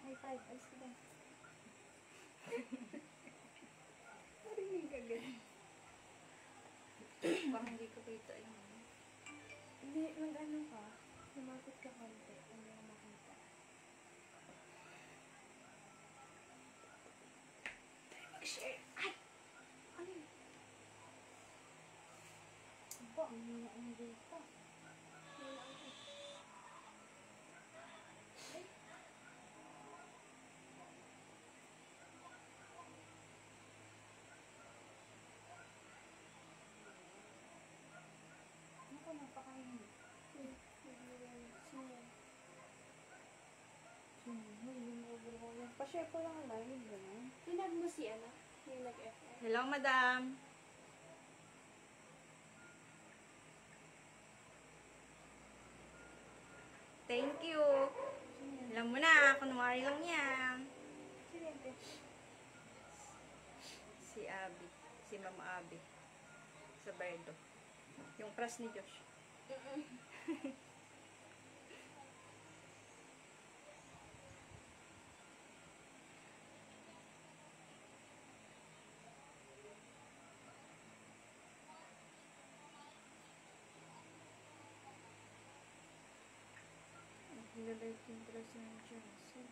high five. Alis ka din. Marinig ka ganun. Parang hindi ko kita yung Hindi, mag-ano ka. Lumapit ka konti. Hindi mo makita. mag-share. Ay! Ano yun? Aba, ang hina ang data. Wala ako. Ay. Naku, napakahingi. Yung overall. Pa-share ko lang ang live, gano'n. Tinag mo si ano? Yung nag-FR. Hello, madam. Thank you. Alam mo na, kunwari lang yan. Silente. Si Abby. Si Mama Abby. Sa Berdo. Yung crush ni Josh. Nag-like yung pala si Johnson.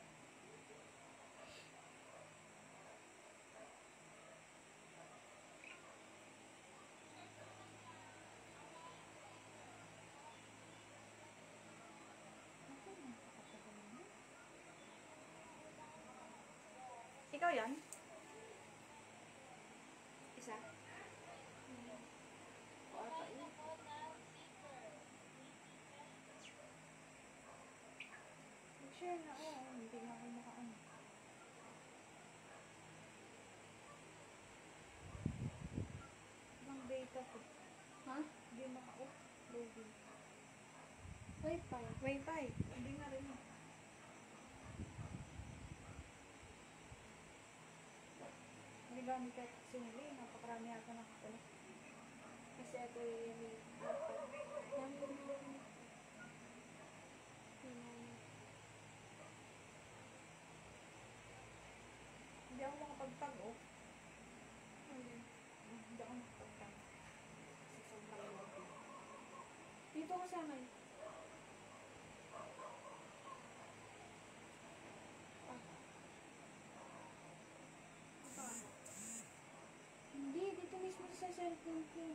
Ako, nakakatagal na. Ikaw yan? Isa? O ata yun. Mag-share na ako. Hindi na ako makaano. Ibang data ko. Ha? Hindi maka-off. Loading. Wi-Fi. Wi-Fi. Hindi nga rin. Hindi gamit ka sinili. Napakarami ako nakakala. Kasi ito yung laptop. Yan ko rin lang. Hindi ako makapagtag, oh. Hindi ako makapagtag. Kasi sobrang loading. Dito ko sa amin. Hindi, dito mismo sa cellphone ko.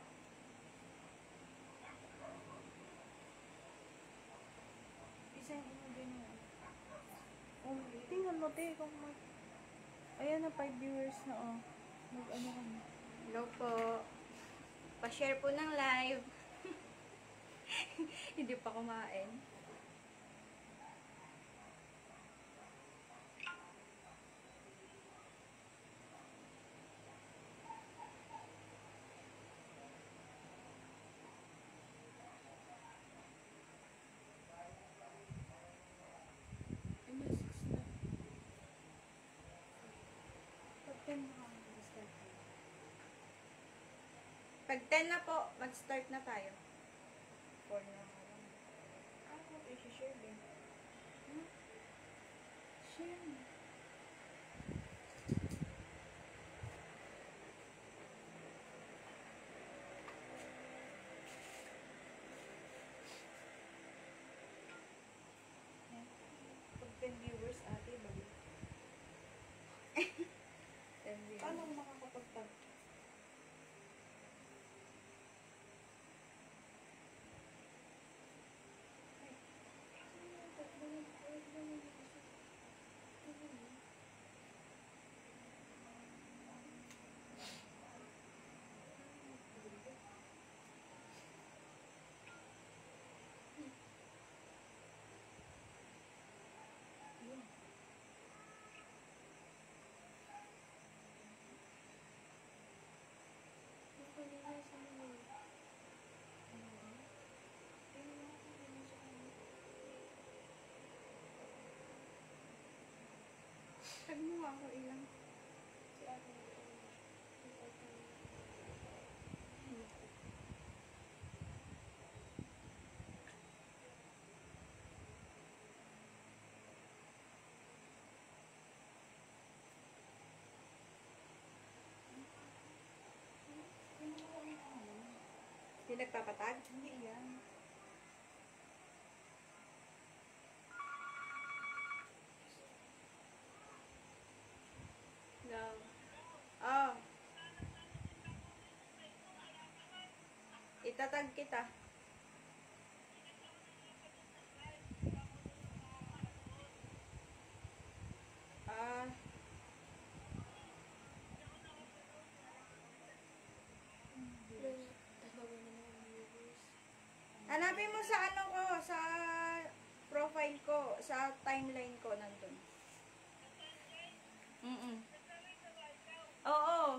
Isa mo din yan. Oh, tingnan mo, te. Kung mag... Ayan na, 5 viewers na, oh. Mag-ano kami. Hello po. Pa-share po ng live. Hindi pa kumain. Ano, 6 na. Pag 10 na kami, start tayo. Pag 10 na po, mag-start na tayo. 4 na lang. Ako, i-share din. Share mo. Yan. Pag 10 viewers, ate, balik. 10 viewers. Paano ako makakapagtag? Ay. Hindi nagpapatag? Hindi yan. No. Oh. Itatag kita. Ah, Pero, tawagan na naman ng viewers. hanapin mo sa ano ko, sa profile ko, sa timeline ko nandun. Oo.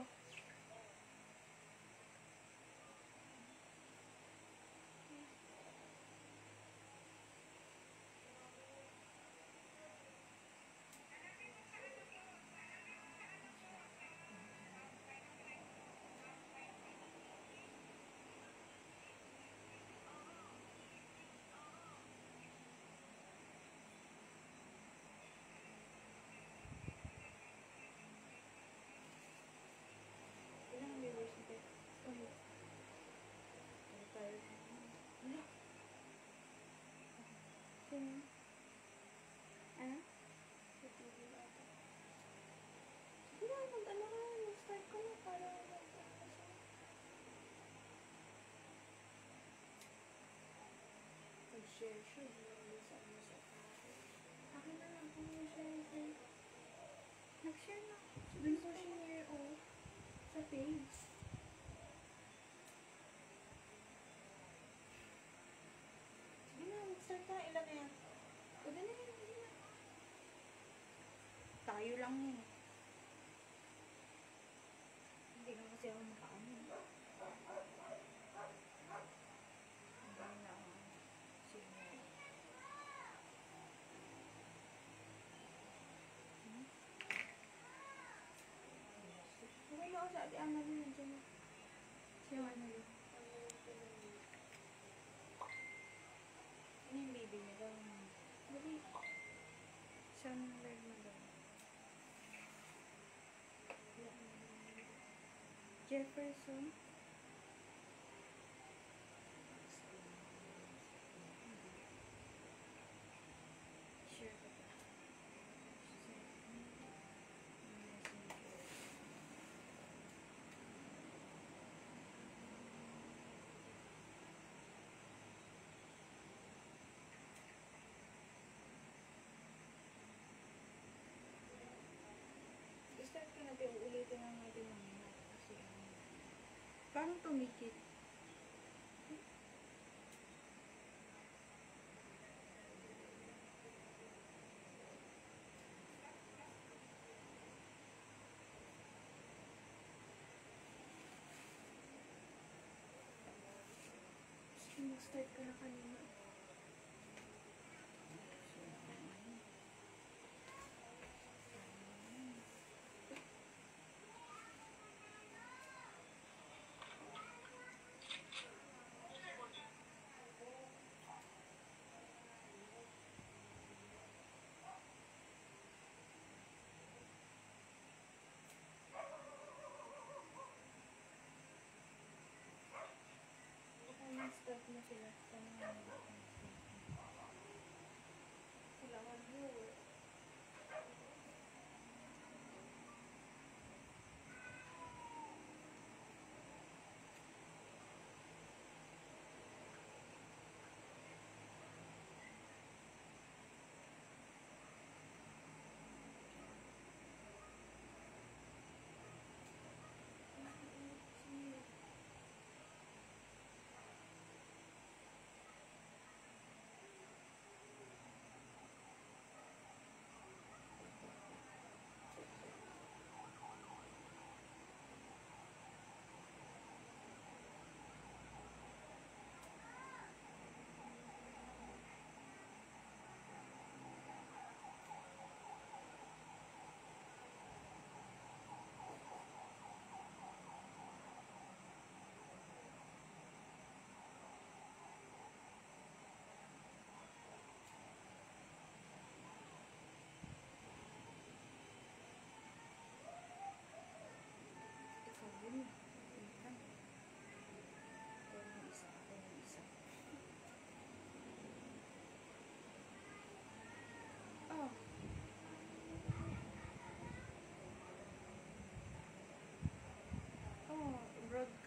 Ilang viewers ito? Ulit. Ano tayo? Sino? Ano? Sa TV ata. Sige na, mag-ano ka. Mag-start ko na para mag-ano ka siya. Mag-share siya. Hindi sa ano sa tao. Akin na lang kung yung share sa'yo. Nag-share na. Sabi ko share o. Sa page. Sige na, mag-start ka. Ilan na yan? Pwede na yan. Pwede na. Tayo lang yun. Hindi ka kasi ako makaano. Hindi na. Sige. Okay na ako sa ate Annalyn. Nandiyan na. Si Annalyn. Ano yung baby niya daw? Dali. Saan live mo daw? Jefferson. Share ko ba? I-start ka natin. Uulitin lang natin mamaya. Kasi ano. Paano tumikit? Sige, mag-start ka na kanina. Baka mag-start na sila. Tanong mo. Wala nga viewer.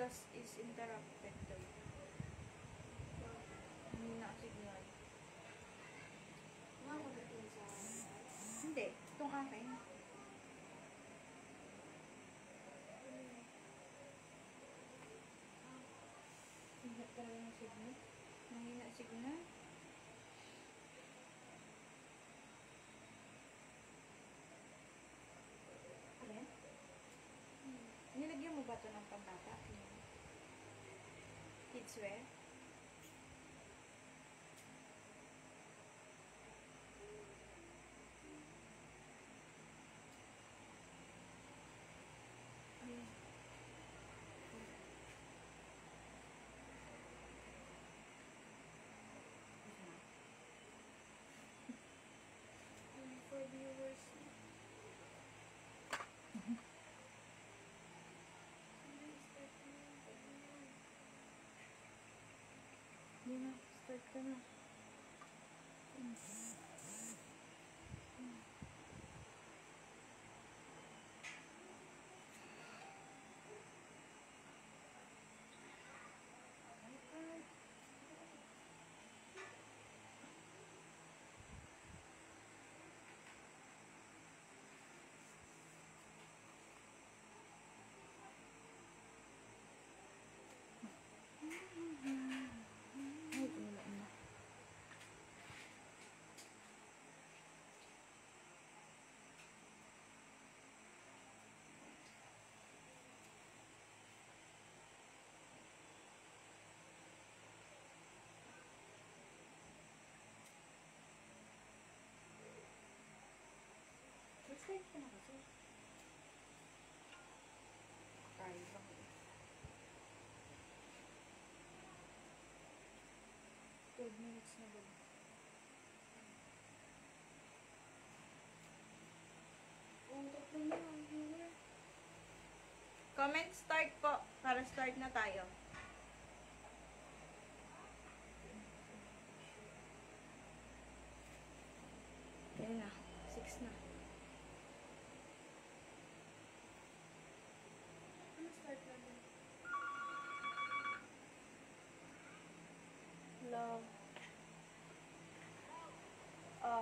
Broadcast is interrupted daw. Hindi na signal. Nakakadating sa... Hindi. Itong akin. Hindi talaga ng signal. Mahina signal. Alin? Nilagyan mo ba ito ng pambata? Kids wear? Ayan. For viewers. Hindi na. Start ka na. Ay, wala na. Mag-start ka na kasi. Tayo lang. 12 minutes na ba? Ang tatlo na ang viewer. Comment start po. Para start na tayo. Yan na. 6 na. Ano start na din? Love. Oh.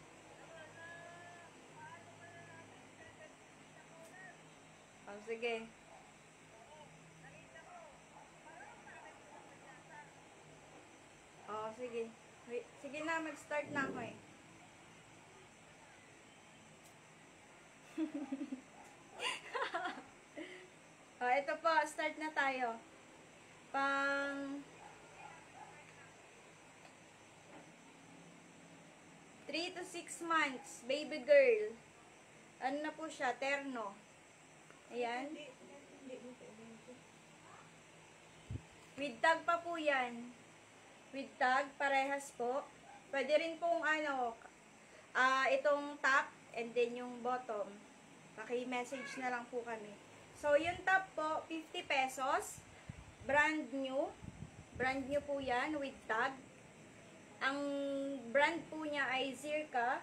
Oh, sige. Oh, sige. Wait, sige na, mag-start na ako eh. Oh, ito po, start na tayo. Pang 3 to 6 months, baby girl. Ano na po siya, terno. Ayan. With tag pa po yan. With tag, parehas po. Pwede rin pong ano, itong top and then yung bottom. Paki-message na lang po kami. So, yung top po, 50 pesos. Brand new. Brand new po yan with tag. Ang brand po niya ay Zirka.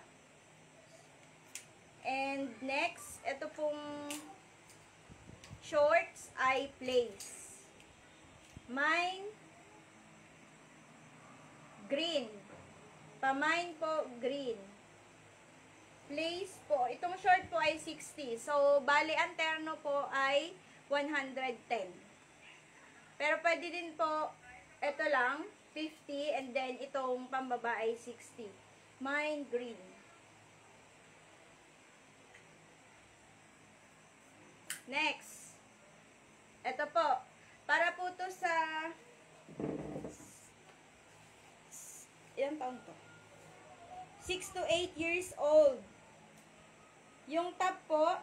And next, ito pong shorts ay Place. Mine, green. Pamine po, green. Place po, itong short po ay 60. So, bali ang terno po ay 110. Pero pwede din po, ito lang, 50, and then itong pambaba ay 60. Mine, green. Next. Ito po. Para po to sa... Ilang taon to? 6 to 8 years old. Yung top po,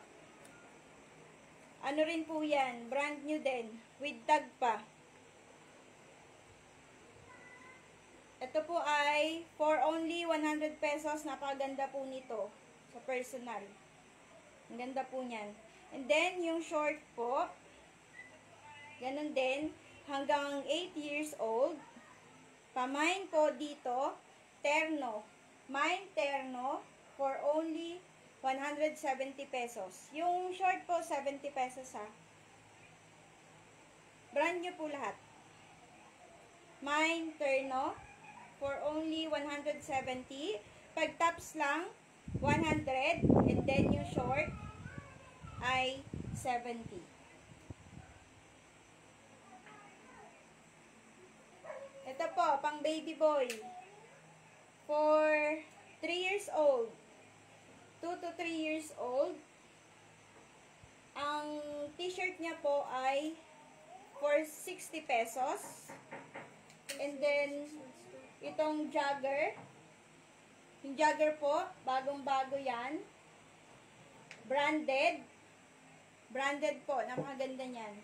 ano rin po yan, brand new din, with tag pa. Ito po ay for only 100 pesos, napakaganda po nito sa personal. Ang ganda po niyan. And then, yung short po, ganun din, hanggang 8 years old. Pamine po dito, terno. Mine terno for only 170 pesos. Yung short po, 70 pesos ha. Brand new po lahat. Mine, Terno, for only 170. Pag tops lang, 100. And then yung short ay 70. Ito po, pang baby boy. For 3 years old. 2 to 3 years old. Ang t-shirt niya po ay for 60 pesos. And then, itong jogger. Yung jogger po, bagong-bago yan. Branded. Branded po, napakaganda niyan.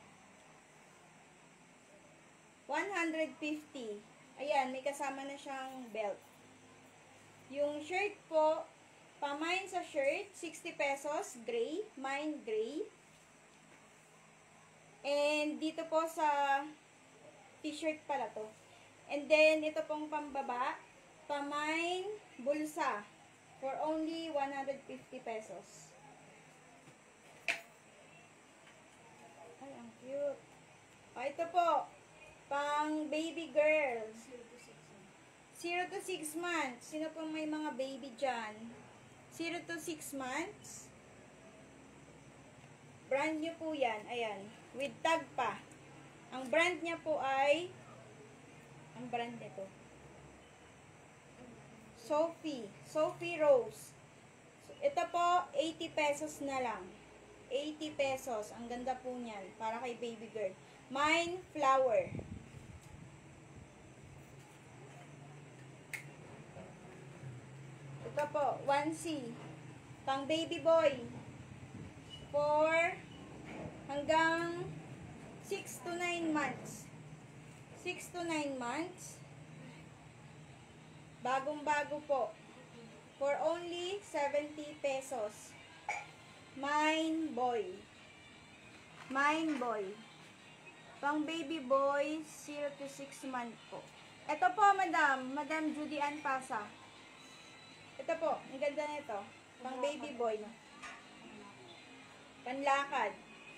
150. Ayan, may kasama na siyang belt. Yung shirt po, pamain sa shirt, 60 pesos, gray, mine gray. And dito po sa t-shirt pala to. And then, ito pong pambaba, pamain bulsa, for only 150 pesos. Ay, ang cute. Ito po, pang baby girls. 0 to 6 months. Sino pong may mga baby dyan? 0 to 6 months. Brand new po yan. Ayan. With tag pa. Ang brand niya po ay, ang brand nito, Sophie. Sophie Rose. So, ito po, 80 pesos na lang. 80 pesos. Ang ganda po niyan. Para kay baby girl. Mine Flower. Ito po, 1C. Pang baby boy. For hanggang 6 to 9 months. 6 to 9 months. Bagong-bago po. For only 70 pesos. Mine boy. Mine boy. Pang baby boy, 0 to 6 months po. Ito po, madam. Madam Judy Ann Pasa. Ito po, ang ganda nito. Pang baby boy. Panlakad.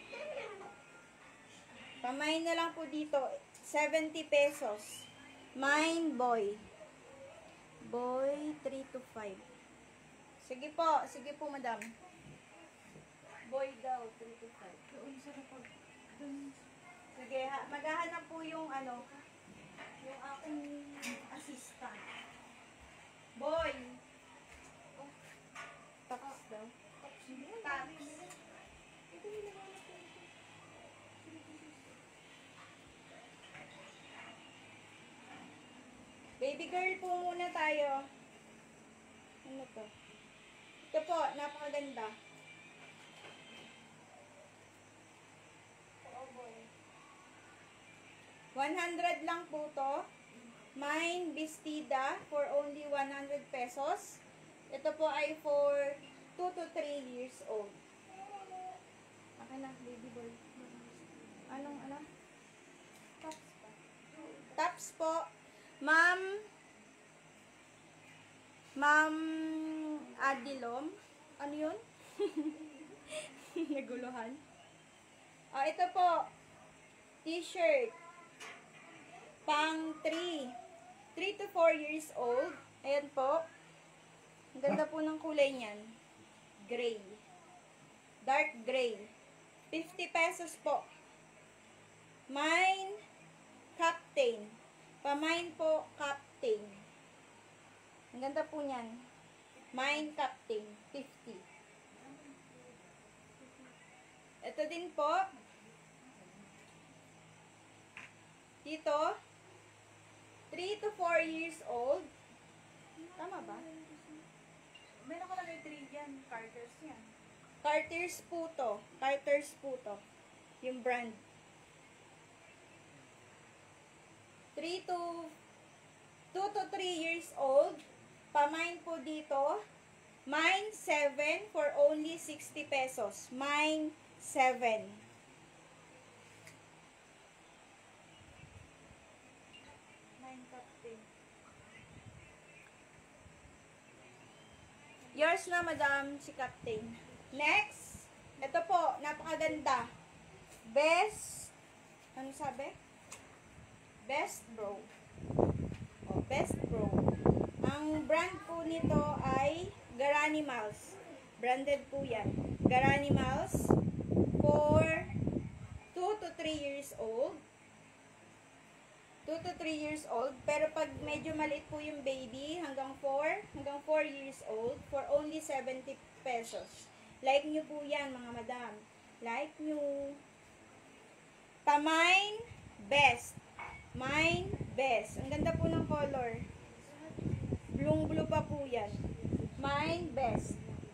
Pamain na lang po dito, 70 pesos. Mine boy. Boy, 3 to 5. Sige po, madam. Boy daw, 3 to 5. Doon sa napag... Sige, maghahanap po yung yung aking assistant. Boy. Tops daw. Tops. Baby girl po muna tayo. Ano to? Ito po, napakaganda. Oh boy. 100 lang po to. Mine Vestida for only 100 pesos. Ito po ay for 2 to 3 years old. Akin na, baby boy. Anong, ano? Tops pa. Tops po. Ma'am Adilom. Ano yun? Naguluhan. Ito po. T-shirt. Pang 3 to 4 years old. Ayan po. Ang ganda po ng kulay niyan. Gray. Dark gray. 50 pesos po. Mine Captain. Pamine po Captain. Ang ganda po niyan. Mine Captain. 50. Ito din po. Dito. 3 to 4 years old. Tama ba? Meron ka lang yung 3 dyan. Carters yan. Carter's po to. Carter's po to. Yung brand. 2 to 3 years old. Pamine po dito. Mine 7 for only 60 pesos. Mine 7. Mine Captain. Yours na, madam, si Captain. Next, ito po, napakaganda. Best Ano sabi? Best Bro. Oh, Best Bro. Ang brand po nito ay Garanimals. Branded po yan. Garanimals for 2 to 3 years old. 2 to 3 years old. Pero pag medyo maliit po yung baby, hanggang 4 years old, for only 70 pesos. Like nyo po yan, mga madam. Like nyo. Pamine Best. Mine Best. Ang ganda po ng color. Blue pa po yan. Mine Best.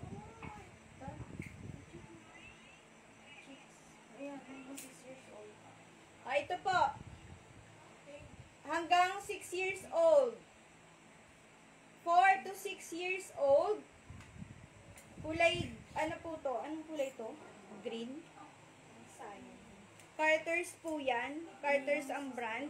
Ayan, hanggang 6 years old. Ah, ito po. Hanggang 6 years old. 4 to 6 years old. Kulay, ano po to? Anong kulay to? Green. Carter's po yan. Carter's ang brand.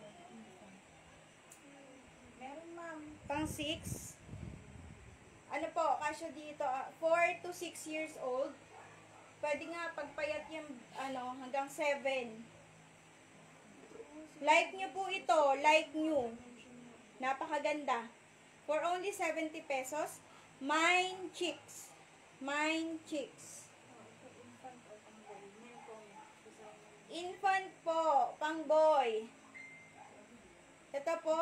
Meron, ma'am. Pang 6. Ano po, kasya dito, 4 to 6 years old. Pwede nga pagpayat yung hanggang 7. Like nyo po ito, like nyo. Napakaganda. For only 70 pesos, Mine Chicks. Mine Chicks. Infant po, pang boy. Ito po,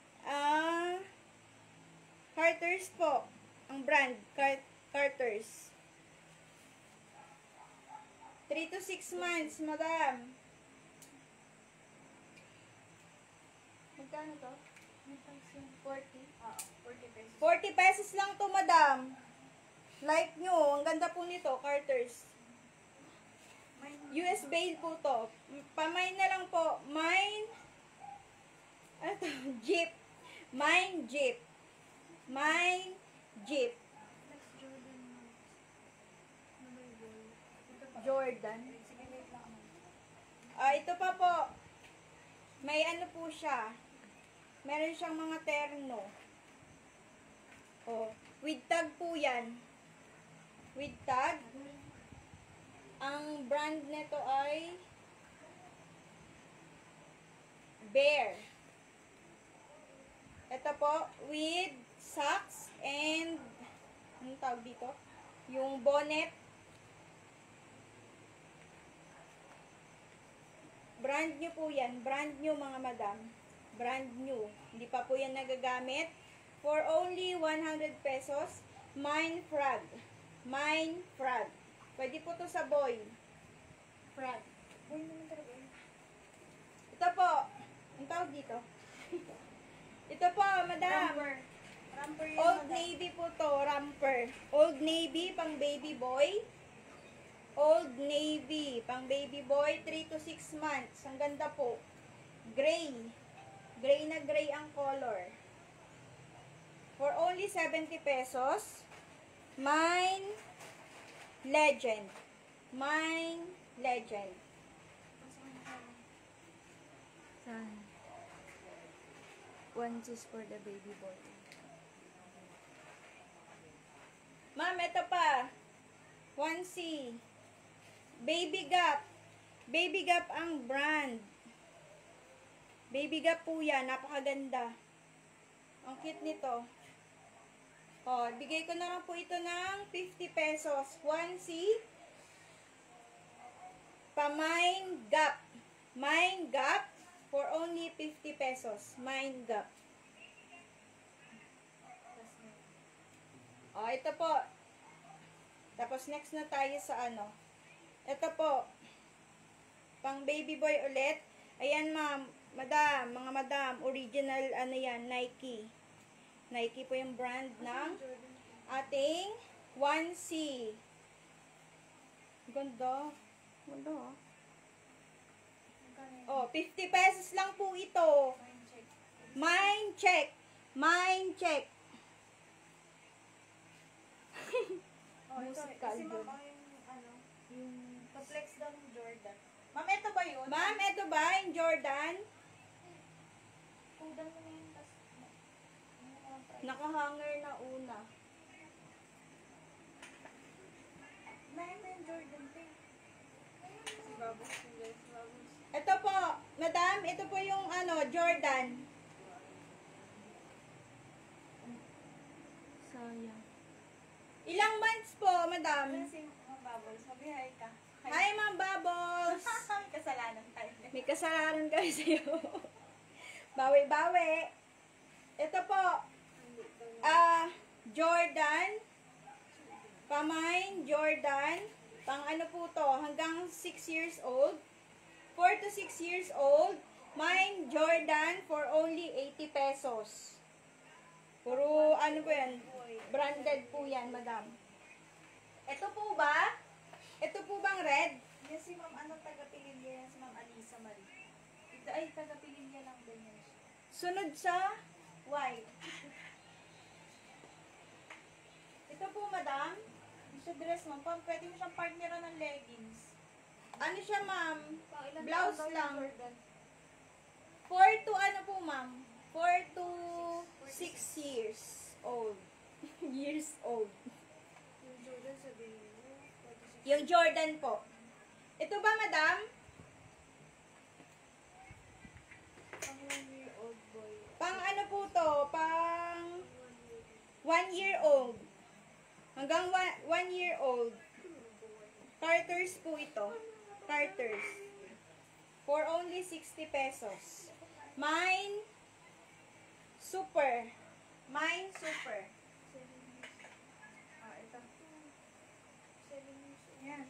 Carter's po. Ang brand, Carter's. 3 to 6 months, madam. Magkano to? 40. 40 pesos. 40 pesos lang to, madam. Like nyo, ang ganda po nito, Carter's. US bail po to. Pamine na lang po. Mine, ano to? Jeep. Mine Jeep. Mine Jeep. Next Jordan, ma'am. Number boy. Ito pa. Jordan. Sige, wait lang, ma'am. Ito pa po. May ano po siya. Meron siyang mga terno. Oh, with tag po yan. With tag. Ang brand nito ay Bear. Ito po, with socks and anong tawag dito? Yung bonnet. Brand new po yan. Brand new, mga madam. Brand new. Hindi pa po yan nagagamit. For only 100 pesos, Mine Frog. Mine Frog. Pwede po to sa boy. Frog. Boy naman talaga yun. Ito po. Ang tawag dito? Ito po, madam. Ramper. Ramper yun, Old madam. Navy po to, Ramper. Old Navy, pang baby boy. Old Navy, pang baby boy, 3 to 6 months. Ang ganda po. Gray. Gray na gray ang color. For only 70 pesos, Mine Legend. Mine Legend. Saan? One is for the baby boy. Ma'am, ito pa. 1C. Baby Gap. Baby Gap ang brand. Baby Gap po yan. Napakaganda. Ang cute nito. O, bigay ko na lang po ito ng 50 pesos. 1C. Pamine Gap. Mine Gap for only 50 pesos. Mine Gap. O, ito po. Tapos next na tayo sa ano. Ito po. Pang baby boy ulit. Ayan, ma'am. Madam, mga madam. Original, ano yan, Nike. Nike po yung brand ng ating 1C. Ganda. Ganda, oh. Oh, 50 pesos lang po ito. Mind check. Mind check. Oh, ito, Musical kasi yun. ma'am, yung pa-flex daw ng Jordan. Ma'am, ito ba yun? Ma'am, ito ba yung Jordan? Kudan mo na yun, tas Nakahanger na una. Nahin mo yung Jordan, te. Si Babos, si Babos. Ito po. Madam, ito po yung Jordan. Sayang. Ilang months po, madam? Kasi mga bubbles, sabi hi ka. Hi, Ma'am Bubbles! May kasalanan tayo. May kasalanan kayo sa'yo. Bawi-bawi. Ito po, Jordan. Pamine, Jordan. Pang ano po to, hanggang 6 years old. 4 to 6 years old. Mine, Jordan, for only 80 pesos. Puro, ano po yan, branded po yan, madam. Ito po ba? Ito po bang red? Yan si Ma'am, taga-Pililya yan, si Ma'am Alisa Marie. Ito ay taga-Pililya lang din yan siya. Sunod sa white. Ito po, madam. Hindi siya dress, Ma'am. Pwede mo siyang partneran ng leggings. Ano siya, ma'am? Pang ilan Blouse taon daw lang. yung Jordan? 4 to ano po, ma'am? 4 to 6 years old. Years old. Yung Jordan sabihin mo. Yung Jordan po. Ito ba, madam? Pang 1-year-old boy. Pang ano po to? Pang 1 year old. Hanggang 1 year old. Carters po ito. Carters. For only 60 pesos. Mine Super. Mine Super. Ito. 7 years old. Yan.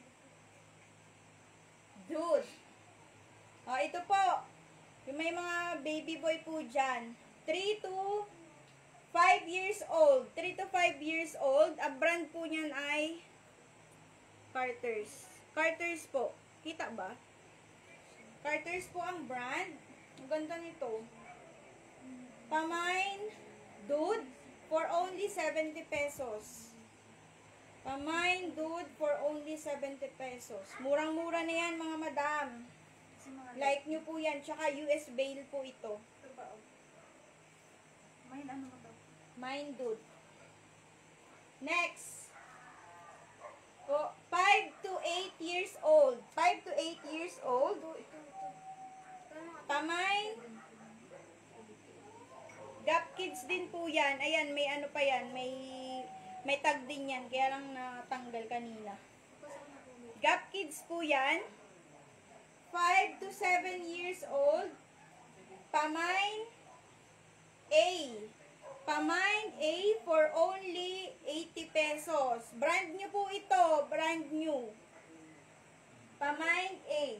Dude. Ito po. Yung may mga baby boy po dyan. 3 to 5 years old. 3 to 5 years old. Ang brand po niyan ay Carters. Carters po. Kita ba? Carters po ang brand. Ang ganda nito. Pamine Dude for only 70 pesos. Pamine Dude for only 70 pesos. Murang-mura na yan, mga madam. Kasi mga Like nyo po yan. Tsaka US bail po ito. ito ba? May ano mo daw? Mine Dude. Next. 5 to 8 years old. 5 to 8 years old. Ito. Pamine. Gap Kids din po yan. Ayan, may ano pa yan. May tag din yan. Kaya lang natanggal kanina. Gap Kids po yan. 5 to 7 years old. Pamine A. Pamine A for only 80 pesos. Brand new po ito. Brand new. Pamine A.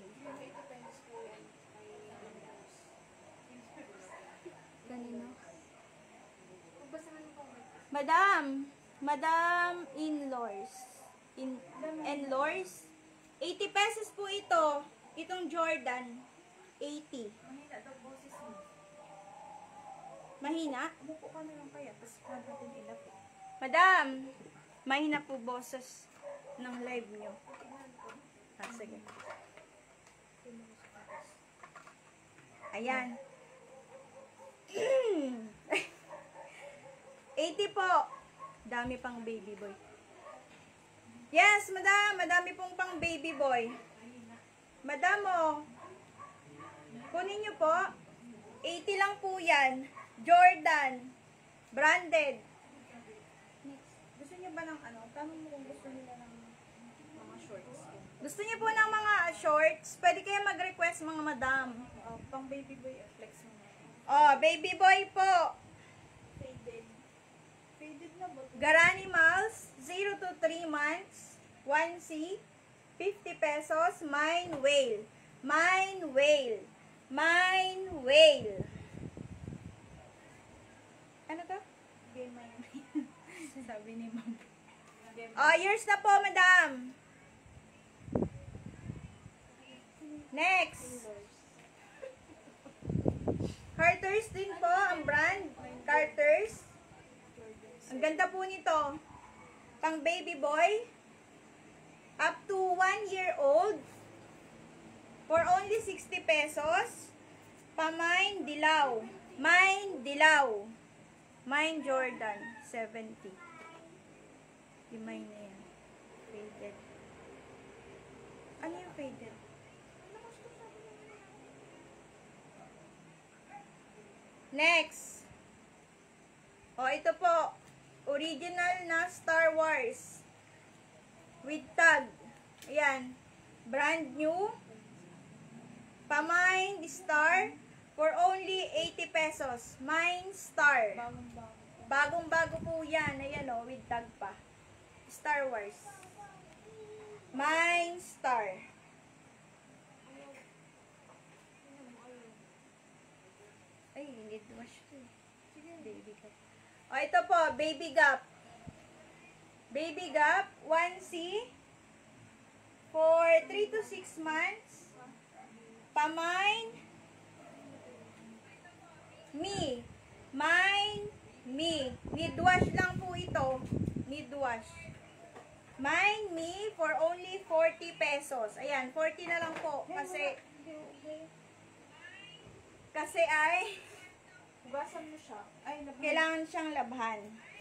Kanino? Pagbasahan mo pa. Madam in-laws. In-laws. 80 pesos po ito. Itong Jordan. 80. Mahina daw boses mo. Mahina? Umupo ka na lang kaya, tapos kuha natin ilapit. Madam, mahina po boses ng live nyo. Sige. Ayan. 80 po. Dami pang baby boy. Yes, madam. Madami pong pang baby boy. Madam, oh. Kunin nyo po. 80 lang po yan. Jordan. Branded. Gusto niyo ba ng ano? Tanong mo kung gusto nila ng mga shorts. Gusto niyo po ng mga shorts? Pwede kayo mag-request, mga madam. Pang baby boy, flex mo na. Oh, baby boy po. Faded. Faded na ba? Garanimals, 0 to 3 months. 1C, 50 pesos. Mine whale. Mine whale. Mine whale. Ano to? Game my Sabi ni Ma'am. Oh, yours na po, madam. Next. Carters din po, ang brand. Carters. Ang ganda po nito. Pang baby boy. Up to 1 year old. For only 60 pesos. Pamine Dilaw. Mine Dilaw. Mine Jordan. 70. Yung mine na yan. Faded. Ano yung faded? Next. O, ito po. Original na Star Wars. With tag. Ayan. Brand new. Pamine Star for only 80 pesos. Mine Star. Bagong-bago. Bagong-bago po yan. Ayan o, with tag pa. Star Wars. Mine Star. Ay, need wash to. Sige, baby gap. O, ito po, baby gap. Baby gap, 1C. For 3 to 6 months. Pamine. Me. Mine. Me. Need wash lang po ito. Need wash. Mine. Me. For only 40 pesos. Ayan, 40 na lang po. Kasi ay Hugasan mo siya. Ay, kailangan siyang labhan.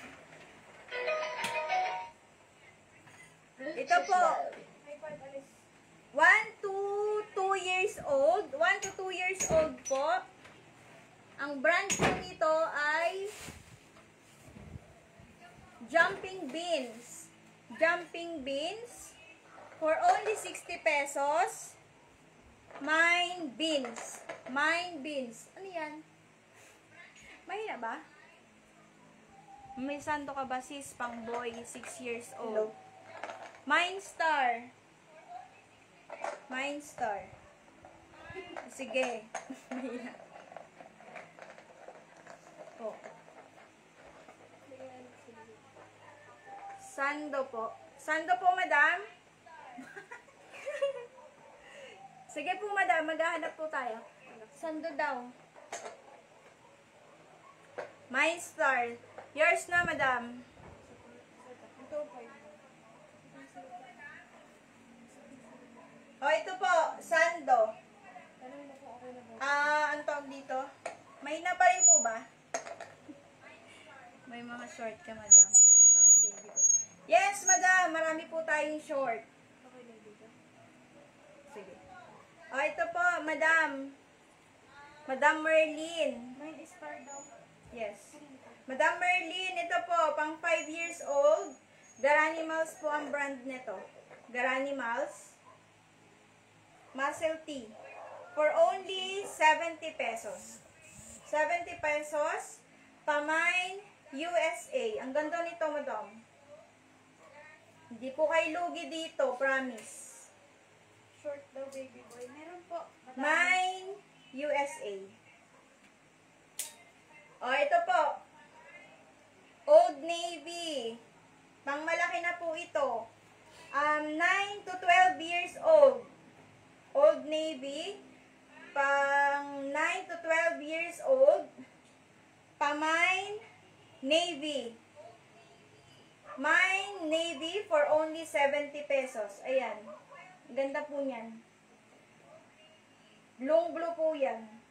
Ito po. May part alis. 1 to 2 years old. 1 to 2 years old po. Ang brand po nito ay Jumping Beans. Jumping Beans. For only 60 pesos. Mine Beans. Mine Beans. Ano yan? Mahina ba? May santo ka ba sis? Pang boy, 6 years old. Mine Star. Mine Star. Sige. Mahina. Po. Sando po. Sando po, madam. Sige po, madam. Maghahanap po tayo. Sando daw. My Star. Yours na, madam. Ito, 5. O, ito po. Sando. Ano na po, okay na po. Ang tawag dito? Mahina pa rin po ba? May mga short ka, madam. Pang baby ko. Yes, madam. Marami po tayong short. Okay na dito. Sige. O, ito po, madam. Madam Merlin. Mine is star daw. Yes. Madam Merlin, ito po, pang 5 years old. Garanimals po ang brand nito. Garanimals. Muscle T. For only 70 pesos. 70 pesos. Pamine USA. Ang ganda nito, madam. Hindi po kayo lugi dito, promise. Short daw, baby boy. Meron po. Madami. Mine USA. O, ito po. Old Navy. Pang malaki na po ito. 9 to 12 years old. Old Navy. Pang 9 to 12 years old. Pamine Navy. Mine Navy for only 70 pesos. Ayan. Ganda po niyan. Long blue po yan.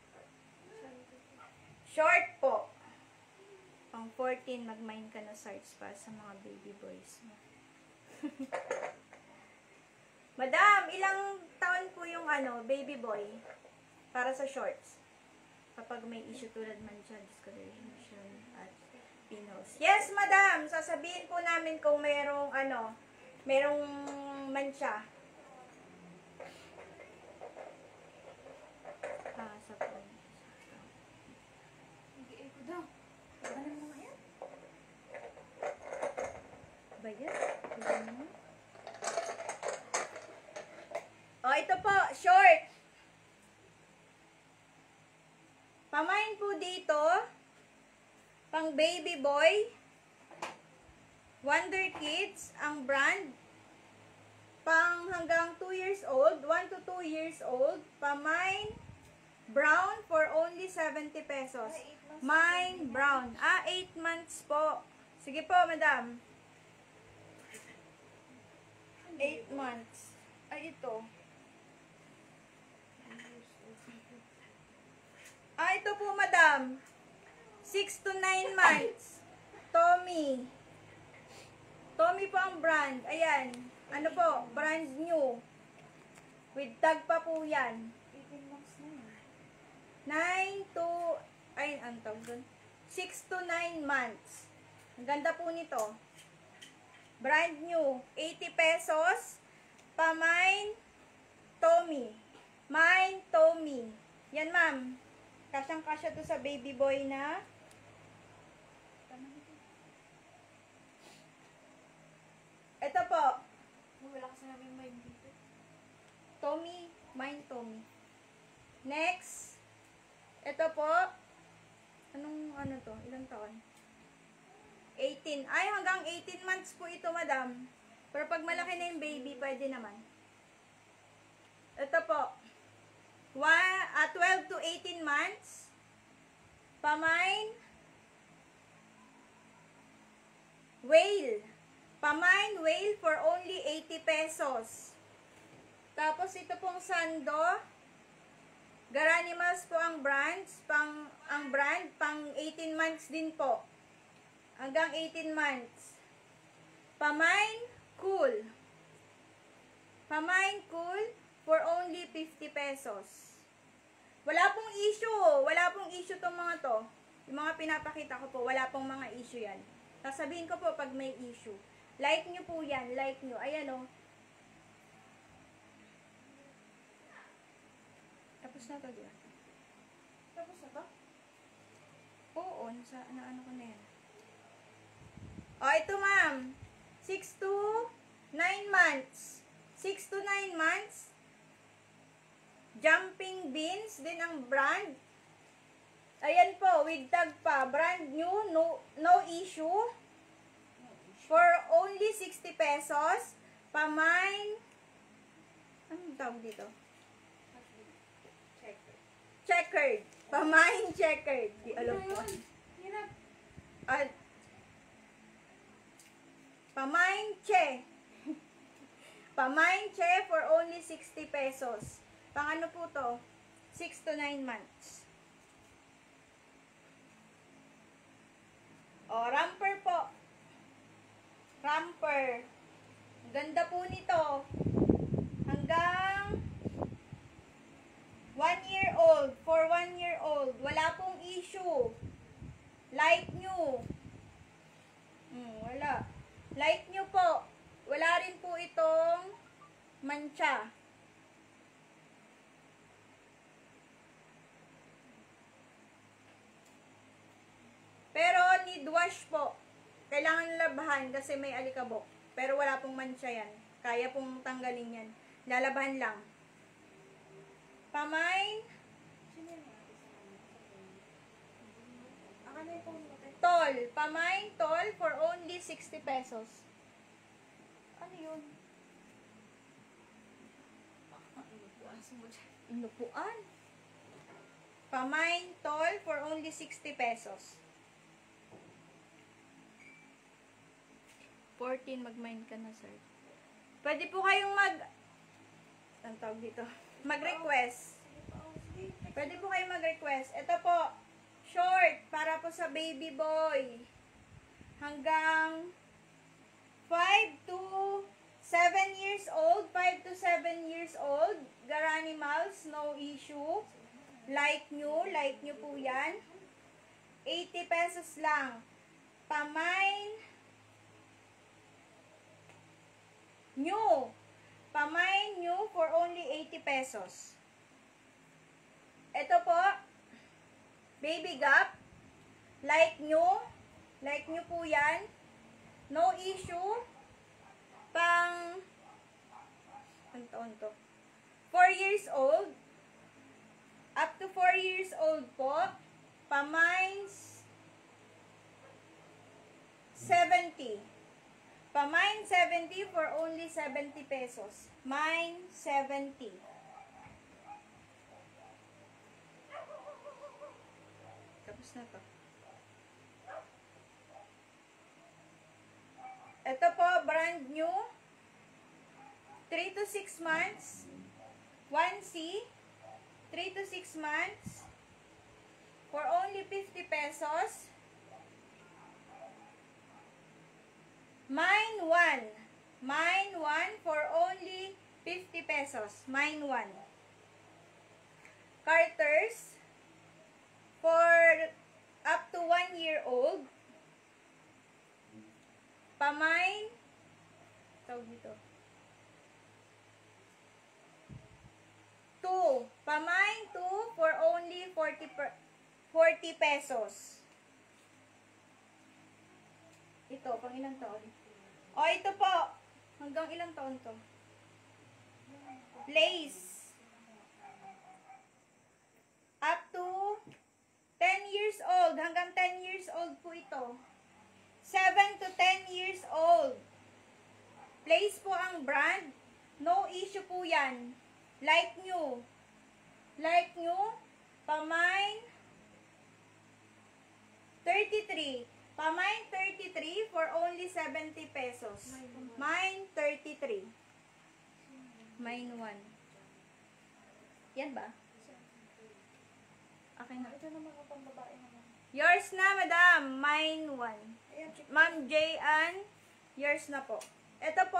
Short po. Pang 14, mag-mine ka na size pa sa mga baby boys mo. Madam, ilang taon po yung baby boy para sa shorts? Kapag may issue tulad mancha, discoloration, at pinos. Yes, madam! Sasabihin po namin kung merong merong mancha. Sa po. Hindi ko daw. Ano mo nga yan? Ba yan? Tignan mo. O, ito po, short. Pamain po dito, pang baby boy, Wonder Kids, ang brand, pang hanggang 2 years old, 1 to 2 years old, pamain, brown for only 70 pesos. Mine brown. 8 months po. Sige po, madam. 8 months. Ay, ito. Ito po, madam. 6 to 9 months. Tommy. Tommy po ang brand. Ayan. Ano po? Brand new. With tag pa po yan. 18 months na yun. 9 to Ay, ang tawag dun? 6 to 9 months. Ang ganda po nito. Brand new. 80 pesos. Pamine Tommy. Mine Tommy. Yan, ma'am. Kasyang-kasya to sa baby boy na. Ito po. Wala kasi namin mind dito. Tommy. Mine Tommy. Next. Ito po. Anong ano to? Ilang taon? 18. Ay, hanggang 18 months po ito, madam. Pero pag malaki na yung baby, pwede naman. Ito po. 12 to 18 months. Pamine. Whale. Pamine whale for only 80 pesos. Tapos ito pong sando. Garanimals po ang brands, ang brand, pang 18 months din po. Hanggang 18 months. Pamine Cool. Pamine Cool for only 50 pesos. Wala pong issue. Wala pong issue tong mga to. Yung mga pinapakita ko po, wala pong mga issue yan. Sasabihin ko po pag may issue. Like nyo po yan. Like nyo. Ayan o. Tapos na to, di ba? Tapos na ba? Oo, ano ko na yan. O, ito ma'am. 6 to 9 months. 6 to 9 months. Jumping Beans din ang brand. Ayan po, with tag pa. Brand new, no issue. For only 60 pesos. Pamine. Anong tawag dito? Checkered. Pamine checkered. Di alam ko. Hirap. At Pamine che. Pamine che for only 60 pesos. Pang ano po to? 6 to 9 months. O, ramper po. Ramper. Ganda po nito. Hanggang 1 year old. For 1 year old. Wala pong issue. Like nyo. Wala. Like nyo po. Wala rin po itong mancha. Pero need wash po. Kailangan labahan kasi may alikabok. Pero wala pong mancha yan. Kaya pong tanggalin yan. Lalabahan lang. Pamine. Sino yan? Ako na yung phone mo. Tol. Pamine tol for only 60 pesos. Ano yun? Inupuan. Pamine tol for only 60 pesos. 14, mag-mine ka na, sir. Pwede po kayong ang tawag dito? Mag-request. Pwede po kayong mag-request. Ito po, short, para po sa baby boy. Hanggang 5 to 7 years old. 5 to 7 years old. Garanimals, no issue. Like nyo po yan. 80 pesos lang. Pamine new. Pamine new for only 80 pesos. Ito po, baby gap. Like nyo po yan. No issue. Pang, anong taon to? 4 years old. Up to 4 years old po. Pamines 70. Pamine 70 for only 70 pesos. Mine 70. Tapos na to. Ito po, brand new. 3 to 6 months. 1C. 3 to 6 months. For only 50 pesos. Mine 1. Mine 1 for only 50 pesos. Mine 1. Carters for up to 1 year old. Pamine, tawag dito. 2. Pamine 2 for only 40 pesos. Ito, pang ilang taon? O, ito po. Hanggang ilang taon to? Lace. Up to 10 years old. Hanggang 10 years old po ito. 7 to 10 years old. Lace po ang brand. No issue po yan. Like new. Like new. Pamine 33. Pamine 33 for only 70 pesos. Mine 33. Mine 1. Yan ba? Okay na. Ito naman ang pambabae naman. Yours na, madam. Mine 1. Ayan, check. Ma'am J.Ann, yours na po. Ito po,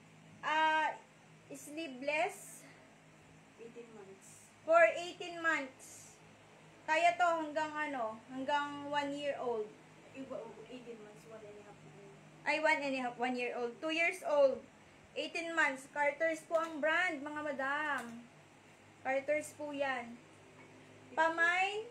sleeveless 18 months. for 18 months. Kaya to hanggang hanggang 1 year old. Iba, 18 months, 1.5 na yun. Ay, 1 year old. 2 years old. 18 months. Carter's po ang brand, mga madam. Carter's po yan. Pamine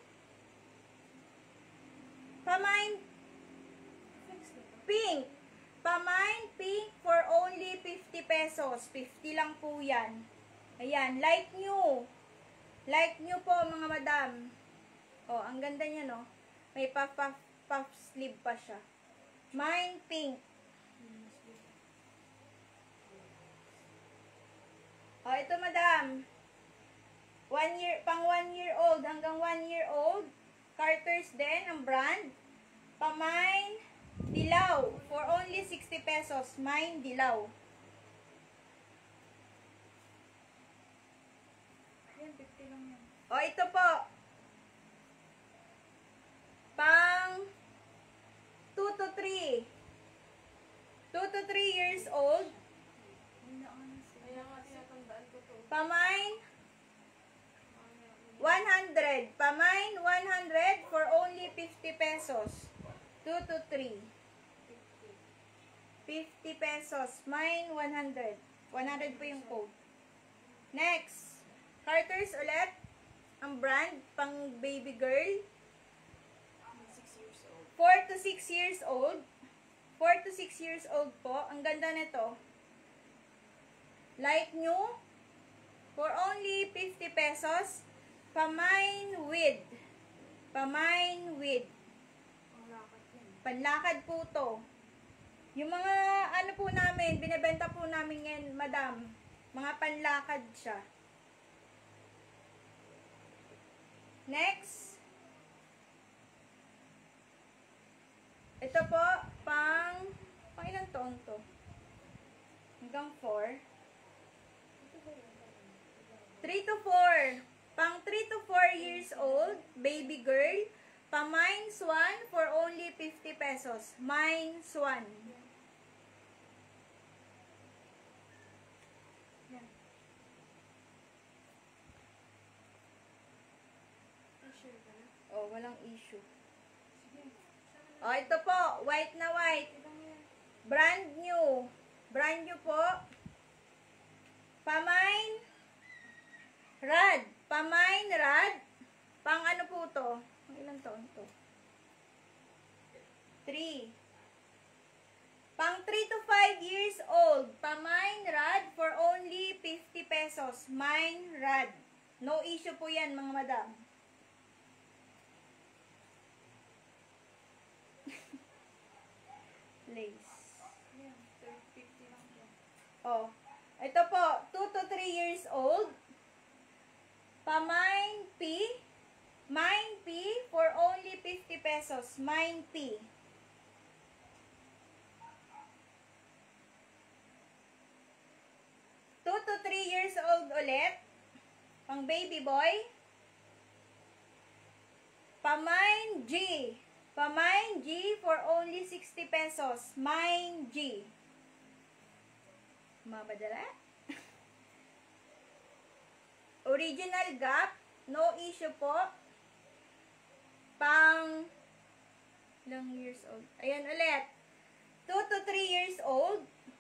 pink. Pamine pink for only 50 pesos. 50 lang po yan. Ayan, like new. Like new po, mga madam. Oh, ang ganda niya, no? May puff sleeve pa siya. Mine pink. Oh, ito, madam. Pang 1 year old hanggang 1 year old. Carter's din, ang brand. Pamine dilaw for only 60 pesos. Mine dilaw. Ayan, 50 lang yan. O, ito po. Pang 2 to 3. 2 to 3 years old. Kaya nga, tinatandaan ko to. Pamine 100. Pamine 100 for only 50 pesos. 2 to 3. 50 pesos. Mine 100. 100 po yung code. Next. Carter's ulit. Ang brand pang baby girl. 6 years old. 4 to 6 years old. 4 to 6 years old po. Ang ganda nito. Like new. For only 50 pesos. Pamine with. Pamine with. Ang lakad yan. Panlakad po to. Yung mga ano po namin, binebenta po namin yan, madam. Mga panlakad siya. Next. Ito po, pang ilang taon to? Hanggang 4. 3 to 4. Pang 3 to 4 years old, baby girl. Pamine Swan for only 50 pesos. Mine Swan. Yan. Sure ka na? Oh, walang issue. Sige. Oh, ito po, white na white. Ilang yan? Brand new. Brand new po. Pamine Rad. Pamine Rad. Pang ano po to? Pang ilang taon to? 3. Pang 3 to 5 years old. Pamine Rad for only 50 pesos. Mine Rad. No issue po yan, mga madam. Lace. Yan, 50 lang yan. Oh. Ito po, 2 to 3 years old. Pamine P. Mine P for only 50 pesos. Mine P. Two to 3 years old ulit. Pang baby boy. Pamine G. Pamine G for only 60 pesos. Mine G. Mabadala? Original Gap. No issue po. Pang ilang years old? Ayan ulit. 2 to 3 years old.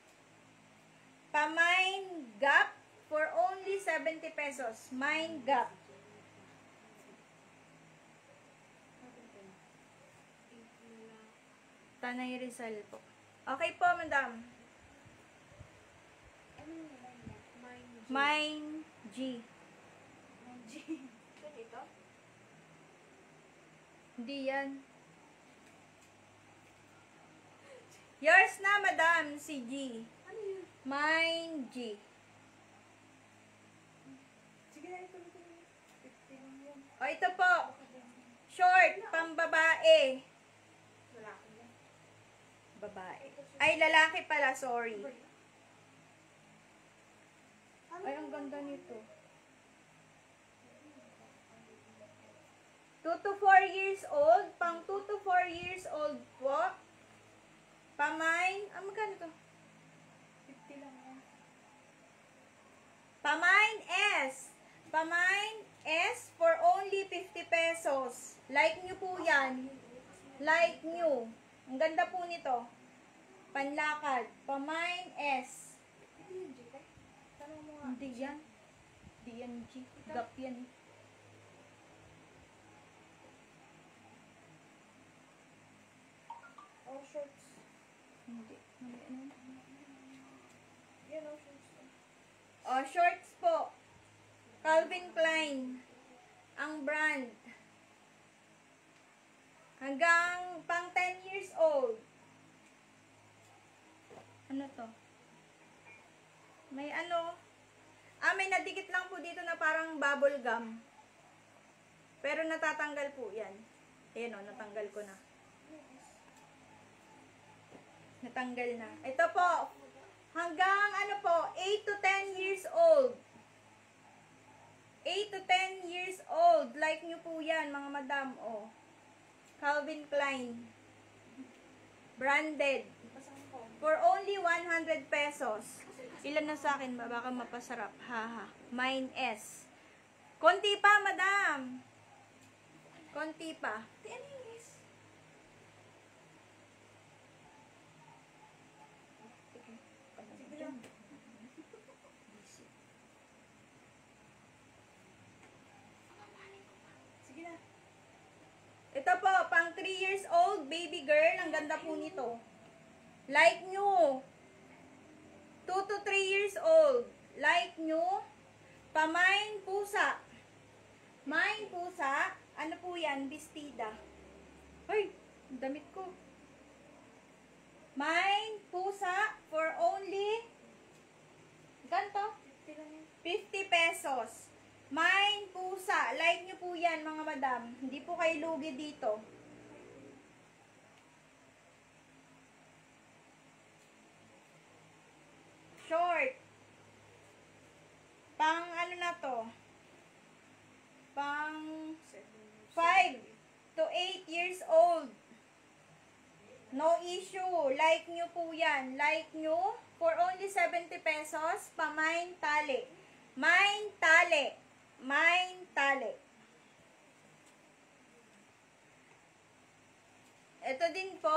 Pa-mind gap for only 70 pesos. Mind gap. Tanay Rizal po. Okay po, madam. Ano yung naman niya? Mind G. Mind G. Ito dito? Hindi yan. Yours na, madam, si G. Ano yun? Mind G. Sige na, ito. 50 lang yun. O, ito po. Short, pambabae. Wala ko yan. Babae. Ay, lalaki pala, sorry. Ano Ay, yung ang ganda nito. 2 to 4 years old. Pang 2 to 4 years old po. Pamain. Ah, magkano to? 50 lang yan. Pamain S. Pamain S for only 50 pesos. Like nyo po yan. Like nyo. Ang ganda po nito. Panlakad. Pamain S. Ito yung G, eh. Tanong mo nga. Hindi yan. Hindi yan G. Gap yan. Oh, shorts. Hindi. Ano? Yan, oh, shorts. Oh, shorts po. Calvin Klein. Ang brand. Hanggang pang 10 years old. Ano to? May ano? May nadikit lang po dito na parang bubble gum. Pero natatanggal po yan. Ayan o, natanggal ko na. Natanggal na. Ito po, hanggang ano po, 8 to 10 years old. 8 to 10 years old. Like nyo po yan, mga madam. Oh. Calvin Klein. Branded. Basahin ko. For only 100 pesos. Ilan na sa akin ba? Baka mapasarap. Haha. Mine S. Konti pa, madam. Konti pa. Ate, ano yung is? Sige lang. Sige na. Ito po, pang 3 years old, baby girl. Ang ganda po nito. Like nyo. 2 to 3 years old. Like nyo. Pamain pusa. Main pusa. Ano po yan? Bestida. Ay, ang damit ko. Main pusa for only ganto? 50 lang yan. 50 pesos. Main pusa. Like nyo po yan, mga madam. Hindi po kayo lugi dito. Short. Pang ano na to? Pang 5 to 8 years old. No issue. Like nyo po yan. Like nyo. For only 70 pesos. Pamain tali. Main tali. Main tali. Ito din po.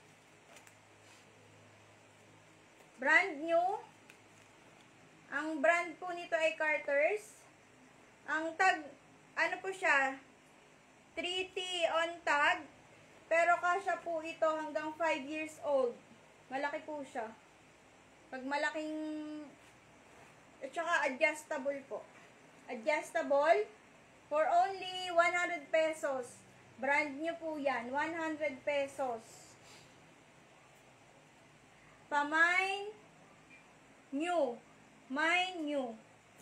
Brand new. Ang brand po nito ay Carter's. Ang tag, ano po siya? 3T on tag. Pero kasya po ito hanggang 5 years old. Malaki po siya. Pag malaking, at saka adjustable po. Adjustable for only 100 pesos. Brand new po yan. 100 pesos. Pamain new. Mine new.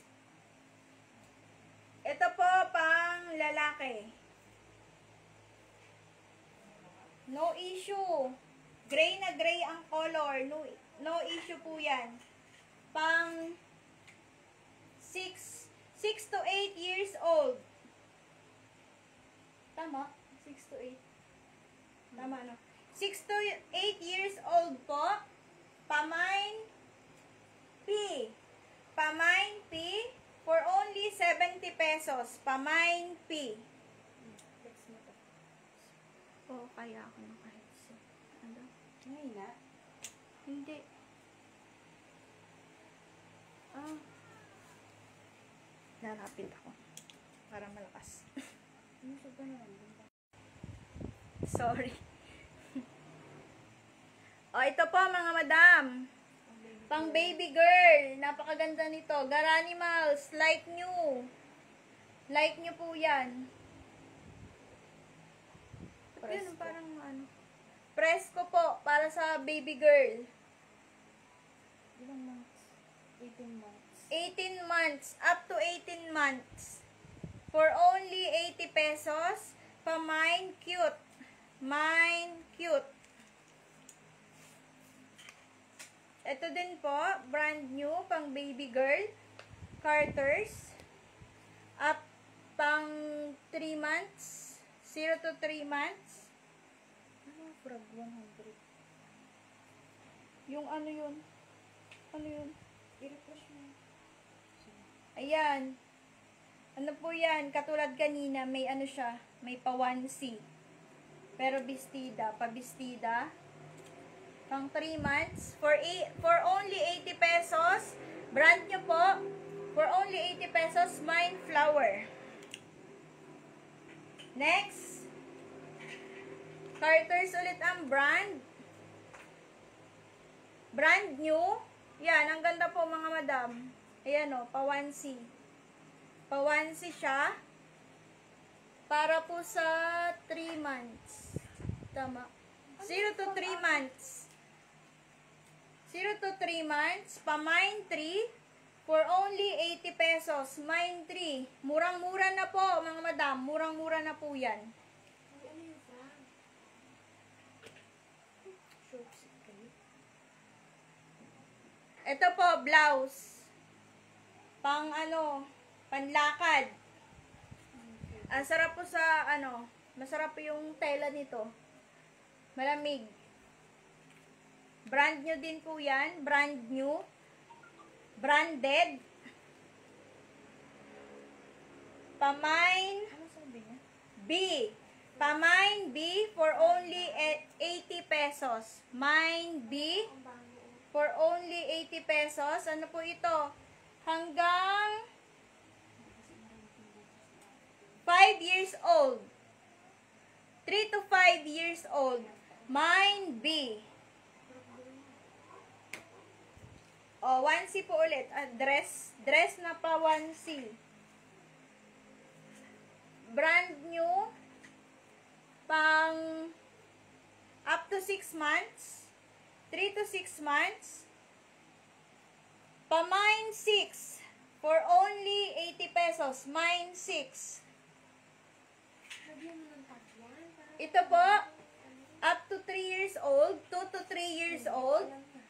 Ito po pang lalaki. No issue. Gray na gray ang color. No issue po yan. Pang 6 to 8 years old. Tama? 6 to 8. Tama, no? 6 to 8 years old po. Pamain P. Pamain P for only 70 pesos. Pamain P. Next mo to. Oo, kaya ako naka-headset. Ano? Ngayon na. Hindi. Ah. Narapit ako. Para malakas. Ano sa ba naman? Sorry. O, ito po mga madam. Pang baby girl. Napakaganda nito. Garanimals. Like new. Like new po yan. Ba't yun? Presko. Parang ano. Presko po. Para sa baby girl. Ilang months? 18 months. 18 months. Up to 18 months. For only 80 pesos. Pa-mine cute. Mine cute. Ito din po, brand new, pang baby girl. Carters. Up pang 3 months. 0 to 3 months. Ano? Frog 100. Yung ano yun? Ano yun? I-refresh mo. Ayan. Ano po yan? Katulad kanina, may ano siya, may pa 1C. Pero bestida, pa-bestida. Pang 3 months. For only 80 pesos. Brand nyo po. For only 80 pesos, Mine Flower. Next. Carters ulit ang brand. Brand new. Yan, ang ganda po mga madam. Ayan o, pa 1C. Pa 1C siya. Para po sa 3 months. Tama. 0 to 3 months. 0 to 3 months. Pa Mine 3. For only 80 pesos. Mine 3. Murang-mura na po, mga madam. Murang-mura na po yan. Ay, ano yung frog? Shorts kayo. Ito po, blouse. Pang ano, panlakad. Ang sarap po sa ano, masarap po yung tela nito. Malamig. Brand new din po yan. Brand new. Branded. Pamine Ano sabi niya? B. Pamine B for only 80 pesos. Mine B Ang bago. for only 80 pesos. Ano po ito? Hanggang 5 years old. 3 to 5 years old. Mine B. O, 1C po ulit. Dress na pa 1C. Brand new. Pang up to 6 months. 3 to 6 months. Pa Mine 6. For only 80 pesos. Mine 6. Lagyan mo ng top 1. Ito po, up to 3 years old, 2 to 3 years old.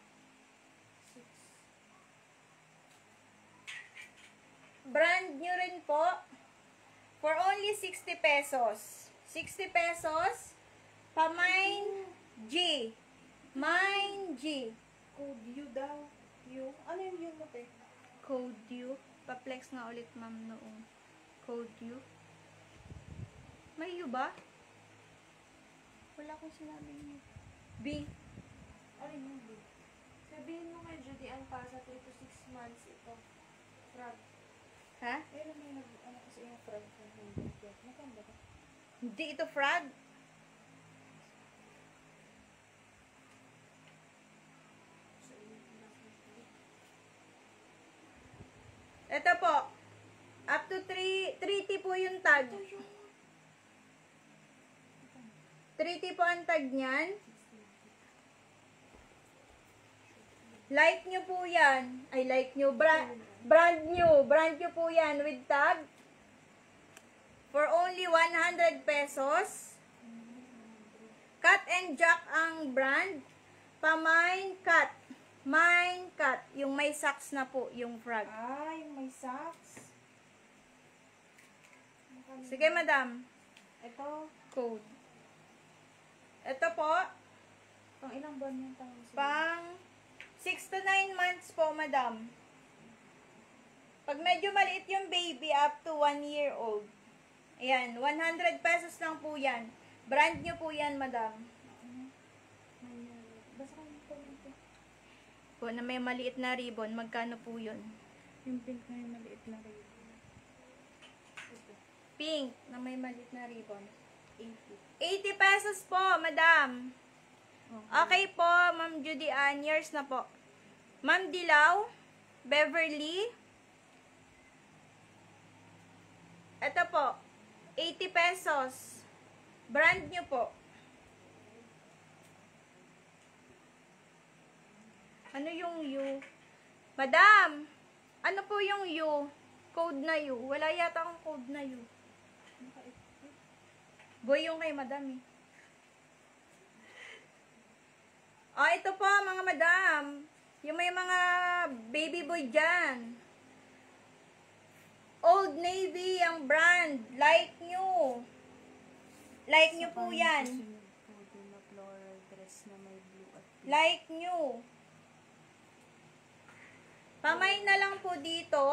Brand new rin po, for only 60 pesos. 60 pesos, pa Mine G. Mine G. Code U daw. U. Ano yung U mo, te? Code U. Pa-flex nga ulit, ma'am, noong. Code U. May U ba? Wala akong sinabing U. B. Ano yung B? Sabihin mo kay Judy Ann pa sa 3 to 6 months ito. Frog. Ha? Pero may ano kasi yung frog sa hindi. Maganda ba? Hindi ito frog. Ito po. Up to 3T po yung tag. 3T po ang tag niyan. Like nyo po yan. Ay, like nyo. Brand new. Brand new po yan with tag. For only 100 pesos. Cut and Jack ang brand. Pa-Mine Cut. Mine Cut. Yung may socks na po, yung frog. Ah, yung may socks. Sige, madam. Ito, Code. Ito po, pang ilang buwan yung tawag sila? pang 6 to 9 months po, madam. Pag medyo maliit yung baby, up to 1 year old. Ayan, 100 pesos lang po yan. Brand nyo po yan, madam. Basta ko yung comment ko. Po, na may maliit na ribbon, magkano po yun? Yung pink na yung maliit na rin. Pink, na may maliit na ribbon. 80. 80 pesos po, madam. Okay po, Ma'am Judy Ann, yours na po. Ma'am Dilaw, Beverly. Ito po, 80 pesos. Brand nyo po. Ano yung U? Madam, ano po yung U? Code na U. Wala yata akong code na U. Boy yung kay madam eh. Ito po mga madam. Yung may mga baby boy dyan. Old Navy ang brand. Like nyo. Like nyo po yan. Na floral dress na may blue at pink. Like nyo. Pamay na lang po dito.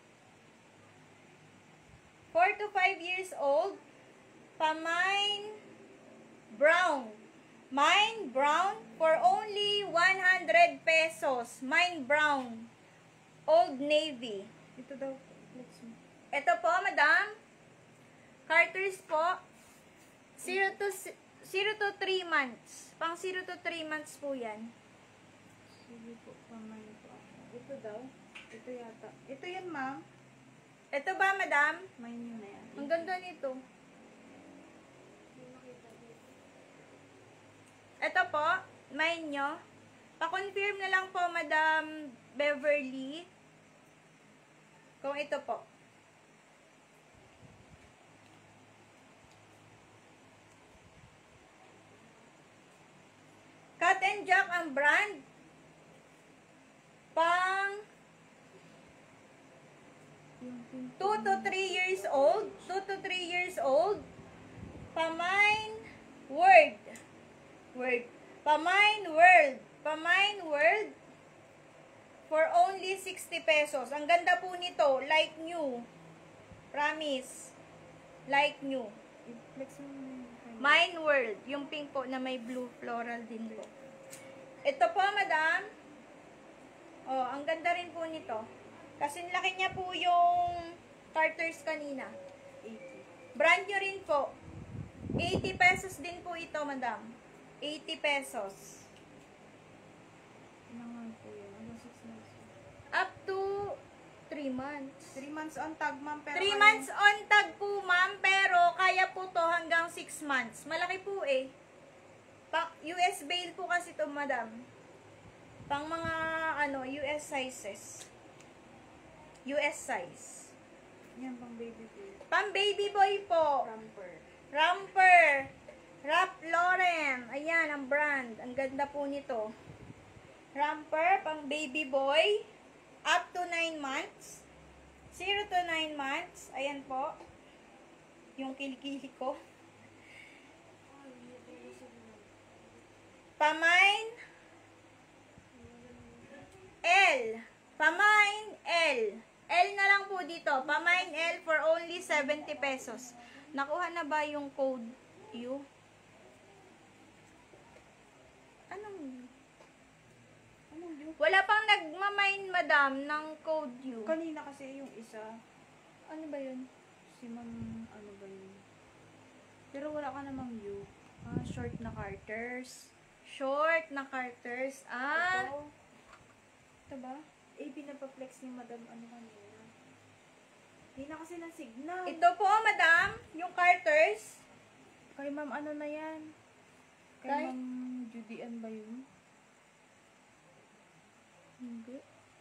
4 to 5 years old. Pamay brown. Mine brown for only 100 pesos. Mine brown. Old Navy. Ito daw. Let's see. Ito po, madam. Carters po. 0 to 3 months. Pang 0 to 3 months po yan. Sige po, pamay po ako. Ito daw. Ito yata. Ito yan, ma'am. Ito ba, madam? Mine yun na yan. Ang ganda nito. Ito po, mine nyo. Pa-confirm na lang po, Madam Beverly. Kung ito po. Cut and Jack ang brand. Pang 2 to 3 years old. 2 to 3 years old. Pamine Word. Pamine World. Pamine World. For only 60 pesos. Ang ganda po nito. Like new. Promise. Like new. I-flex mo na yung kanya. Mine World. Yung pink po na may blue floral din po. Ito po, madam. Oh, ang ganda rin po nito. Kasi laki niya po yung Carters kanina. 80. Brand nyo rin po. 80 pesos din po ito, madam. 80 pesos. Ilangan po yun. Ano 6 months? Up to 3 months. 3 months on tag, ma'am. 3 months on tag po, ma'am. Pero kaya po to hanggang 6 months. Malaki po eh. US bail po kasi to, madam. Pang mga, US sizes. US size. Yan, pang baby po. Pang baby boy po. Ramper. Ramper. Ralph Lauren. Ayan, ang brand. Ang ganda po nito. Ramper, pang baby boy. Up to 9 months. 0 to 9 months. Ayan po. Yung kilikili ko. Pamine L. Pamine L. L na lang po dito. Pamine L for only 70 pesos. Nakuha na ba yung code U? Anong U? Anong yun? Wala pang nagmamine, madam, ng code U. Kanina kasi yung isa. Ano ba yun? Si ma'am, ano ba yun? Pero wala ka namang you. Short na Carters. Short na Carters. Ito. Ito ba? Pinapaflex ni madam ano kanina. Hindi na kasi ng signal. Ito po, madam, yung Carters. Kay ma'am ano na yan? Kay Kay? ma'am Judy Ann ba yun? Hindi.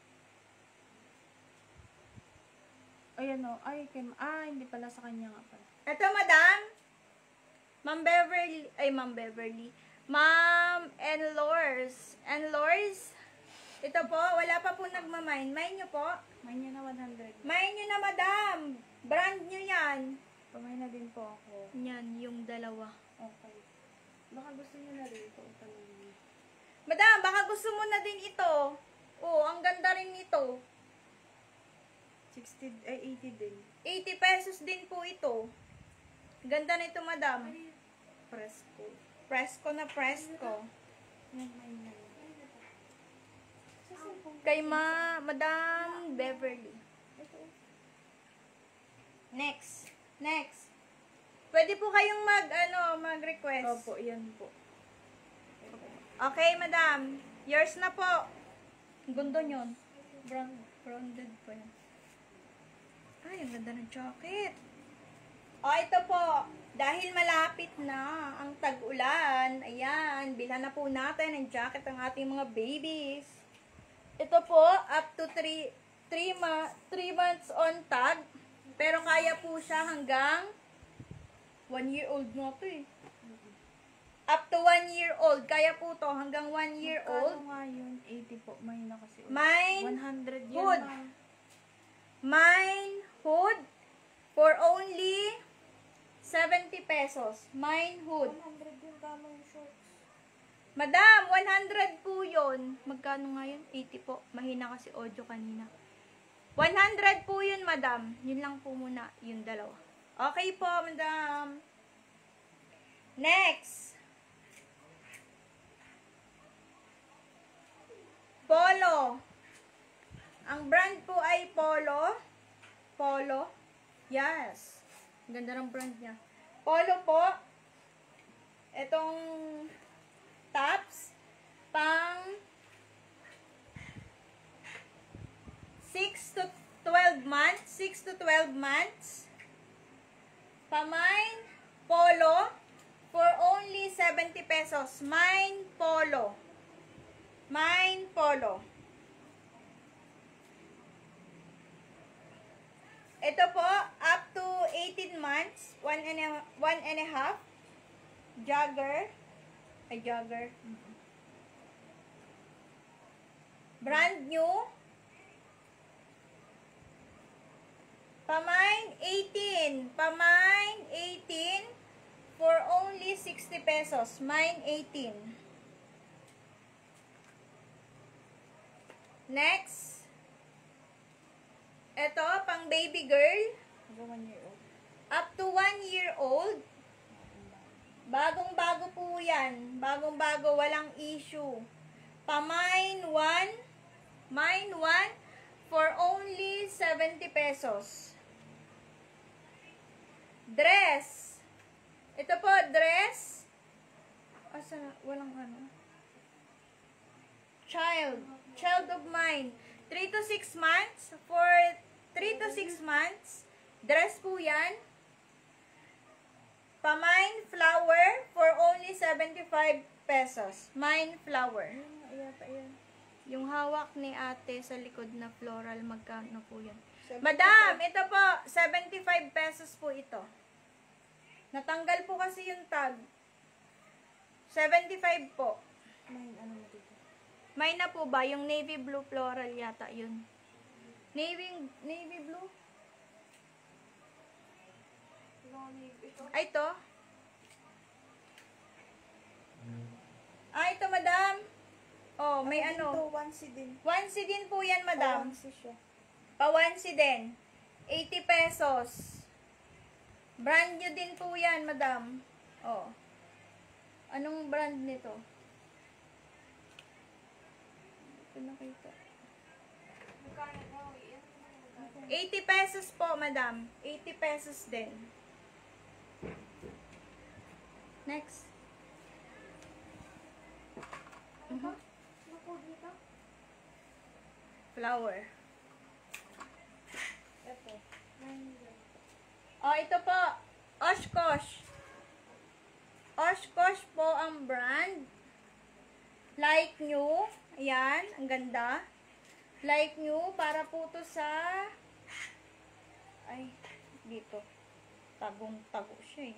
Ayan o. Ay, hindi pala sa kanya nga pala. Ito, madam. Ma'am Beverly. Ma'am Enlors. Ito po, wala pa po nagmamine. Mine nyo po. May niya na 100. Mine nyo na, madam. Brand nyo yan. Pamay na din po ako. Yan, yung dalawa. Okay. Baka gusto niyo na rin ito. Tanongin. Madam, baka gusto mo na din ito. Oh, ang ganda rin nito. 80 din. 80 pesos din po ito. Ganda nito, madam. Fresco. Fresco na Fresco. Yan, may nine. Kay Madam Beverly. Next. Next. Pwede po kayong mag-request. Opo, yan po. Okay, madam. Yours na po. Ang ganda nyon. Branded pa yan. Ay, ang ganda ng jacket. O, ito po. Dahil malapit na ang tag-ulan, ayan, bilhan na po natin ng jacket ang ating mga babies. Ito po, up to 3 months on tag. Pero kaya po siya hanggang 1-year-old na to eh. Up to 1 year old. Kaya po to hanggang 1 year old. Ano nga yun? 80 po. May na kasi. Mine 100 yan. hood. Ma'am. Mine hood for only 70 pesos. Mine hood. 100 yung kama yung shorts. Madam, 100 po yun. Magkano nga yun? 80 po. Mahina kasi audio kanina. 100 po yun, madam. Yun lang po muna. Yung dalawa. Okay po, madam. Next. Polo. Ang brand po ay Polo. Polo. Yes. Ang ganda ng brand niya. Polo po. Itong tops. Pang 6 to 12 months. 6 to 12 months. Pamine Polo for only 70 pesos. Mine Polo. Mine Polo. Ito po, up to 18 months, 1.5, jogger, ay jogger, brand new, Pamine 18, Pamine 18, for only 60 pesos, Mine 18. Next, ito, pang baby girl, Hanggang 1 year old. up to 1 year old. Bagong-bago po yan. Bagong-bago, walang issue. Pamine 1, Mine 1, for only 70 pesos. Dress. Ito po, dress. Asa, walang ano. Child of mine. 3 to 6 months. For 3 to 6 months. Dress po yan. Pamine flower for only 75 pesos. Mine flower. Ayun nga, yata yan. Yung hawak ni ate sa likod na floral, magkano po yan? 75. Madam, ito po, 75 pesos po ito. Natanggal po kasi yung tag. 75 po. May ano mo dito. May na po ba? Yung navy blue floral yata yun. Navy blue? Ay, ito. Ito, madam. Oh, may ano. Ito, 1C din. 1C din po yan, madam. 1C siya. Pa-1C din. 80 pesos. Brand new din po yan, madam. Oh. Anong brand nito? Ito nakita. 80 pesos po, madam. 80 pesos din. Next. Flower. Ito. Oh, ito po. Oshkosh. Oshkosh po ang brand. Like new. Ayan, ang ganda. Like new, para po to sa... Ay, dito. Tagong-tago siya eh.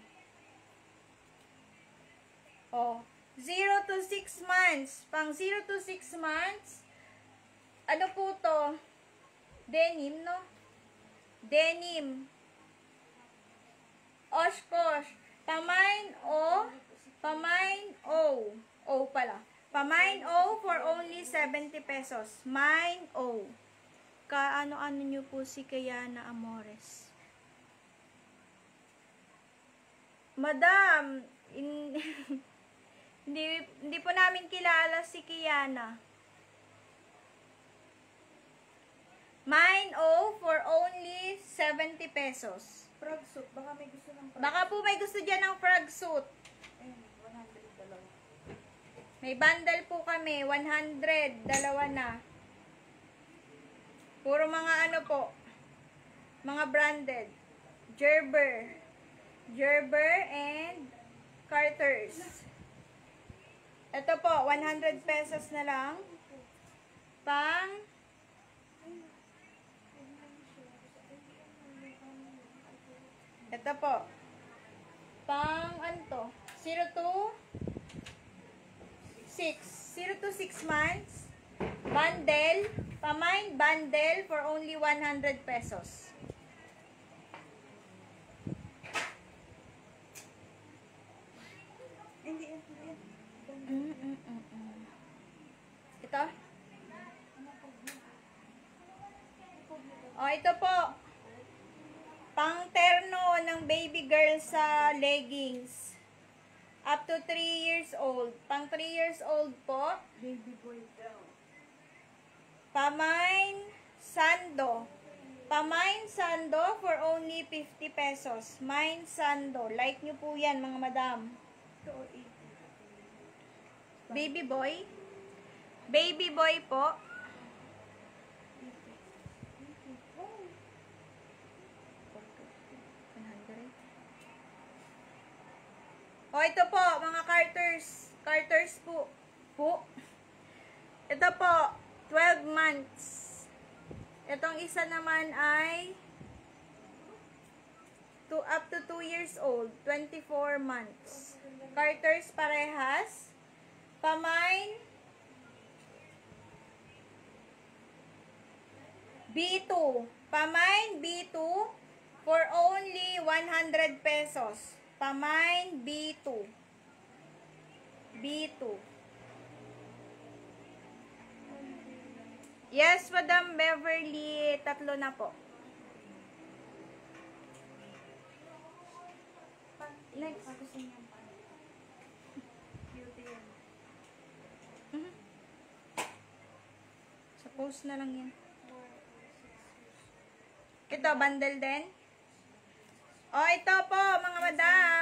Oh, 0 to 6 months. Pang 0 to 6 months. Ano po to? Denim, no? Denim. Oshkosh. Pamine O. Pamine O. O pala. Pamine O for only 70 pesos. Mine O. Kaano-ano nyo po si Kayana Amores. Madam, In, hindi po namin kilala si Kiana. Mine for only 70 pesos. Frog suit. Baka may gusto ng frog. Baka po may gusto dyan ng frog suit. Ayun, 100 dalawa. May bundle po kami, 100, dalawa na. Puro mga ano po, mga branded. Gerber and Carter's. Ito po, 100 pesos na lang. Pang ito po. Pang ano to? 0 to 6 months. Bundle. Pamine bundle for only 100 pesos. Hindi, yan. Ito. Oh, ito po. Pang terno ng baby girl sa leggings. Up to 3 years old. Pang 3 years old po. Baby boy daw. Pamine Sando. Pamine Sando for only 50 pesos. Mine Sando. Like nyo po yan, mga madam. Ito, 80. Baby boy. Baby boy po. O, ito po, mga Carters. Carters po. Ito po, 12 months. Itong isa naman ay up to 2 years old, 24 months. Carters parehas. Pamine B2. Pamine B2 for only 100 pesos. Pamine B2. B2. Yes, Madam Beverly. 3 na po. Next. Gusto niya pa. Cute yan. Sa post na lang yan. Ito, bundle din. O, ito po, mga madam.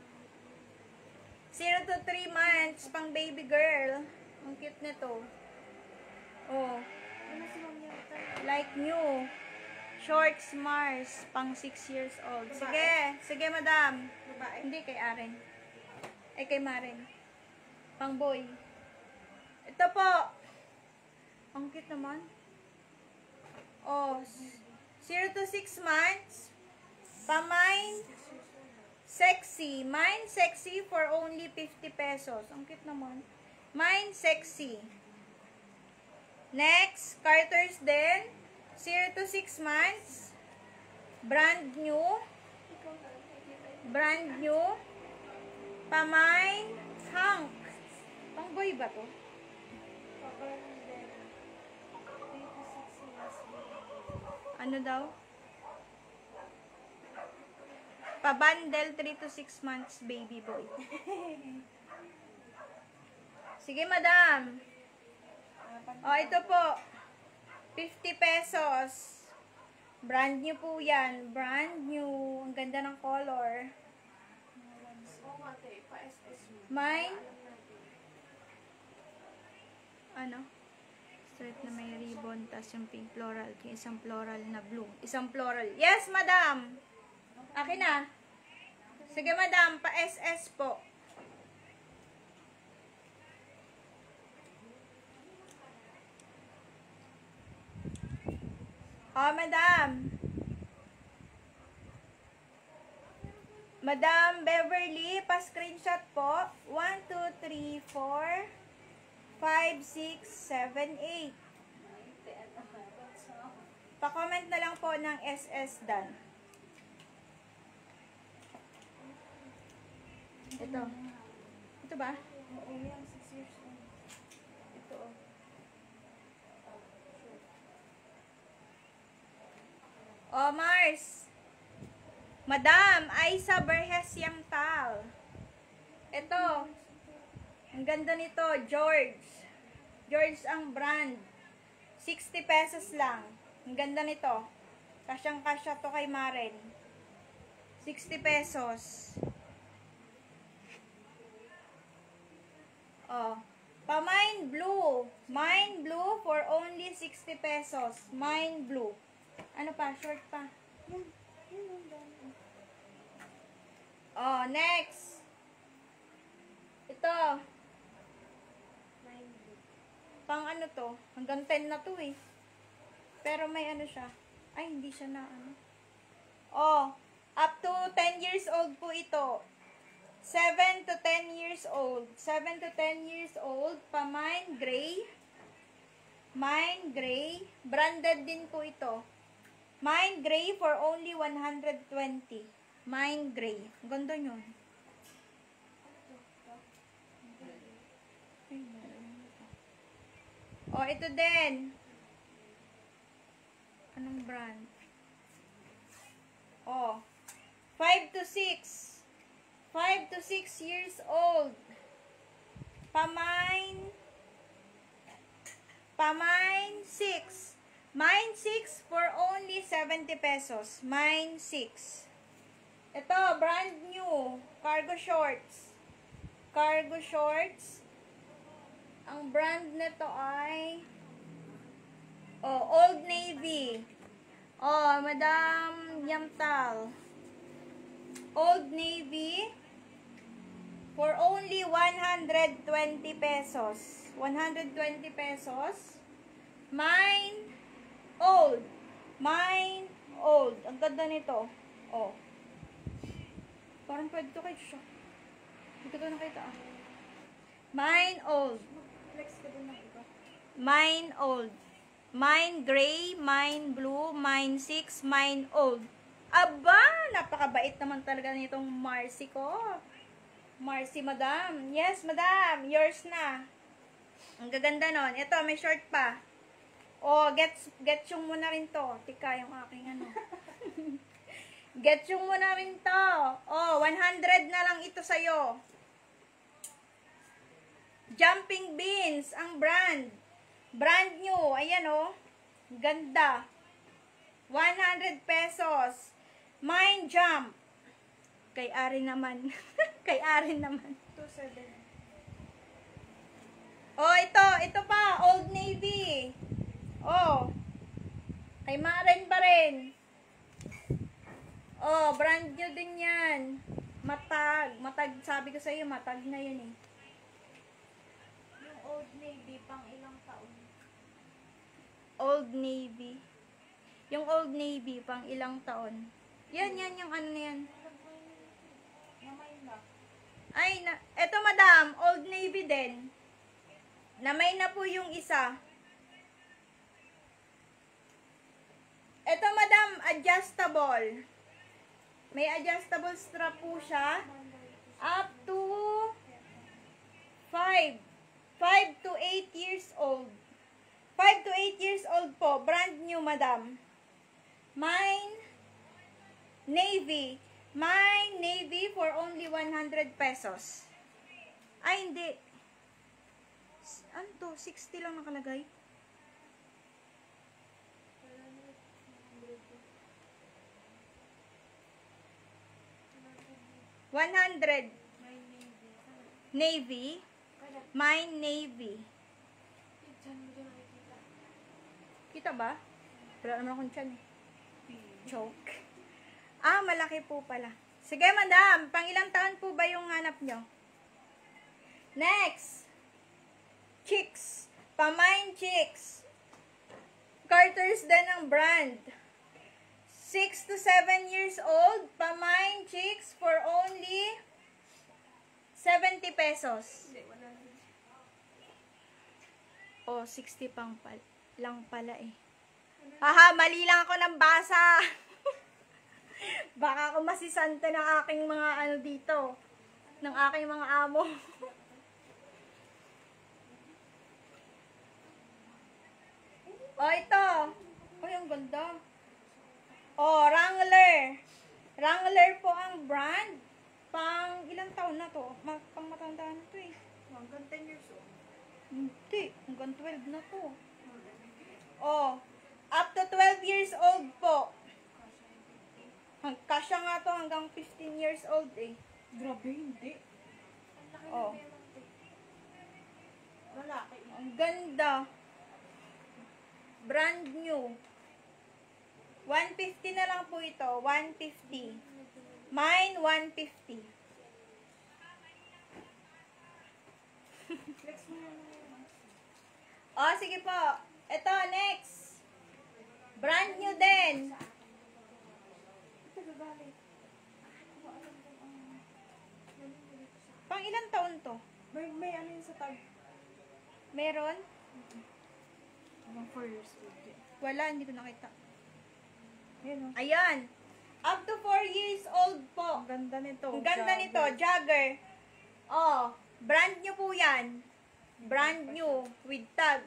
0 to 3 months, pang baby girl. Ang cute nito. Oh, Ano si Ma'am Yata? like new. Shorts Mars, pang 6 years old. Sige, madam. Babae. Hindi, kay Aren. Ay, kay Maren. Pang boy. Ito po. Ang cute naman. Oh, 0 to 6 months. Pamine Sexy. Mine Sexy for only 50 pesos. Ang cute naman. Mine Sexy. Next, Carter's din. 0 to 6 months. Brand new. Brand new. Pamine Hank. Pang boy ba to? Ano daw? Pabundle 3 to 6 months baby boy. Sige, madam. O, ito po. 50 pesos. Brand new po yan. Brand new. Ang ganda ng color. Mine? Ano? Straight na may ribbon, tas yung pink floral, yung isang floral na blue. Isang floral. Yes, madam! Akin na. Sige, madam. Pa-SS po. Oh, madam. Madam Beverly, pa-screenshot po. 1, 2, 3, 4, 5, 6, 7, 8. Pa-comment na lang po ng SS done. Ito. Ito ba? Oo, yan. 6 years old. Ito, oh. Oh, Mars. Madam, Aisa Berhes Yangtal. Ito. Ang ganda nito, George. George ang brand. 60 pesos lang. Ang ganda nito. Kasyang-kasya to kay Maren. 60 pesos. Oh. Pa-Mine Blue. Mine Blue for only 60 pesos. Mine Blue. Ano pa? Short pa. Oh, next. Ito. Pang ano to? Hanggang 10 na to eh. Pero may ano siya. Ay, hindi siya na ano. Oh, up to 10 years old po ito. 7 to 10 years old. 7 to 10 years old. Pa-Mine Gray. Mine Gray. Branded din po ito. Mine Gray for only 120. Mine Gray. Ganda yun. Oh, ito din. Anong brand? Oh. 5 to 6. 5 to 6 years old. Pa-Mine 6. Mine 6 for only 70 pesos. Mine 6. Ito, brand new. Cargo shorts. Cargo shorts. Ang brand nito ay Old Navy. Madam Yamtal. Old Navy for only 120 pesos. 120 pesos. Mine Old. Mine Old. Ang ganda nito. Oh. Parang pwede to kayo siya. Hindi ko ito nakita. Mine Old. Mine Old. Mine Gray, Mine Blue, Mine 6, Mine Old. Aba, napakabait naman talaga nitong Marcy ko. Marcy, madam. Yes, madam. Yours na. Ang gaganda nun. Ito, may short pa. Get yung muna rin to. Tika, yung aking ano. Get yung muna rin to. 100 na lang ito sa'yo. Jumping Beans, ang brand. Brand new. Ayan ganda. 100 pesos. Mine Jump. Kay Ari naman. Kay Ari naman. 2.7. Ito pa. Old Navy. Kay Maren pa rin. Brand new din yan. Matag. Matag, sabi ko sa'yo, matag na yun eh. Yung Old Navy, pang ilang taon? Old Navy. Yung Old Navy, pang ilang taon. Yan, yung ano na yan. Namay na. Ay, eto madam, Old Navy din. Namay na po yung isa. Eto madam, adjustable. May adjustable strap po siya. Up to 5 to 8 years old. 5 to 8 years old po. Brand new, madam. Mine Navy. Mine Navy for only 100 pesos. Ay, hindi. Ano to? 60 lang nakalagay. $100. Navy. Mine Navy. Kita ba? Wala naman akong tiyan eh. Joke. Malaki po pala. Sige, madam. Pang ilang taon po ba yung hanap nyo? Next. Chicks. Pa-Mine Chicks. Carter's din ang brand. 6 to 7 years old. Pa-Mine Chicks for only 70 pesos. 60 lang pala eh. Mali lang ako ng basa. Baka ako masisante ng aking mga ano dito. Ng aking mga amo. Ito. Ang ganda. Wrangler. Wrangler po ang brand. Pang ilang taon na to? Pang matandaan na to eh. Hanggang 10 years old. Hindi, hanggang 12 na to. Oh, up to 12 years old po. Kasya nga to hanggang 15 years old eh. Grabe, hindi. Ang laki Oh. ng memang te. Lalaki. Ang ganda. Brand new. 150 na lang po ito. 150. Mine, 150. Flex mo naman. Oh, sige po. Ito, next. Brand new din. Ito, gagalit. Pang ilang taon to? May ano yun sa tag. Meron? Hanggang 4 years old. Wala, hindi ko nakita. Ayan o. Ayan. Up to 4 years old po. Ang ganda nito. Ang ganda nito, Jagger. Oh, brand new po yan. Brand new with tag.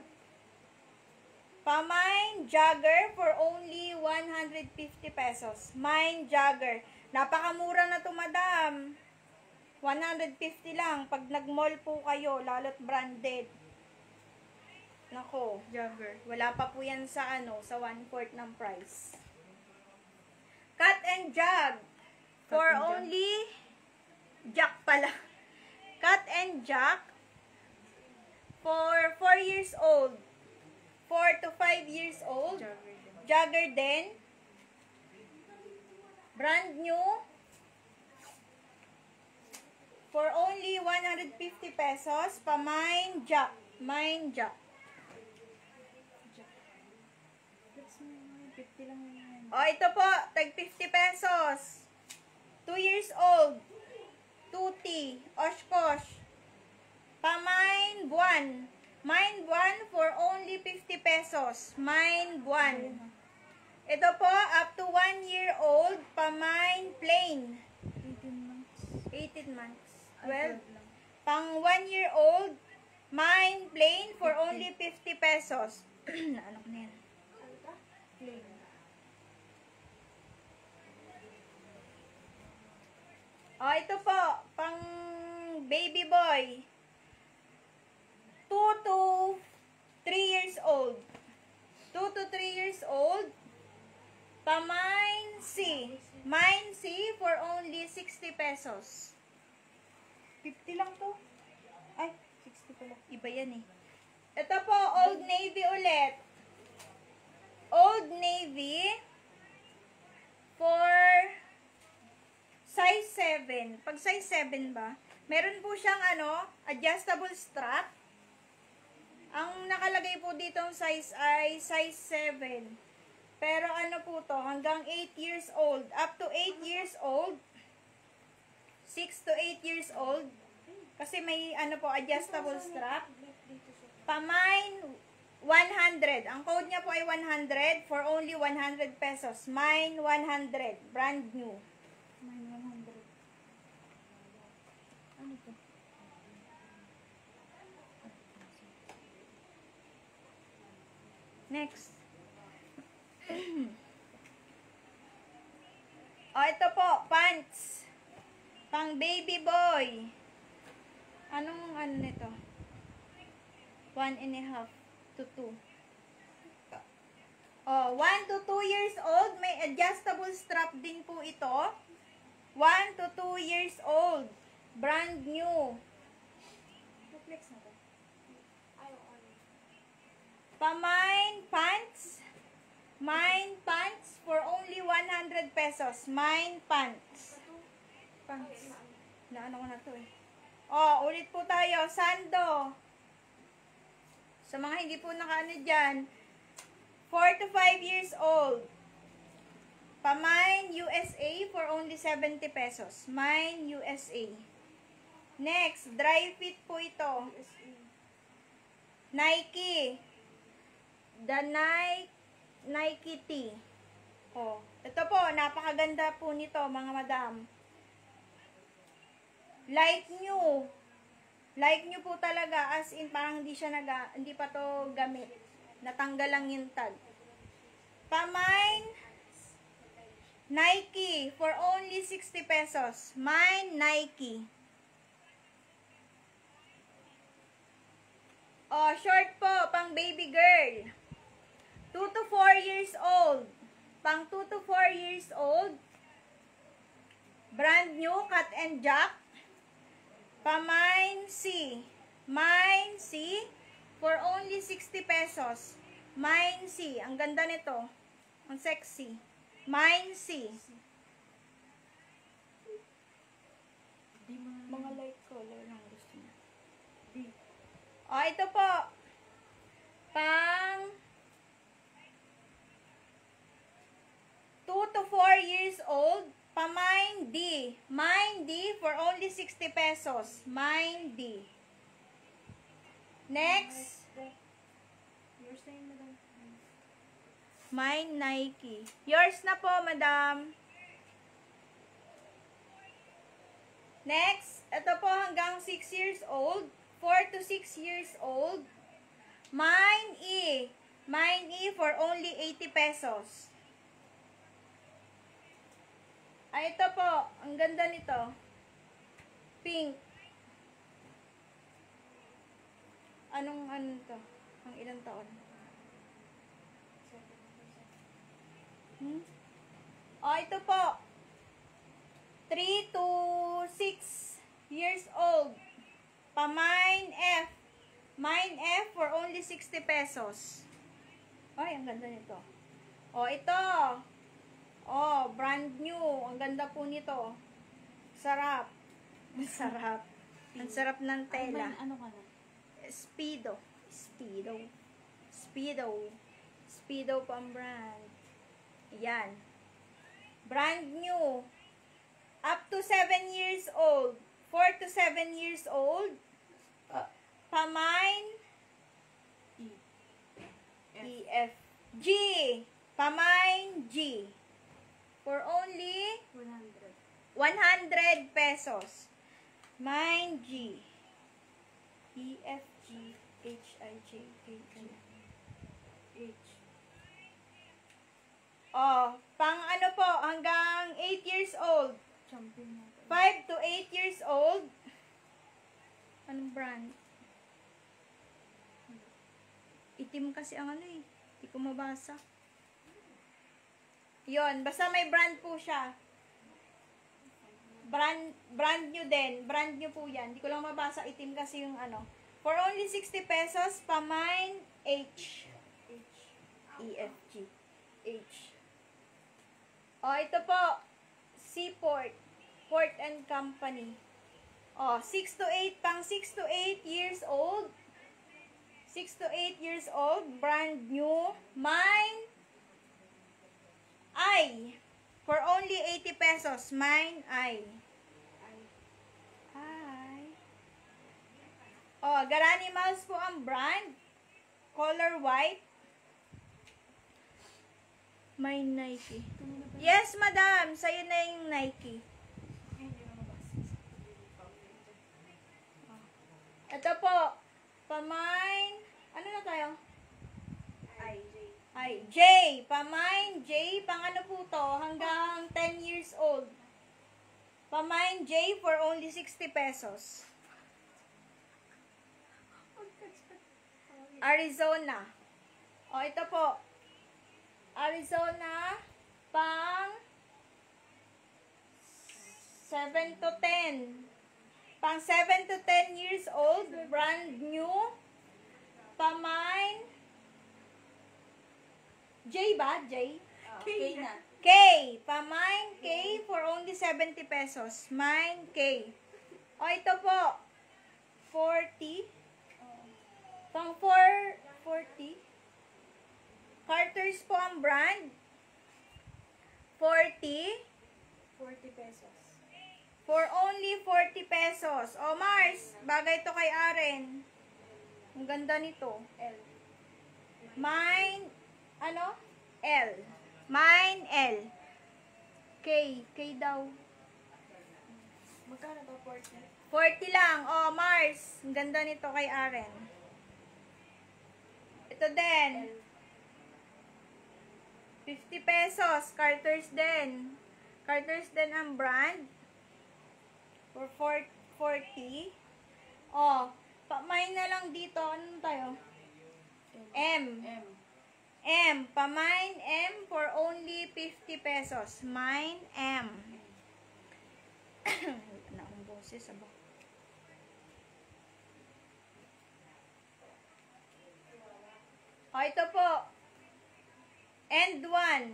Pamine Jagger for only 150 pesos. Mine Jagger. Napakamura na to, madam. 150 lang pag nag-mall po kayo, lalo't branded. Nako, Jagger. wala pa po yan sa sa 1/4 ng price. Cut and jug. For and jug. only jack pala. Cut and jack for 4 years old. 4 to 5 years old. Jagger din. Jagger din. Brand new. For only 150 pesos. Pamine jack. Mine jack. Flex mo naman. 50 lang yan. O, ito po, tag 50 pesos. 2 years old. Tuti. Oshkosh. Pamine buwan. Mine buwan for only 50 pesos. Mine buwan. Ito po, up to 1 year old. Pamine plain. 18 months. 18 months. Ay, 12. 12 lang. Pang 1 year old. Mine plain for only 50 pesos. Ano ko na yan? Plain. O, ito po, pang baby boy. 2 to 3 years old. 2 to 3 years old. Pamine C. Mine C for only 60 pesos. 50 lang to. Ay, 60 pala. Iba yan eh. Ito po, Old Navy ulit. Old Navy for size 7. Pag size 7 ba, meron po siyang adjustable strap. Ang nakalagay po ditong size ay size 7. Pero ano po to, hanggang 8 years old. Up to 8 years old. 6 to 8 years old. Kasi may adjustable strap. Pamine 100. Ang code niya po ay 100 for only 100 pesos. Mine 100. Brand new. Mine 100. Ano to? Next. Ito po, pants. Pang baby boy. Anong nito? 1.5 to 2. 1 to 2 years old. May adjustable strap din po ito. 1 to 2 years old. Brand new. Flex na to. Pamine pants. Mine pants for only 100 pesos. Mine pants. Pants. Naano ko na to eh. Ulit po tayo. Sando. Sa mga hindi po nakaano dyan. 4 to 5 years old. Pamine USA for only 70 pesos. Mine USA. Next, dry fit po ito. Nike. The Nike T. Ito po, napakaganda po nito, mga madam. Like new. Like new po talaga, as in parang hindi pa to gamit. Natanggal lang yung tag. Pamine Nike for only 60 pesos. Mine, Nike. Oh, short po, pang baby girl. 2 to 4 years old. Pang 2 to 4 years old. Brand new, cut and jack. Pamine C. Mine C for only 60 pesos. Mine C. Ang ganda nito. Ang sexy. Mine C. Di mo na. Mga light color lang gusto niya. Di. O, ito po. Pang 2 to 4 years old. Pamine D. Mine D for only 60 pesos. Mine D. Next. Yours na yun, madam. Mine Nike. Yours na po, madam. Next. Ito po hanggang 6 years old. 4 to 6 years old. Mine E. Mine E for only 80 pesos. Ay, ito po. Ang ganda nito. Pink. Anong ano to? Ang ilang taon? Oh, ito po. 3 to 6 years old. Pamine F. Mine F for only 60 pesos. Ay, ang ganda nito. Oh, ito. Oh, brand new. Ang ganda po nito. Sarap. Ang sarap. Ang sarap ng tela. Ano ka na? Speedo. Speedo. Speedo. Speedo po ang brand. Ayan. Brand new. Up to 7 years old. 4 to 7 years old. Pamine E. E, F, G. Pamine G. For only 100. 100 pesos. Mine G. E, F, G, H, I, J, K, L. H. Oh, pang ano po, hanggang 8 years old. Champion na. 5 to 8 years old. Anong brand? Itim kasi ang ano eh. Hindi ko mabasa. Yon, basta may brand po siya. Brand new din. Brand new po yan. Hindi ko lang mabasa. Itim kasi yung ano. For only 60 pesos, Pamine H. H. E, F, G. H. Oh, ito po. Seaport. Port and Company. Oh, 6 to 8. Pang 6 to 8 years old. 6 to 8 years old. Brand new. Mine I. For only 80 pesos. Mine I. Oh, Garanimals po ang brand. Color white. Mine Nike. Yes, madam. Sa'yo na yung Nike. Ay, hindi na mabasa. Ito po. Pamine. Ano na tayo? Ay, J. Pamine J. Pang ano po to? Hanggang 10 years old. Pamine J for only 60 pesos. Arizona. O, ito po. Arizona. Pang 7 to 10. Pang 7 to 10 years old. Brand new. Pamine. J ba? J? K na. K. Pamine K for only 70 pesos. Mine K. O, ito po. 40. Pang 440. Carter's po ang brand. 40. 40 pesos. For only 40 pesos. O, Mars, bagay to kay Aren. Ang ganda nito. L. Mine, ano? L. Mine, L. K. K daw. Magkano ba 40? 40 lang. O, Mars, ang ganda nito kay Aren. Ito din. L. 50 pesos. Carter's din. Carter's din ang brand. For 40. Oh, pamain na lang dito. Ano tayo? M. Pamain M for only 50 pesos. Mine M. Wala na akong boses. Aba. Ito po. End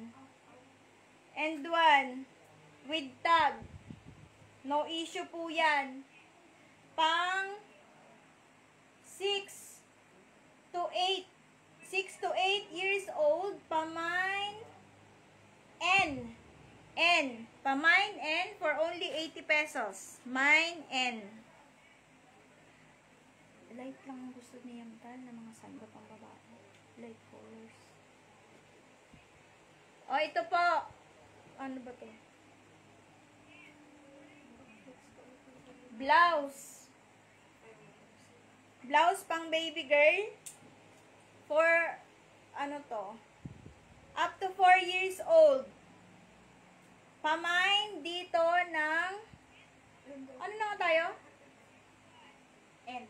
1. With tag. No issue po yan. Pang 6 to 8 years old, pamain N. Pamain N for only 80 pesos. Mine N. Light lang ang gusto ni Yamtal na mga sando pang babae. Light colors. Ito po. Ano ba to? Blouse. Blouse pang baby girl. For, ano to? Up to 4 years old. Pamain dito ng, ano na tayo? N.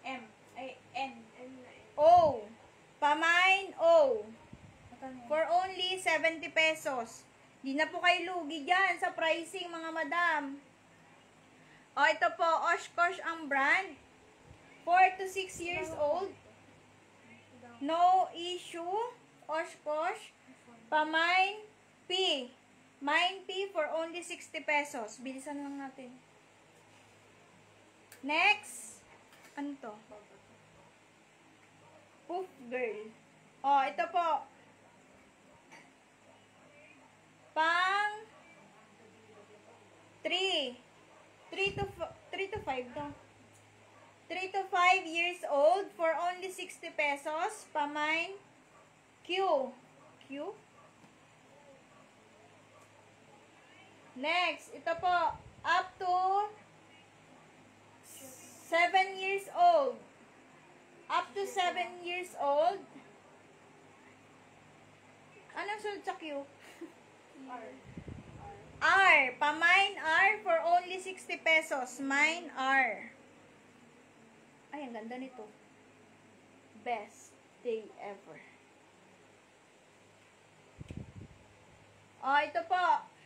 O. Pamain O. For only 70 pesos. Di na po kayo lugi dyan sa pricing, mga madam. Ito po, Oshkosh ang brand. 4 to 6 years old. No issue. Oshkosh. Pamain P. Mine P for only 60 pesos. Bilisan lang natin. Next. Ano to? Poof girl. Ito po. Pang 3 to 5 daw. 3 to 5 years old for only 60 pesos. Pamain Q. Next, ito po, up to 7 years old. Up to 7 years old. Anong sunod sa Q? R. Pamain R for only 60 pesos. Mine R. Ay, ang ganda nito. Best day ever. Ito po.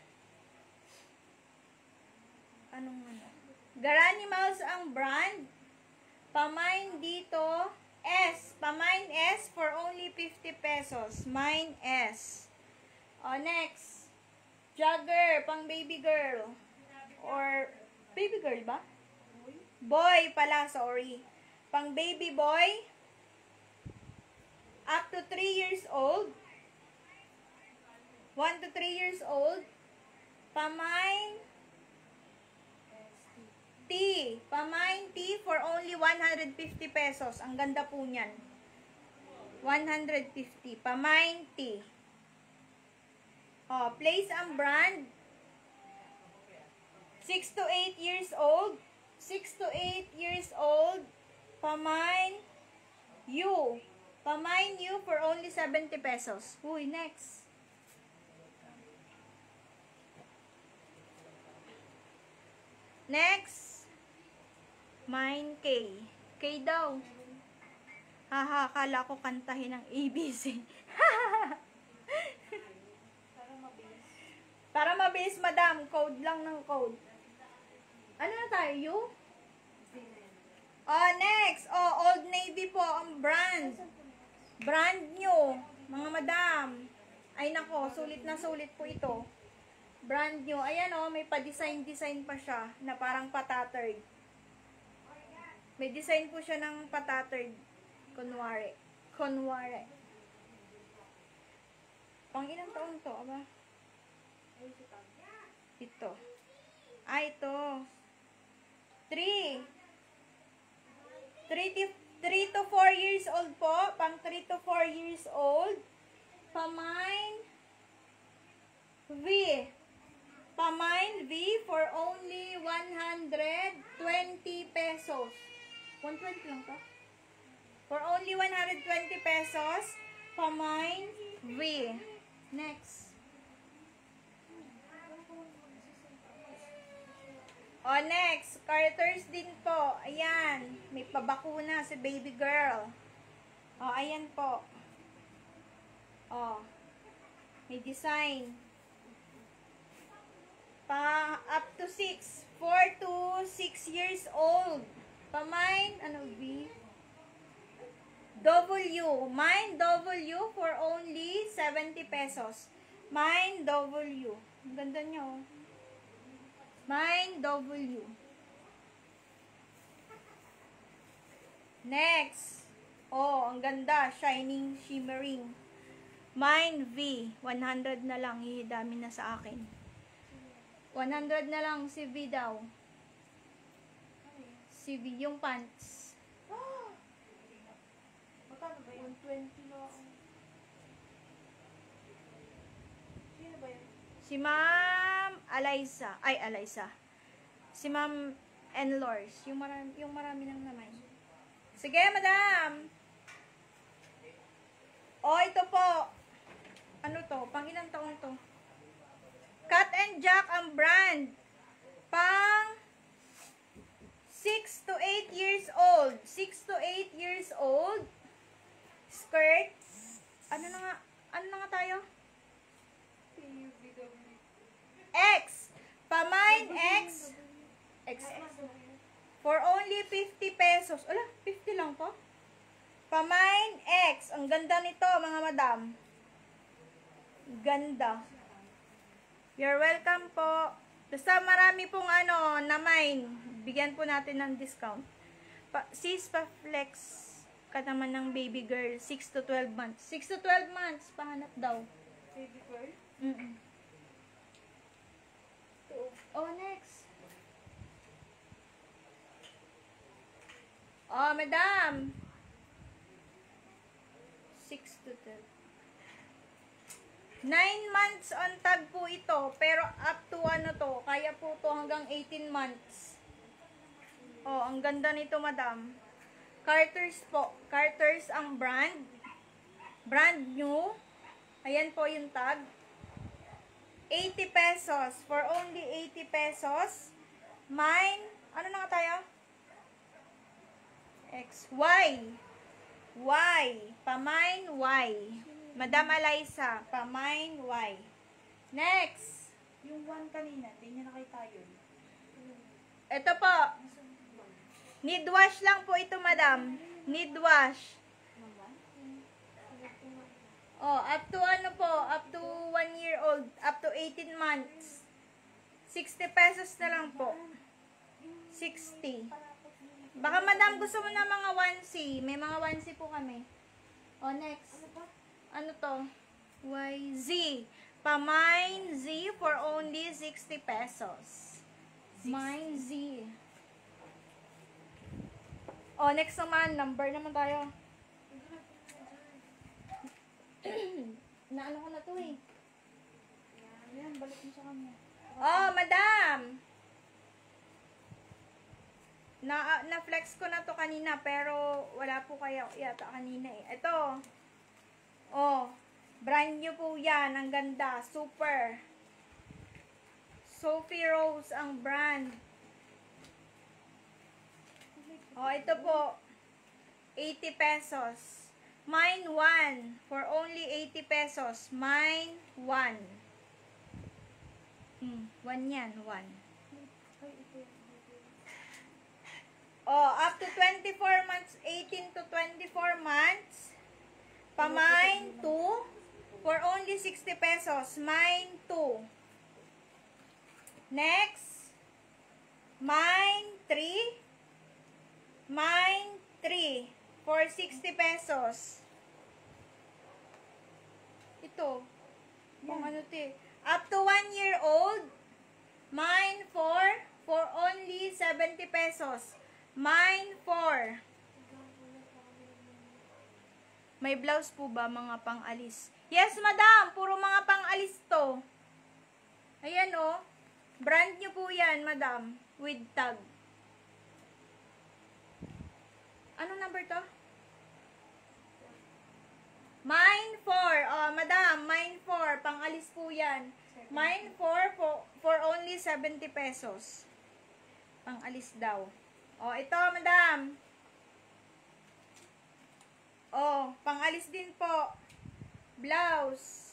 Anong ano? Garanimals ang brand. Pamain dito. S. Pamain S for only 50 pesos. Mine S. Next. Jogger, pang baby girl. Or, baby girl ba? Boy pala, sorry. Pang baby boy. Up to 3 years old. 1 to 3 years old. Pamain T. Pamain T for only 150 pesos. Ang ganda po niyan. 150. Pamain T. Place ang brand. 6 to 8 years old. 6 to 8 years old. Pamain U. Pamain U for only 70 pesos. Uy, next. Next. Mine K. K daw. Haha, akala ko kantahin ang ABC. Para mabilis, madam. Code lang ng code. Ano na tayo? U? Next. Old Navy po ang brand. Brand new. Mga madam. Ay nako, sulit na sulit po ito. Brand new. Ayan may pa-design pa siya na parang patattered. May design po siya ng patattered. Kunwari. Pang ilang taon to, aba? Ito. Ito. 3 to 4 years old po. Pang 3 to 4 years old. Pamain V. Pamain V for only 120 pesos. 120 lang to? For only 120 pesos. Pamain V. Next. O, next. Carters din po. Ayan. May pabakuna si baby girl. O, ayan po. O. May design. Up to 6. 4 to 6 years old. Pamine, ano B? W. Mine W for only 70 pesos. Mine W. Ang ganda niya, oh. Mine W. Next. Oh, ang ganda. Shining, shimmering. Mine V. 100 na lang. Hihidami na sa akin. 100 na lang si V daw. Si V yung pants. Magkano ba yun? 120 lang. Sino ba yun? Si Ma'am Alaysa. Ay, Alaysa. Si Ma'am Enlors. Yung marami ng naman. Sige, madam. O, ito po. Ano to? Pang ilang taon to? Cat and Jack ang brand. Pang 6 to 8 years old. 6 to 8 years old. Skirt. Ano na nga tayo? X. Pamine X. X. For only 50 pesos. Ala, 50 lang po. Pamine X. Ang ganda nito, mga madam. Ganda. You're welcome po. Basta marami pong na mine. Bigyan po natin ng discount. Sis, pa-flex ka naman ng baby girl. 6 to 12 months. 6 to 12 months. Pahanap daw. Baby girl? Oh, next. Oh, madam. 6 to 12. 9 months on tag po ito. Pero up to kaya po to hanggang 18 months. Oh, ang ganda nito, madam. Carters po. Carters ang brand. Brand new. Ayan po yung tag. 80 pesos. For only 80 pesos. Mine, ano na nga tayo? X, Y. Y. Pamine Y. Madam Alaysa. Pamine Y. Next. Yung one kanina, hindi niya nakita yun. Ito po. Need wash lang po ito, madam. Need wash. Oh, up to up to 1 year old, up to 18 months. 60 pesos na lang po. 60. Baka madam gusto mo na mga onesie. May mga onesie po kami. Oh, next. Ano to? YZ. Pamine Z for only 60 pesos. Mine Z. Oh, next naman. Number naman tayo. Naano ko na to eh. Ayan, balik mo sa kanya. Oh, madam. Na-flex ko na to kanina pero wala po kayo yata kanina eh. Ito. Oh, brand new po yan. Ang ganda. Super. Sophie Rose ang brand. Oh, ito po. 80 pesos. Mine 1 for only 80 pesos. Mine 1. 1 yan, 1. Oh, up to 24 months, 18 to 24 months. Pamine 2 for only 60 pesos. Mine 2. Next. Mine 3. Mine 3 for 60 pesos. Ito. Kung ano to eh. Up to 1 year old. Mine 4 for only 70 pesos. Mine 4. May blouse po ba mga pang-alis? Yes, madam. Puro mga pang-alis to. Ayan oh. Brand nyo po yan, madam. With tag. Ano number to? Mine 4. Oh, madam. Mine 4. Pang Pang-alis po yan. Mine for only 70 pesos. Pang-alis daw. O, ito, madam. O, pang-alis din po. Blouse.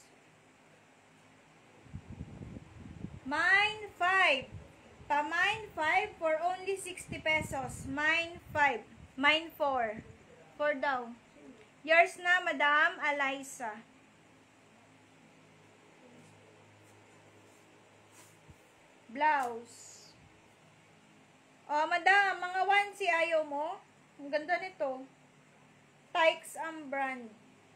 Mine 5. Pa-mine 5 for only 60 pesos. Mine 5. Mine 4. 4 daw. Yours na, Madam Eliza. Blouse. Oh, Madam, mga onesie ayaw mo? Ang ganda nito. Tykes ang brand.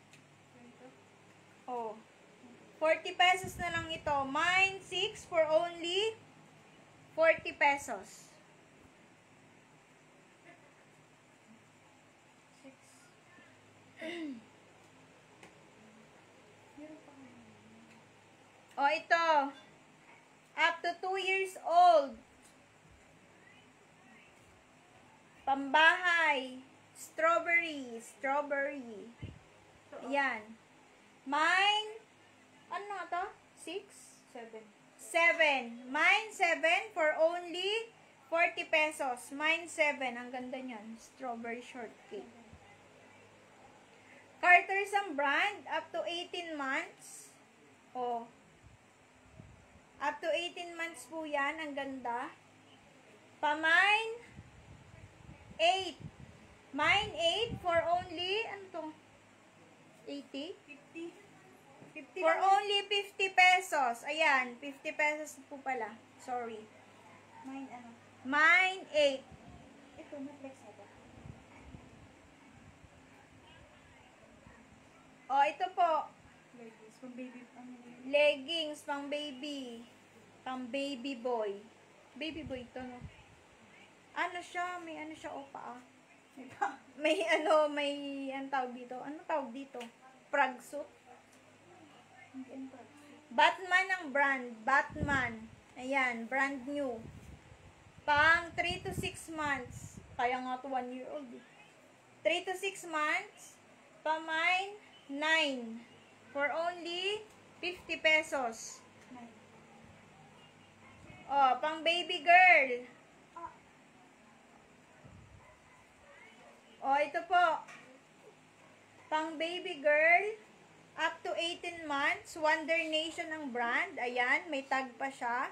Oh. 40 pesos na lang ito. Mine 6 for only 40 pesos. 6. Oh, ito. Up to 2 years old. Pambahay. Strawberry. Strawberry. Ayan. Mine, ano nga to? 6? 7. 7. Mine 7 for only 40 pesos. Mine 7. Ang ganda niyan. Strawberry shortcake. Carter's ang brand. Up to 18 months. Oh. Up to 18 months po yan. Ang ganda. Pa-mine 8. Mine 8 for only, ano to? 80? 50 For lang. only 50 pesos. Ayan, 50 pesos po pala. Sorry. Mine, ano? Mine 8. Ito, Netflix ba? O, ito po. Ladies, pang baby, ano yun? Leggings, pang baby. Pang baby boy. Baby boy ito, no? Ano siya? May ano siya, opa, ah. May ano, ang tawag dito. Ano tawag dito? Frog suit? Batman ang brand. Batman. Ayan, brand new. Pang 3 to 6 months. Kaya nga to 1 year old. 3 to 6 months. Pa mine, 9. For only 50 pesos. Oh, pang baby girl. Oh, ito po. Pang baby girl. Up to 18 months. Wonder Nation ang brand. Ayan, may tag pa siya.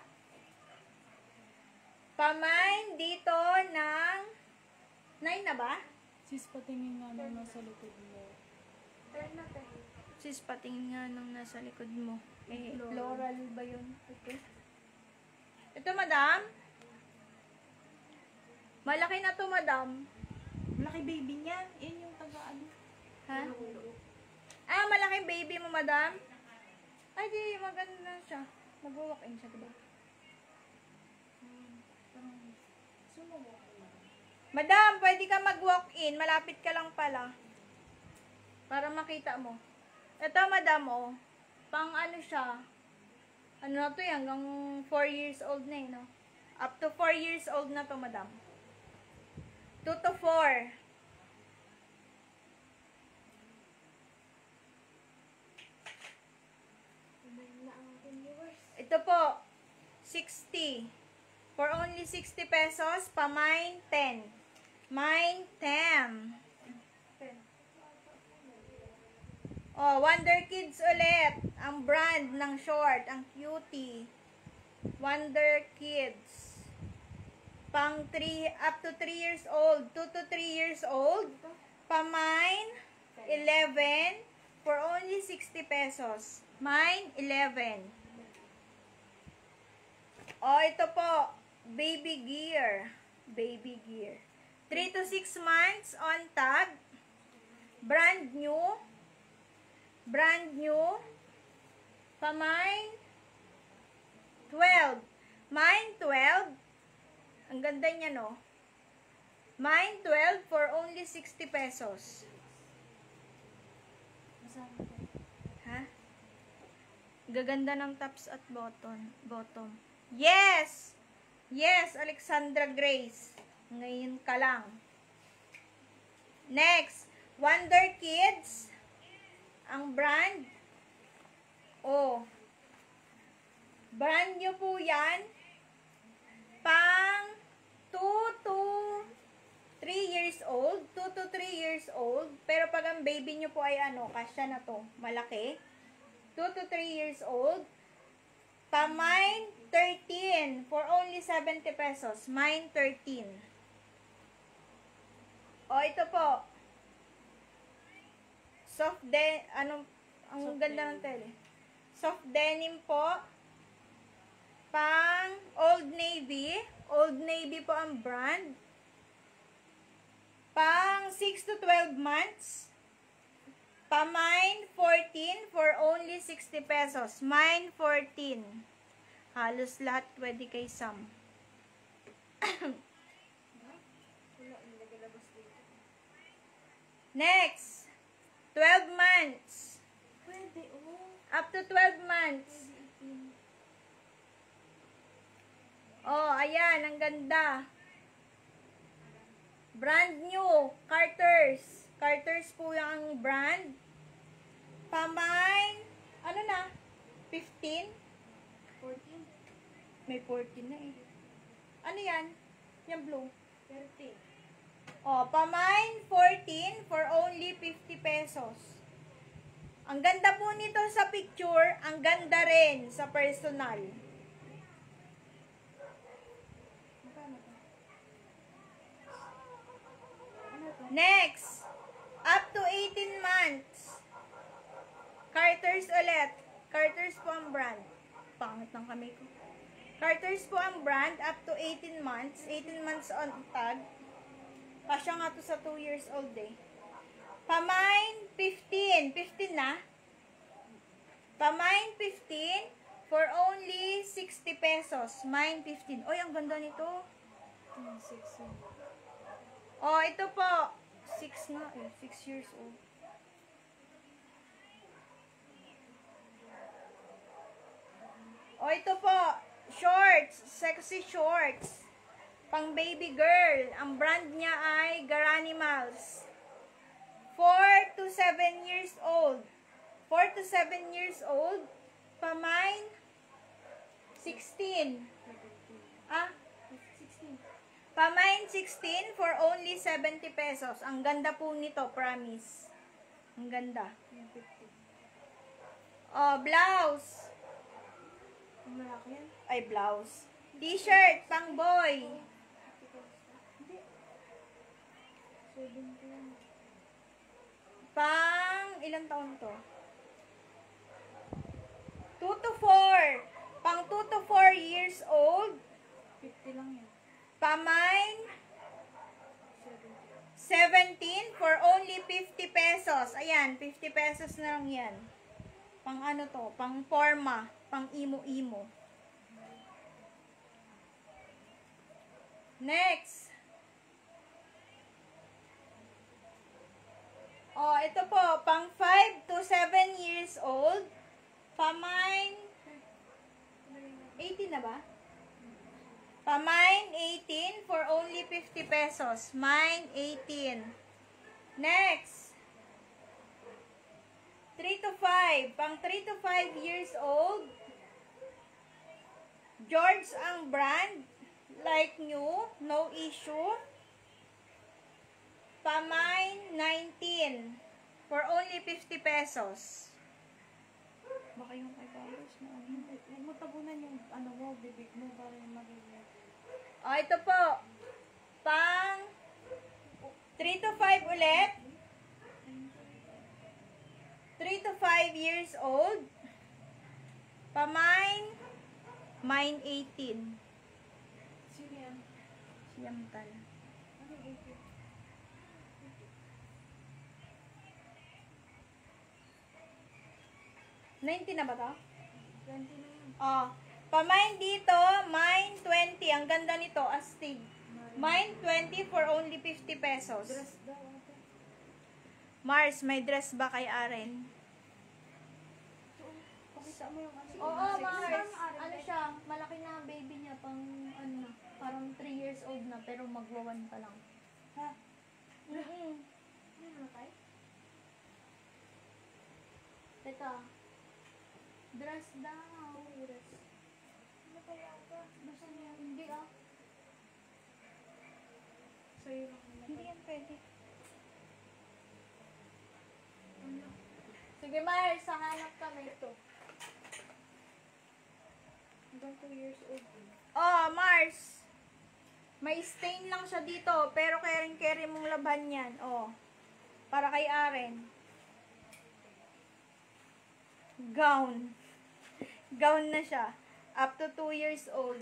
Pamine dito ng 9 na ba? Sis, patingin nga nung nasa likod mo. 10 na 10. Sis, patingin nga nung nasa likod mo. Eh, Floral. floral ba yun? Okay. Ito, madam. Malaki na to, madam. Malaki baby niya. Yan yung taga-ano. Ha? Ah, malaking baby mo, madam? Ay, di, maganda siya. Mag-walk-in siya, diba? Madam, pwede ka mag-walk-in. Malapit ka lang pala. Para makita mo. Ito, madam, oh. Pang ano siya. Ano na to yan? Hanggang 4 years old na eh, no? Up to 4 years old na to, madam. 2 to 4. Na ang ating viewers. Ito po, 60. For only 60 pesos, pa mine 10. Mine 10. 10. Oh, Wonder Kids ulit. Ang brand ng short, ang cutie. Wonder Kids. Pang 3, up to 3 years old. 2 to 3 years old. Pa mine 11. For only 60 pesos. Mine 11. Oh, ito po. Baby gear. Baby gear. 3 to 6 months on tag. Brand new. Brand new. Pa mine 12. Mine 12. Ang ganda niya, no? Mine 12 for only 60 pesos. Masama ko. Ha? Gaganda ng tops at bottom. Yes! Yes, Alexandra Grace. Ngayon ka lang. Next, Wonder Kids. Ang brand. Oh, Brand new po yan. Pang 2 to 3 years old. 2 to 3 years old. Pero pag ang baby nyo po ay ano, kasya na to, malaki. 2 to 3 years old. Pamine 13 for only 70 pesos. Mine 13. O, ito po. Ang Soft ganda denim. ng tele. Soft denim po. Pang Old Navy. Old Navy po ang brand. Pang 6 to 12 months. Pamine 14 for only 60 pesos. Mine 14. Halos lahat pwede kay Sam. Wala, nagalabas dito. Next. 12 months. Pwede, oh. Up to 12 months. Pwede 18. Oh, ayan. Ang ganda. Brand new. Carter's. Carter's po yung brand. Pamine. Ano na? 15? 14. May 14 na eh. Ano yan? Yung blue. 13. Oh, Pamine 14 for only 50 pesos. Ang ganda po nito sa picture, ang ganda rin sa personal. Magkano to? Ano to? Next, up to 18 months. Carter's ulit. Carter's po ang brand. Pangit ng kamay ko. Carter's po ang brand, up to 18 months. 18 months on tag. Kasya nga to sa 2 years old eh. Pamine 15. 15 na. Pamine 15 for only 60 pesos. Mine 15. Oy, ang ganda nito. 6 yun. Oh, ito po. 6 na eh. 6 years old. Oh, ito po. Shorts. Sexy shorts. Pang baby girl. Ang brand niya ay Garanimals. 4 to 7 years old. 4 to 7 years old. Pamine 16. Ah, 16. Pamine 16 for only 70 pesos. Ang ganda po nito, promise. Ang ganda. Yung 50. Oh, blouse. Ang malaki yan. Ay, blouse. T-shirt, pang boy. Hindi. 70 yan. Pang, ilang taon to? 2 to 4. Pang 2 to 4 years old. 50 lang yan. Pamine 70. 17 for only 50 pesos. Ayan, 50 pesos na lang yan. Pang ano to? Pang forma. Pang imo-imo. Next. Oh, ito po. Pang 5 to 7 years old. Pamine 18 na ba? Pamine 18 for only 50 pesos. Mine 18. Next. 3 to 5. Pang 3 to 5 years old. George ang brand. Like new. No issue. Pamine 19 for only 50 pesos. Baka yung $5 na ano. Huwag mo tabunan yung ano mo, bibig mo para yung magiging. O, ito po. Pang 3 to 5 ulit. 3 to 5 years old. Pamine. Mine 18. Sino yan? Siyamtal. Ano yung 80? $19 na ba to? 20 na yan. Oh. Pamine dito, mine 20. Ang ganda nito, astig. Mine 20 for only 50 pesos. Dress daw ate. Mars, may dress ba kay Aren? Pakita mo yung ano. Oo, yung Mars. sexy. Ano siya, malaki na ang baby niya, pang ano na, parang 3 years old na, pero magwawan pa lang. Ha? Ano tayo? Teka. Dress daw. Dress. yata. Basta niya. Hindi ah. Sa'yo lang naman. Hindi yan pwede. Ano? Sige, Mars, hanap kami ito. Hanggang 2 years old. Oh, Mars. May stain lang siya dito, pero kering-keri mong laban yan. Oh. Para kay Aren. Gown. Gown na siya. Up to 2 years old.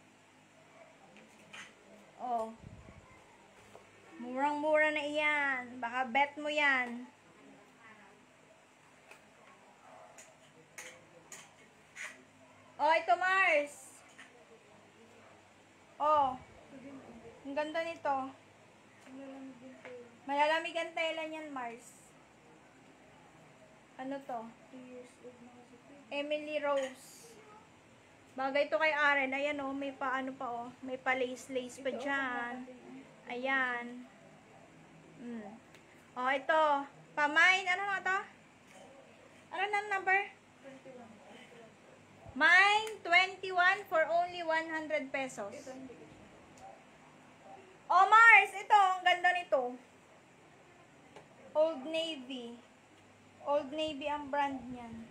Oh. Murang-mura na iyan. Baka bet mo yan. Oh, ito Mars. Oh. Ang ganda nito. Malalamig din kayo. Malalamig ang tela niyan, Mars. Ano to? 2 years old na kasi ito. Emily Rose. Bagay to kay Aren. Ayan oh, may pa ano pa oh. May pa lace-lace pa Ito, dyan. oh. Ayan. Oh, ito. Pamain. Ano nga to? Ano na number? 21. Mine 21 for only 100 pesos. Ito hindi. Oh, Mars, ito, ang ganda nito. Old Navy. Old Navy ang brand niyan.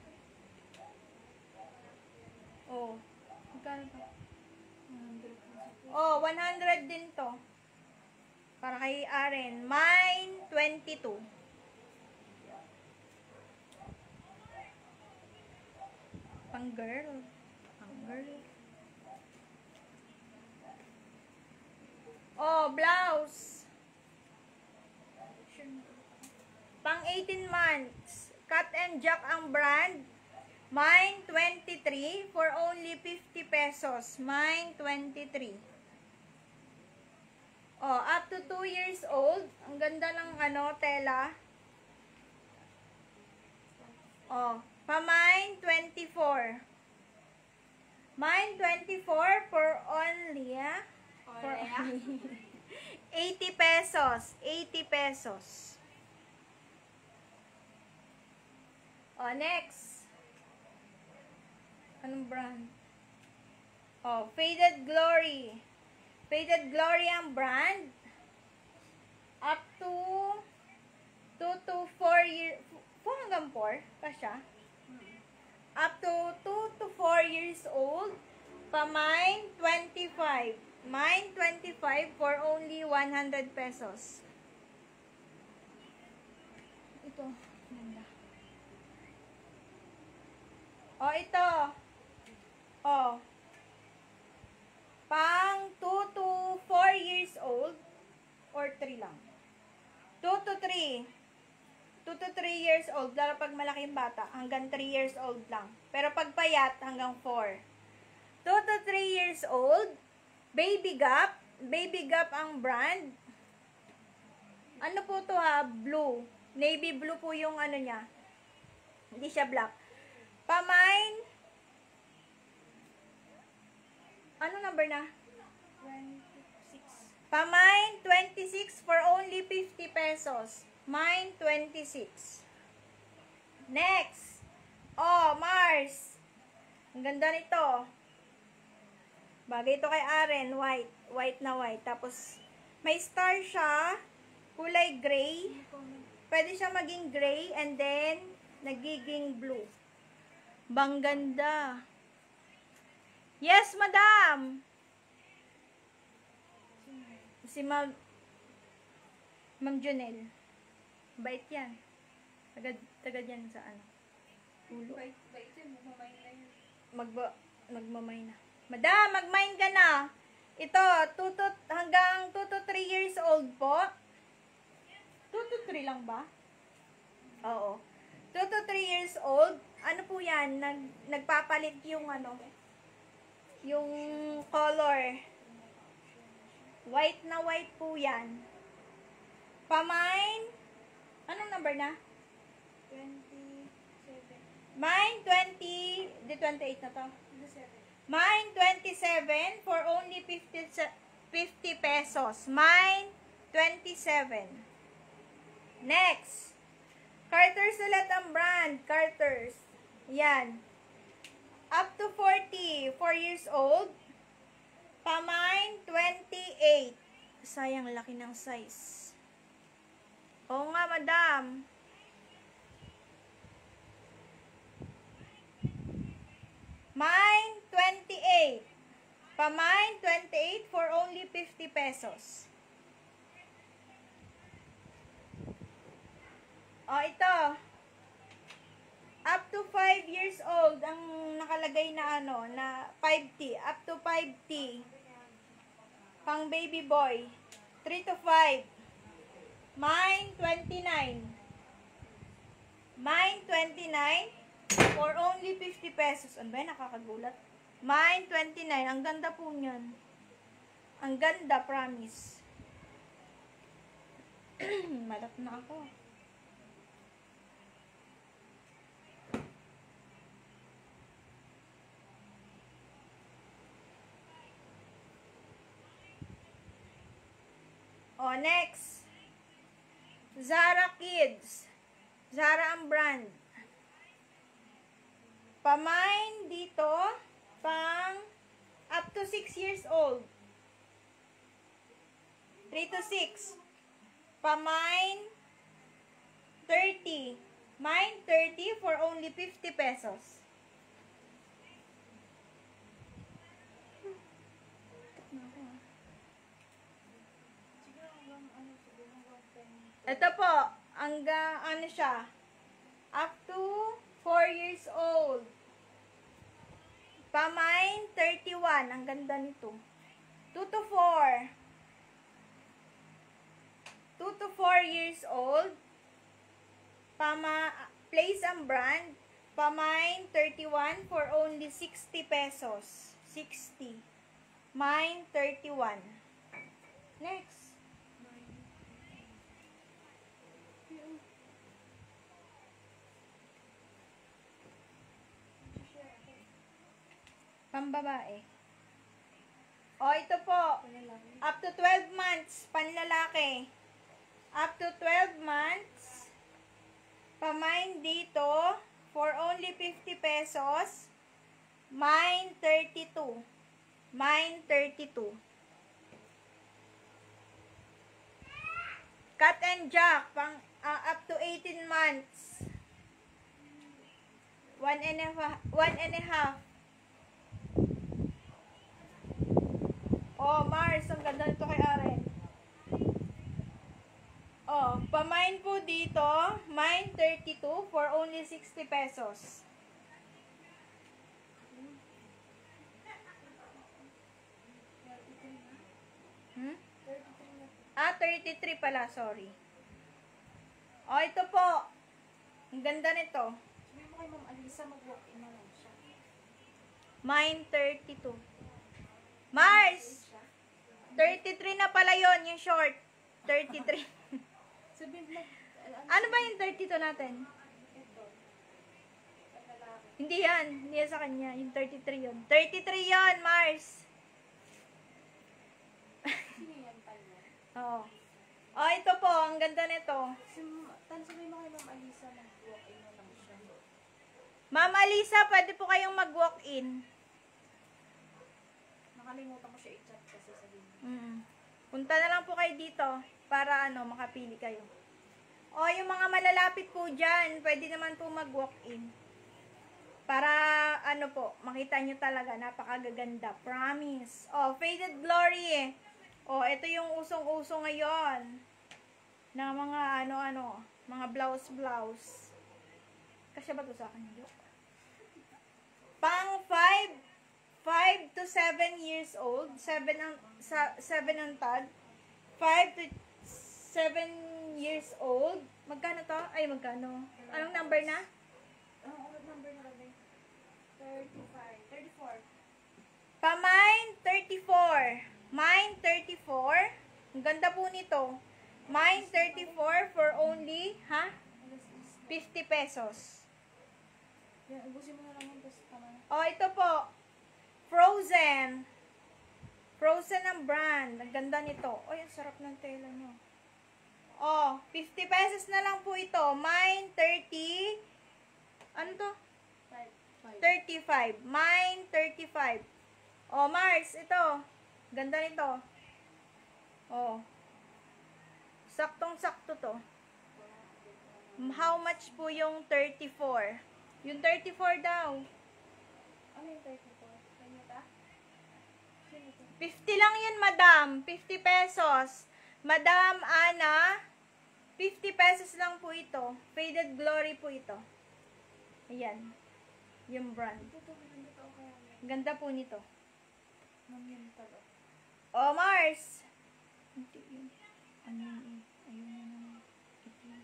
Oh. Magkano to? 100 na kasi. Oh, 100 din to. Para kay Aren. Mine 22. Pang girl. Pang girl. Oh, blouse. Pang 18 months. Cut and Jack ang brand. Mine 23 for only 50 pesos. Mine 23. Oh, up to 2 years old. Ang ganda ng ano, tela. Oh, pa mine 24. Mine 24 for only, For only 80 pesos. 80 pesos. Oh, next. Anong brand? Oh, Faded Glory. Faded Glory ang brand. Up to 2 to 4 years. 4 hanggang 4 pa siya. Up to 2 to 4 years old. Pa mine 25. Mine 25 for only 100 pesos. Ito. Ganda. Oh, ito. Oh. Pang 2 to 4 years old or 3 lang. 2 to 3. 2 to 3 years old, lalo pag malaking bata, hanggang 3 years old lang. Pero pag payat, hanggang 4. 2 to 3 years old, Baby Gap. Baby Gap ang brand. Ano po to ha? Blue. Navy blue po yung ano niya. Hindi siya black. Pamine. Ano number na? 26. Pamine 26 for only 50 pesos. Mine 26. Next. Oh, Mars. Ang ganda nito. Bagay ito kay Aren. White. White na white. Tapos, may star siya. Kulay gray. Pwede siya maging gray and then, nagiging blue. Bang ganda. Yes, madam. Si Ma'am Junel. Bait yan. Tagad yan sa ano. Ulo. Bait yan, mamay na yan. Magmamay na. Madam, mag-mine ka na. Ito, hanggang 2 to 3 years old po. 2 to 3 lang ba? Oo. 2 to 3 years old. Ano po yan? Nagpapalit yung ano, yung color. White na white po yan. Pamine. Anong number na? 27. Mine 20. Di 28 na to. 27. Mine 27 for only 50 pesos. Mine 27. Next. Carter's ulit ang brand. Carter's. Yan. Up to 40, 4 years old. Pamine, 28. Sayang, laki ng size. Oo nga, madam. Mine, 28. Pamine, 28 for only 50 pesos. O, ito. Up to 5 years old ang nakalagay na ano, na 5T. Up to 5T. Pang baby boy. 3 to 5. Mine, 29. Mine, 29 for only 50 pesos. Ano ba yun? Nakakagulat. Mine, 29. Ang ganda po niyan. Ang ganda, promise. Malat na ako. O, next. Zara Kids. Zara ang brand. Pamine dito, pang up to 6 years old. 3 to 6. Pamine, 30. Mine, 30 for only 50 pesos. Ito po, ano siya, up to 4 years old. Pamine, 31. Ang ganda nito. 2 to 4. 2 to 4 years old. Place ang brand. Pamine, 31 for only 60 pesos. 60. Mine, 31. Next. Pambabae. O, ito po. Up to 12 months. Panlalaki. Up to 12 months. Pamine dito. For only 50 pesos. Mine, 32. Mine, 32. Cut and Jack. Up to 18 months. 1 and a half. Oh, Mars, ang ganda nito kay Aren. Oh, pamine po dito, mine 32 for only 60 pesos. Hmm? 33 pala, sorry. Oh, ito po. Ang ganda nito. Sabi mo kay Ma'am Alisa, mag-walk-in na lang siya. Mine 32. Mars! 33 na pala yon yung short. 33. Sabi mo, Ano ba yung 32 natin? Hindi yan. Hindi yan sa kanya. Yung 33 yon. 33 yon, Mars. sino yan pala? Oo. Oh, ito po. Ang ganda nito. Sabi mo kay Ma'am Alisa, mag-walk-in na lang siya. Ma'am Alisa, pwede po kayong mag-walk-in. Nakalimutan ko siya i-chat kasi sabi mo. Punta na lang po kayo dito para makapili kayo. O, yung mga malalapit po dyan, pwede naman po mag-walk-in. Para, makita nyo talaga, napakagaganda. Promise. O, Faded Glory. O, ito yung usong-uso ngayon. Na mga, mga blouse. Kasya ba ito sa akin? Pang 5 to 7 years old. 7 ang tag. 5 to 7 years old. Magkano to? Ay, magkano? Anong number na? Ano number na kami? 34. Pamine, 34. Mine, 34. Ang ganda po nito. Mine, 34 for only, 50 pesos. Yan, ubusin mo na lang yung basta naman. O, ito po. Frozen. Frozen ang brand. Ang ganda nito. Oy, ang sarap ng tela nyo. O, 50 pesos na lang po ito. Mine, 30. Ano to? 5. 35. Mine, 35. Oh, Mars, ito. Ganda nito. Oh. Saktong-sakto to. How much po yung 34? Yung 34 daw. Ano yung 34? Kanya ta? Sino to? 50 lang yun, madam. 50 pesos. Madam Ana, 50 pesos lang po ito. Faded Glory po ito. Ayan. Yung brand. Ito, maganda to kaya. Ganda po nito. Mamyan talo. Oh, Mars. Hindi yun. Ano yun eh? Ayun na naman. Ito yun.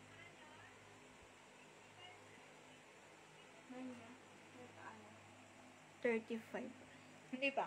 Manya. Ano? 35. Hindi pa.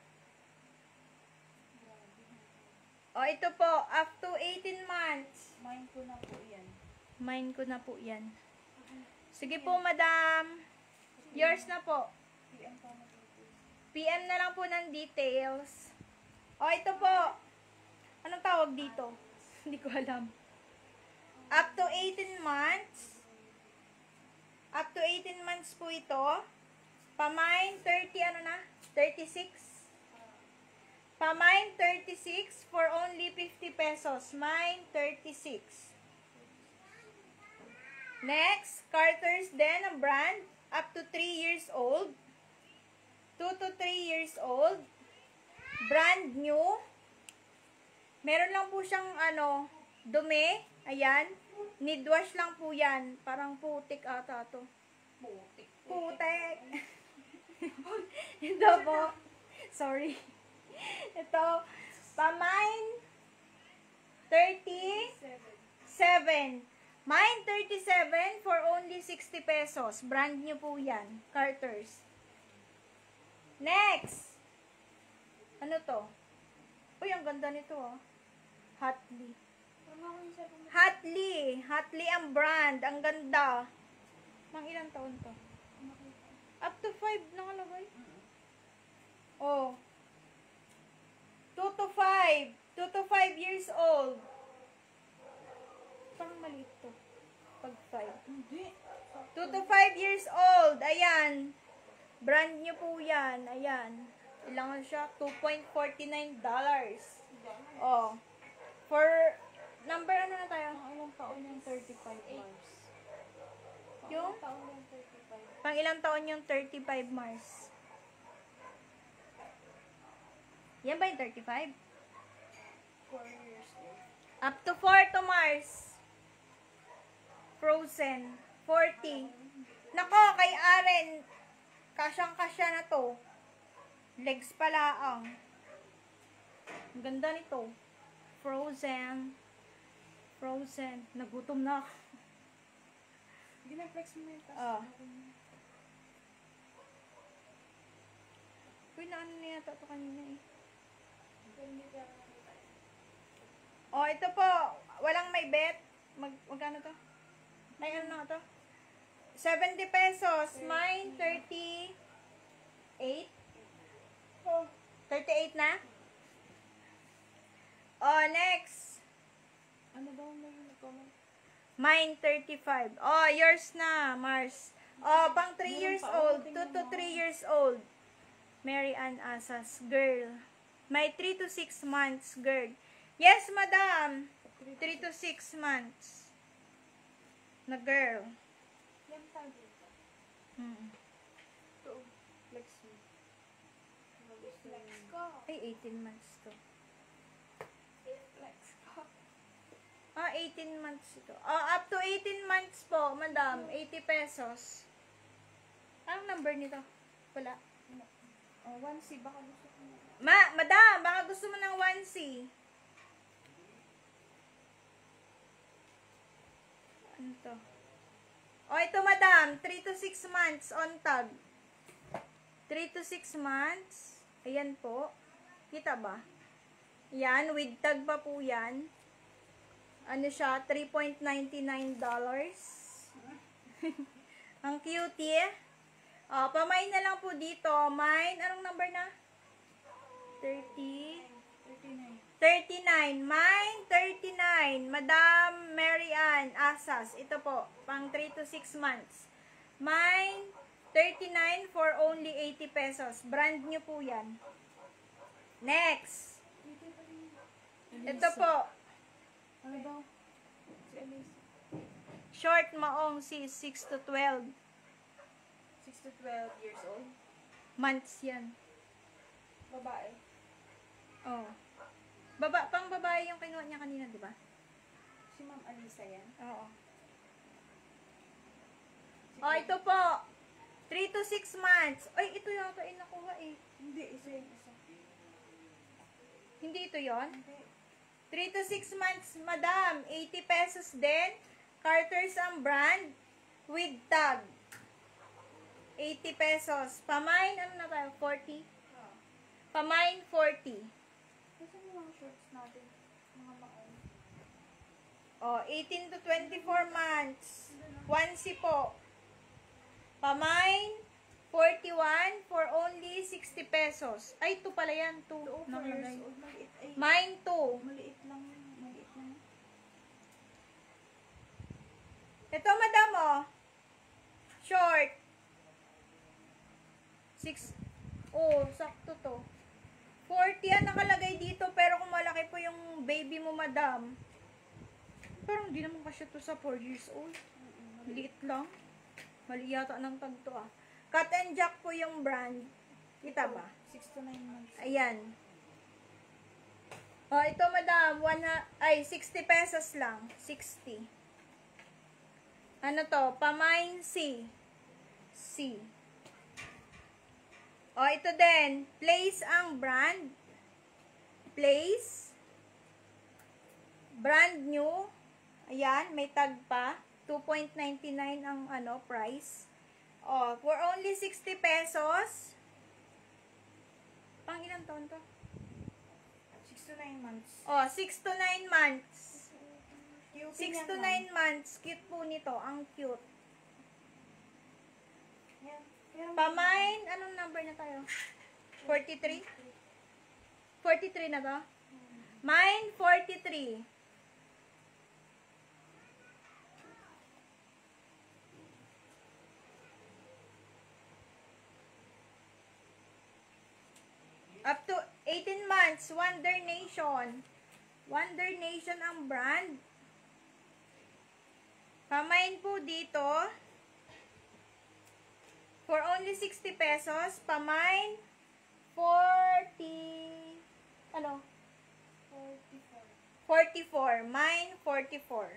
Oh, ito po. Up to 18 months. Mine ko na po yan. Mine ko na po yan. Sige po, madam. Yours na po. PM pa matutulog. PM na lang po ng details. Oh, ito po. Anong tawag dito? Hindi ko alam. Up to 18 months. Up to 18 months po ito. Pamine, 30, ano na? 36. Pamine, 36 for only 50 pesos. Mine, 36. Next, Carter's din, ang brand. Up to 3 years old. 2 to 3 years old. Brand new. Meron lang po siyang, dumi. Ayan. Need wash lang po yan. Parang putik ata to. Putik. Putik. Ito po. Sorry. Ito. Pamine. 37. Mine 37 for only 60 pesos. Brand new po yan. Carter's. Next. Ano to? Uy, ang ganda nito ah. Hatley. Hatley. Hatley ang brand. Ang ganda. Mang ilang taon to? Up to 5 nakalagay. Oh. 2 to 5. 2 to 5 years old. Parang maliit to. Pag 5. Hindi. 2 to 5 years old. Ayan. Brand new po yan. Ayan. Ilang siya? $2.49. Oh. For, number ano na tayo? Ang ilang taon yung 35 Mars? Yung? Ang taon yung 35. Pang ilang taon yung 35 Mars? Yan ba yung 35? 4 years old. Up to 4 to Mars. Frozen. 40. Nako, kay Aren, kasyang-kasya na to. Legs pala ang. Ang ganda nito. Frozen. Frozen. Nagutom na ako. Ginaflex mo yung taas. Ah. Uy, naano na yata ito kanina eh. Hindi ka nakita. Oh, ito po. Walang may bet. Magkano to? Ay, ano na to? 70 pesos. Mine, 38. Oh, 38 na? Oh, next. Ano daw na yung nag-comment? Mine, 35. Oh, yours na, Mars. Oh, pang 3 years old. 2 to 3 years old. Mary Ann Asas. Girl. May 3 to 6 months, girl. Yes, madam. 3 to 6 months. Na girl. Yan tayo dito. Ito. Flex mo. Flex ko. Ay, 18 months to. Flex ko. Ah, 18 months ito. Ah, up to 18 months po, madam. 80 pesos. Anong number nito? Wala. Oh, 1C. Baka gusto ko na. Madam, baka gusto mo ng 1C. Ano to? Oh, ito madam. 3 to 6 months on tag. 3 to 6 months. Ayan po. Kita ba? Yan, with tag pa po yan. Ano siya? $3.99. Ang cute eh. Oh, pamain na lang po dito. Mine, anong number na? 39. 39. Mine, 39. Madam Mary Ann Asas. Ito po, pang 3 to 6 months. Mine, 39 for only 80 pesos. Brand new po yan. Next. Ito po. Ano daw? Si Elisa. Short maong si 6 to 12 6 to 12 years old. months yan. Babae. Oh. Pang babae yung kinuha niya kanina, di ba? Si Ma'am Alisa yan. Oo. Oh, ito po. 3 to 6 months. Ay, ito yata yung nakuha eh. Hindi, isa yung isa. Hindi ito yon. Hindi. 3 to 6 months, madam. 80 pesos din. Carter's ang brand with tag. 80 pesos. Pamain, ano na tayo? 40? Pamain, 40. Kasi yung mga shorts natin. Mga maon. Oh, 18 to 24 months. 1C po. Pamain, 41 for only 60 pesos. Ay, 2 pala yan. 2. Nakalagay. Maliit ay. Mine, 2. Maliit lang yun. Maliit lang. Ito, madam, oh. Short. 6. Oh, sakto to. 40 yan nakalagay dito, pero kung malaki po yung baby mo, madam. Parang hindi naman kasi to sa 4 years old. Maliit lang. Mali yata ng tag to, ah. Cut and Jack po yung brand. Kita ba? 6 to 9 months. Ayan. Oh, ito, madam. 60 pesos lang. 60. Ano to? Pamain C. C. Oh, ito din. Place ang brand. Place. Brand new. Ayan, may tag pa. 2.99 ang price. Oh, for only 60 pesos. Pang ilang taon to? 6 to 9 months. Oh, 6 to 9 months. Cute 6 to 9 months. Cute po nito. Ang cute. Yan. Pero Pamain, anong number na tayo? 43? 43 na to? Mine, 43. Up to 18 months, Wonder Nation. Wonder Nation ang brand. Pamain po dito. For only 60 pesos. Pamain, 40... Ano? 44. Mine, 44.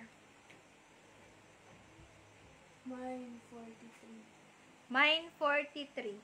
Mine, 43. Mine, 43.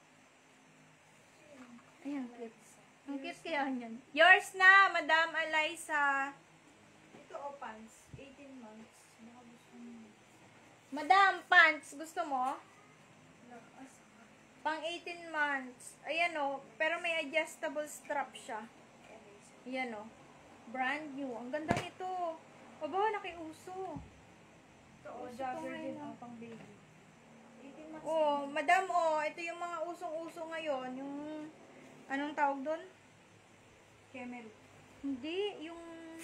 Ayan, cute. Ang cute kaya yan. Yours na, Madam Eliza. Ito o pants. 18 months. Baka gusto mo. Madam, pants. Gusto mo? Lakas. Pang 18 months. Ayan o. Pero may adjustable strap siya. Ayan o. Brand new. Ang ganda nito. Aba, nakiuso. Ito o, Uso jogger pa din ngayon, o, pang baby. 18 months. Oh, madam, oh, ito yung mga usong-uso ngayon. Yung, anong tawag doon? Camel. Hindi, yung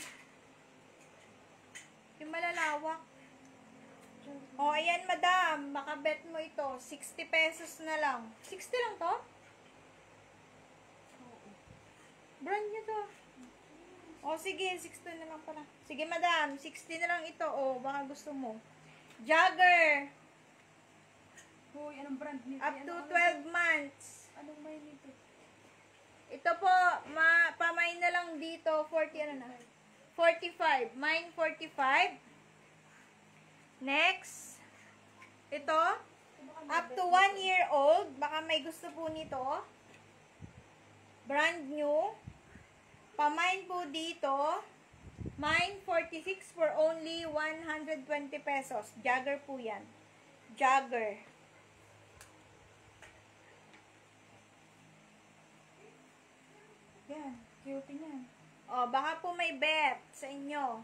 malalawak. Oh, ayan, madam. Makabet mo ito. 60 pesos na lang. 60 lang to? Brand new to. Oh, sige, 60 na lang pala. Sige, madam, 60 na lang ito. Oh, baka gusto mo. Jogger. Hoy, anong brand nito? Up to 12 months. Anong may nito? Ito po, pamain na lang dito, 40 ano na? 45. Mine 45. Next. Ito, up to 1 year old. Baka may gusto po nito. Brand new. Pamain po dito. Mine 46 for only 120 pesos. Jogger po yan. Jogger. Yan, cute niyan. O, baka po may bet sa inyo.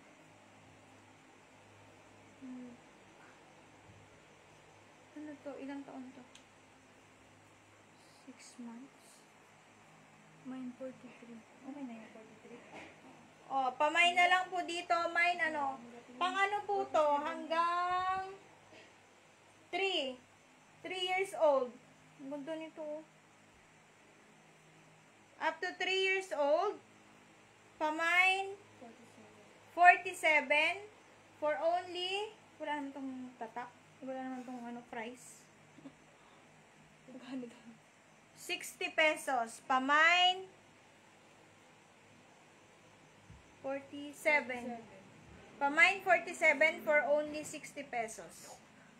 Ano to? Ilang taon to? 6 months. Mine 43. Okay na yan, 43. O, pamay na lang po dito. Mine ano? Pang ano po to? Hanggang 3. 3 years old. Ang ganda nito. Oh. Up to 3 years old. Pamine, 47. For only, wala naman tong tatak. Wala naman tong ano, price. 60 pesos. Pamine, 47. Pamine 47 for only 60 pesos.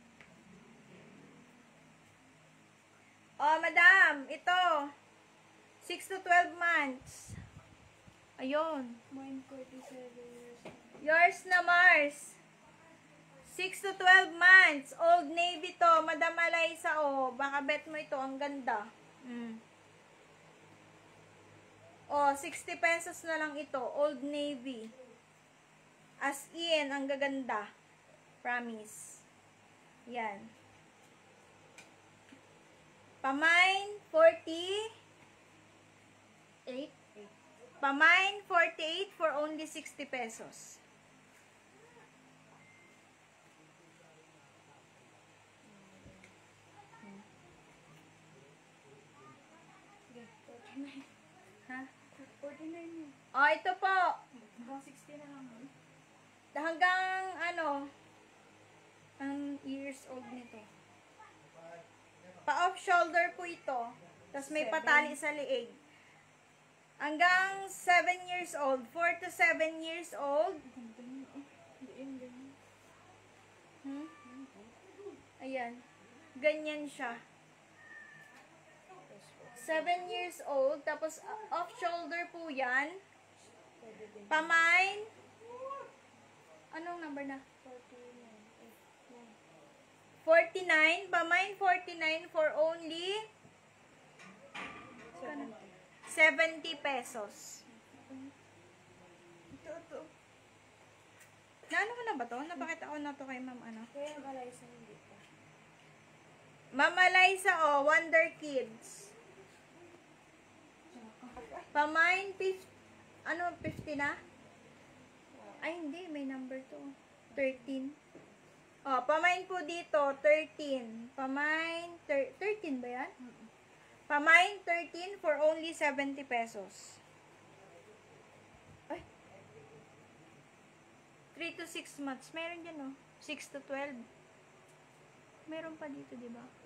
Oh, madam, ito. 6 to 12 months. Ayun. Mine 47 years. Yours na, Mars. 6 to 12 months. Old Navy to. Madam Alaysa, oh. Baka bet mo ito. Ang ganda. Oh, 60 pesos na lang ito. Old Navy. As in, ang gaganda. Promise. Yan. Pamine, 48. Pamine, 48 for only 60 pesos. Ha? 49 yun. Oh, ito po. Hanggang 60 na lang. Hanggang, ano, ang years old nito. Pa-off shoulder po ito. Tapos may patali sa liig. Hanggang 7 years old. 4 to 7 years old. Ayan. Ganyan siya. 7 years old. Tapos off shoulder po yan. Pamine. Anong number na? 49. Pamine 49 for only 70 pesos. Ito. Naano ko na ba to? Napakita ko na to kay ma'am ano? Kaya malay sa hindi pa. Ma'am Alaysa, oh, Wonder Kids. Pamine 50 na? Ay, hindi. May number to. 13. Oh, pamine po dito, 13. Pamine, 13 ba yan? Pamine, 13 for only 70 pesos. Ay. 3 to 6 months. Meron dyan, oh. 6 to 12. Meron pa dito, di ba?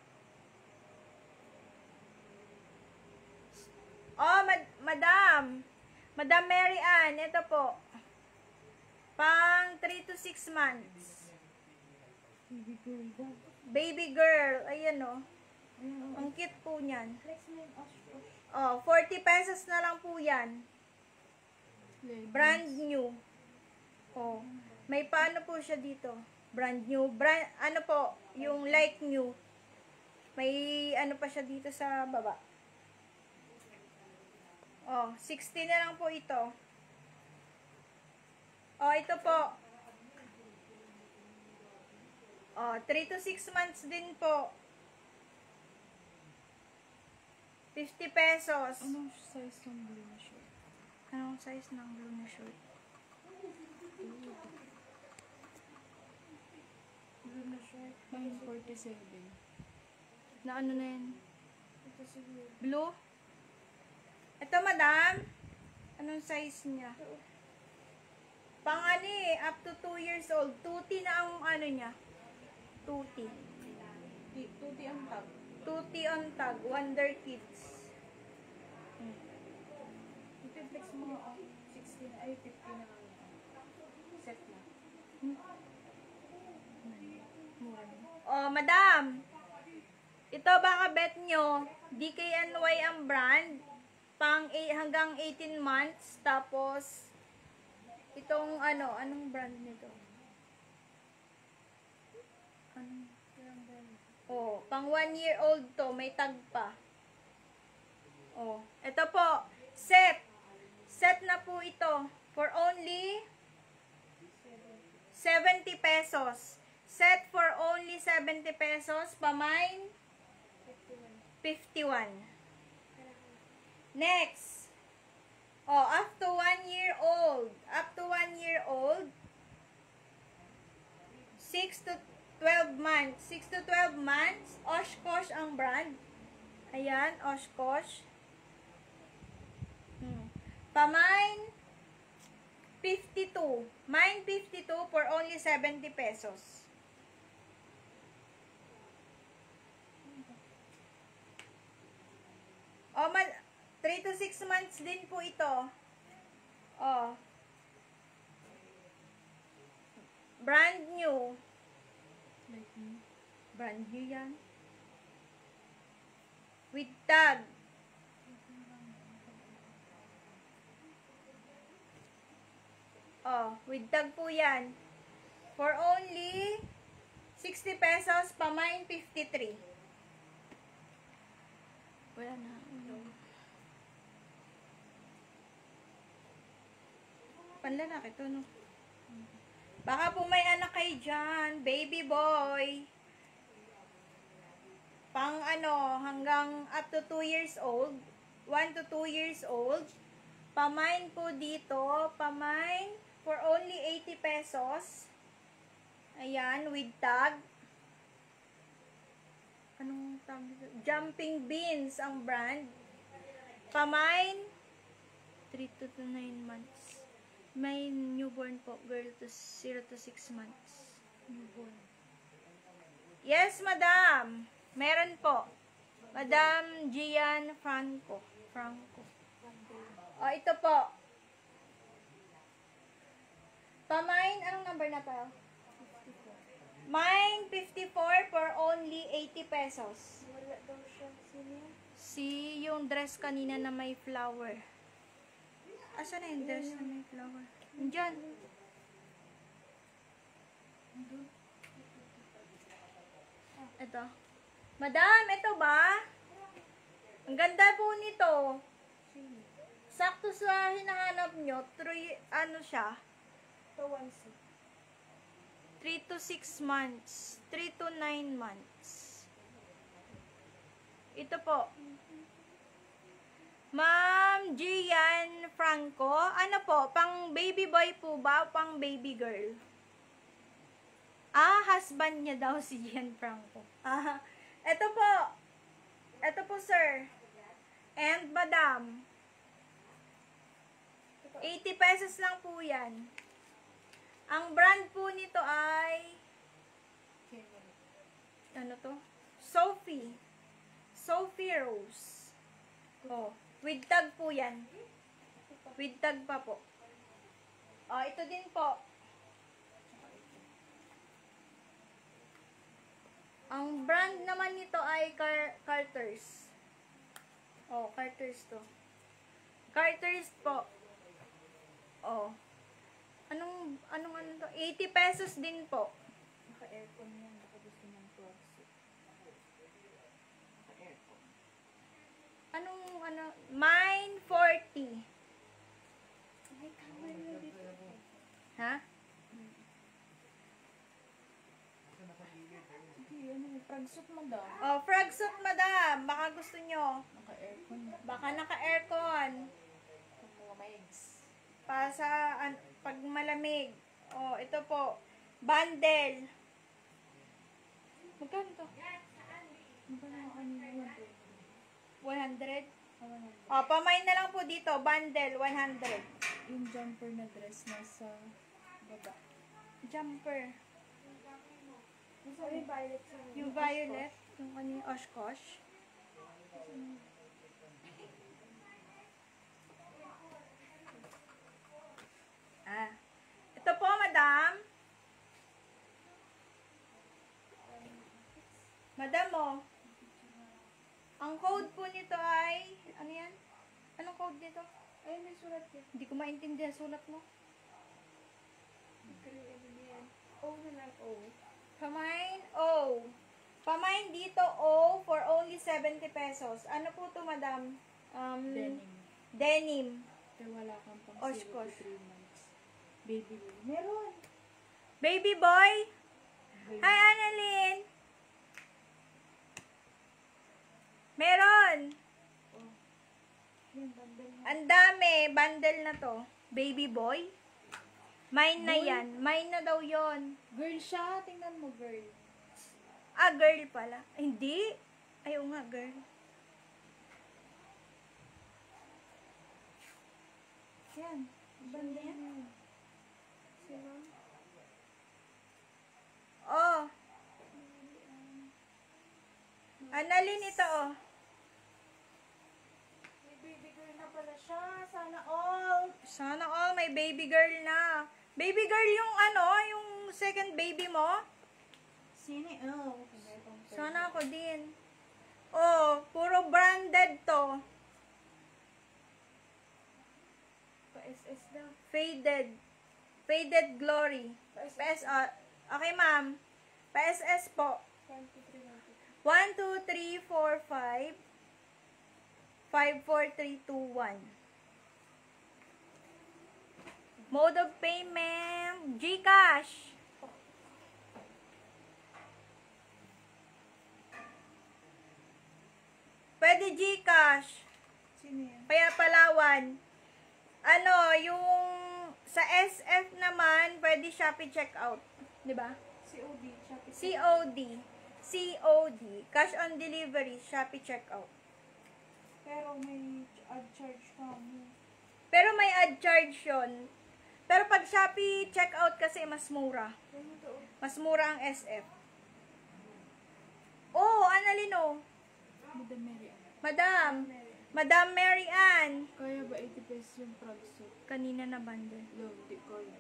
Oh, madam. Madam Mary Ann, ito po. Pang 3 to 6 months. Baby girl. Ayan, oh. Ang cute po niyan. Oh, 40 pesos na lang po yan. Brand new. Oh. May paano po siya dito? Brand new. Ano po? Yung like new. May ano pa siya dito sa baba. Oh, 60 na lang po ito. Oh, ito po. Oh, 3 to 6 months din po. 50 pesos. Anong size ng blue na shirt? Anong size ng blue na shirt? Blue na shirt. Mine 47. Na ano na yan? Ito siguro. Blue? Ito, madam. Anong size niya? Pang ano eh, up to 2 years old. Tuti na ang ano niya. Tuti. Tuti ang tag. Tuti on tag. Wonder Kids. Ipiplex mo nga 16, ay 50 na lang. Set na. Mura din. Oh, madam. Ito baka bet nyo, DKNY ang brand. Hanggang 18 months. Tapos, itong anong brand nito? Oh, pang 1 year old to, may tag pa. Oh, ito po, set. Set na po ito for only 70 pesos. Set for only 70 pesos. Pamine 51. Next. Oh, up to 1 year old. Up to 1 year old. 6 to 12 months. 6 to 12 months. Oshkosh ang brand. Ayan, Oshkosh. Pamine 52. Mine 52 for only 70 pesos. O, 3 to 6 months din po ito. O. Brand new. Brand new yan. With tag. Oh, with tag po yan. For only 60 pesos, pamine 53. Wala na. Panlalaki to, no? Baka po may anak kayo dyan, baby boy. Pang hanggang up to 2 years old. 1 to 2 years old. Pamine po dito. Pamine for only 80 pesos. Ayan, with tag. Anong tag dito? Jumping Beans ang brand. Pamine 3 to 9 months. May newborn po, girl, to 0 to 6 months. Newborn. Yes, madam. Meron po. Madam Gian Franco. O, ito po. Pamine, anong number na to? 54. Mine, 54 for only 80 pesos. Wala daw siya. Sino yan? Si yung dress kanina na may flower. Asan na yung dress na may flower? Diyan. Ito. Madam, ito ba? Ang ganda po nito. Sakto sa hinahanap nyo. 3 siya? Ito, 1C. 3 to 6 months. 3 to 9 months. Ito po. Ma'am Gian Franco, ano po, pang baby boy po ba o pang baby girl? Husband niya daw si Gian Franco. Ito po. Ito po, sir. And madam. 80 pesos lang po yan. Ang brand po nito ay ano to? Sophie Rose. Oh. With tag po yan. With tag pa po. Ito din po. Ang brand naman nito ay Carter's. Carter's to. Carter's po. Anong to? 80 pesos din po. Naka-aircon yan. Baka gusto niyang clothes. Naka-aircon. Mine 40. Ay, kamay na dito. Ha? Frag suit mo daw. Frog suit, madam. Baka gusto nyo. Naka-aircon yan. Baka naka-aircon. Mga maigs. Para sa pag malamig. Ito po. Bundle. Magkano to? Magkano ang 100? Pamay na lang po dito. Bundle, 100. Yung jumper na dress nasa baba. Jumper. Yung violet sa Yung violet. Yung kanina Oshkosh. Ito po, madam. Madam, ang code po nito ay, ano yan? Anong code nito? ay, may sulat yan. Hindi ko maintindihan sulat mo. Yan. O na lang, O. Pamine O. Pamine dito O for only 70 pesos. Ano po to, madam? Denim. Pero wala kang pang Oshkosh. 0 to 3 months. Baby boy. Meron. Baby boy. Hi, Annalyn. Meron. Yan, bundle na. Ang dami. Bundle na to. Baby boy. Mine na yan. Mine na daw yon. Girl siya. Tingnan mo, girl. Ah, girl pala. Ay, hindi. Ayaw nga, girl. Yan. Banda yan. Sino? Oh. Annalyn, ito oh. May baby girl na pala siya. Sana all. Sana all may baby girl na. Baby girl yung ano, yung second baby mo? Sino? Oh. Sana ako din. Oh, puro branded to. Pa-SS daw. Faded. Faded glory. PS, okay, ma'am. PSS po. 1, 2, 3, 4, 5. 5, 4, 3, 2, 1. Mode of payment. GCash. Pwede GCash. Sino yan? Kaya Palawan. Ano, yung sa SF naman, pwede Shopee checkout. 'Di ba? COD. Shopee. COD. COD. Cash on delivery, Shopee checkout. Pero may ad charge ka mo. Pero may ad charge yun. Pero pag Shopee checkout kasi mas mura. Ano to? Mas mura ang SF. Oh, Annalyn oh. Madam Mary. Madam. Madam Mary Ann. Kaya ba 80 pesos yung frog soup? Kanina na bundle. No, di kaya.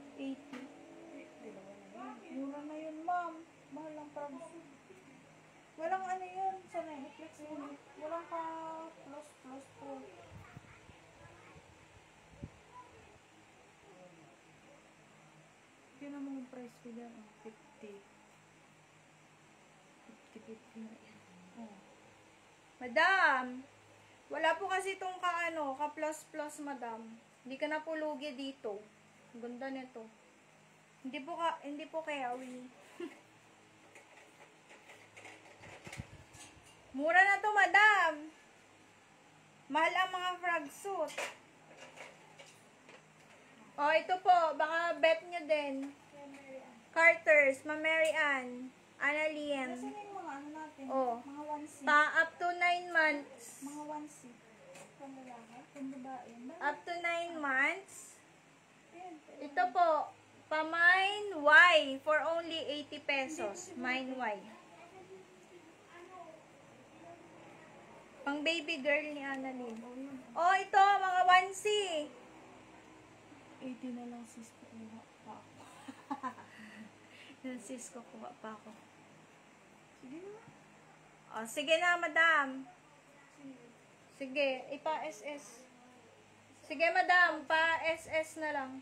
80. Mura na yun, ma'am. Mahal ang frog soup. Walang ano yun sa Netflix yun. Walang ka plus po. Yun ang mga price ko dyan. 50. 50 na yan. Oh. Madam, wala po kasi itong ka plus madam. Hindi ka na po lugi dito. Ang ganda nito. Hindi po kayawi. Mura na to, madam. Mahal ang mga frog suit. Oh, ito po, baka bet nyo din. Carters, Ma Mary Ann, Annalyn. Nasaan yung mga ano natin? Oh. Mga onesie. Up to 9 months. Mga onesie. Pang lalaki? Pang babae? Up to 9 months. Ayan. Ito po, pa-mine Y for only 80 pesos. Mine Y. Pang baby girl ni Annalyn. Oh, ito, mga onesie. 80 na lang sis ko. Pa ako. Yung sis ko, kuha pa ako. Sige na. Oh, sige na, madam. Sige, ipa-SS. Sige, madam, pa-SS na lang.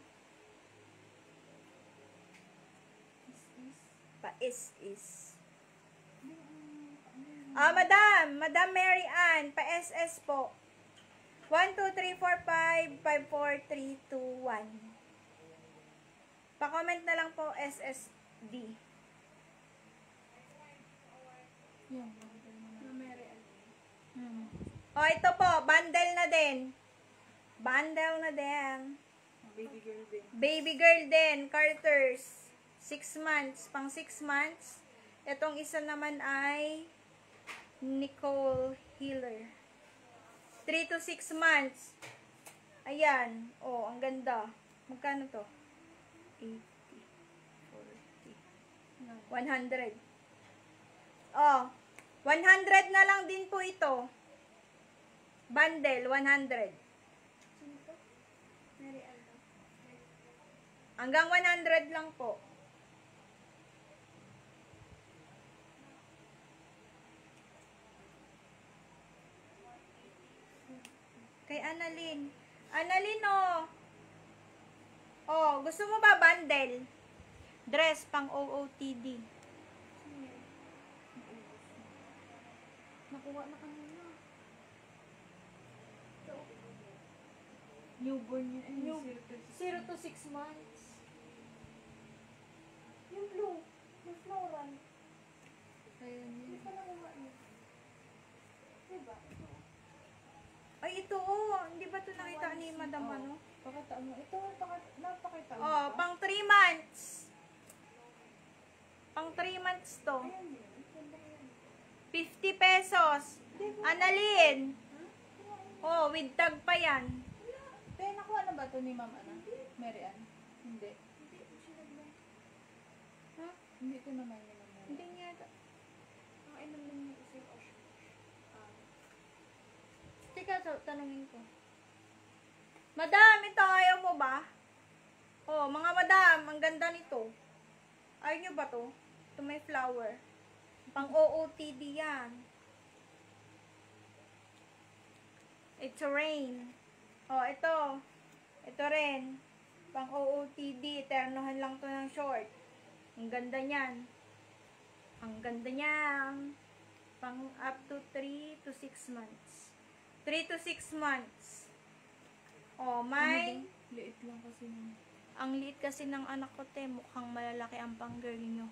Pa-SS. Ah, Madam Mary Ann, pa-SS po. 1, 2, 3, 4, 5, 5, 4, 3, 2, 1. Pa-comment na lang po SSD. Yan. Oh, ito po, bundle na din. Bundle na din. Baby girl din. Baby girl din, Carters. 6 months, pang 6 months. Itong isa naman ay Nicole Healer. 3 to 6 months. Ayan. Oh, ang ganda. Magkano to? 80, 40, 100. Oh, 100 na lang din po ito. Bundle, 100. Hanggang 100 lang po. Kay Annalyn. Annalyn, oh. Oh, gusto mo ba bundle? Dress pang OOTD. Nakuha na kanina. Newborn yun. Ay, New- 0 0 to 6 months. Yung blue. Yung floral. Ayun Hindi yun. pa nakuha yun. Diba? Ito. Ay, ito, oh. Hindi ba ito nakita ni Madam Oh. ano? Pakita mo. Ito, napakita mo. Oh, ba? pang 3 months. Pang 3 months to. Ayan din. pesos. Annalyn. Oh, with tag pa yan. Te, nakuha na ba ito ni Ma'am Ana? Mary Ann? Hindi. Ha? Hindi ito naman ni Ma'am Mary. Hindi niya. Ang inom lang niya kasi yung ocean. Teka, tanungin ko. Madam, ito ayaw mo ba? Oh, mga madam, ang ganda nito. Ayaw nyo ba to? Ito may flower. Pang OOTD yan. It's rain. Oh, ito. Ito rin. Pang OOTD. Ternohan lang to ng short. Ang ganda niyan. Ang ganda niyan. Pang up to 3 to 6 months. 3 to 6 months. Oh, may... Liit lang kasi ng... Ang liit kasi ng anak ko, te. Mukhang malalaki ang pang-girl nyo.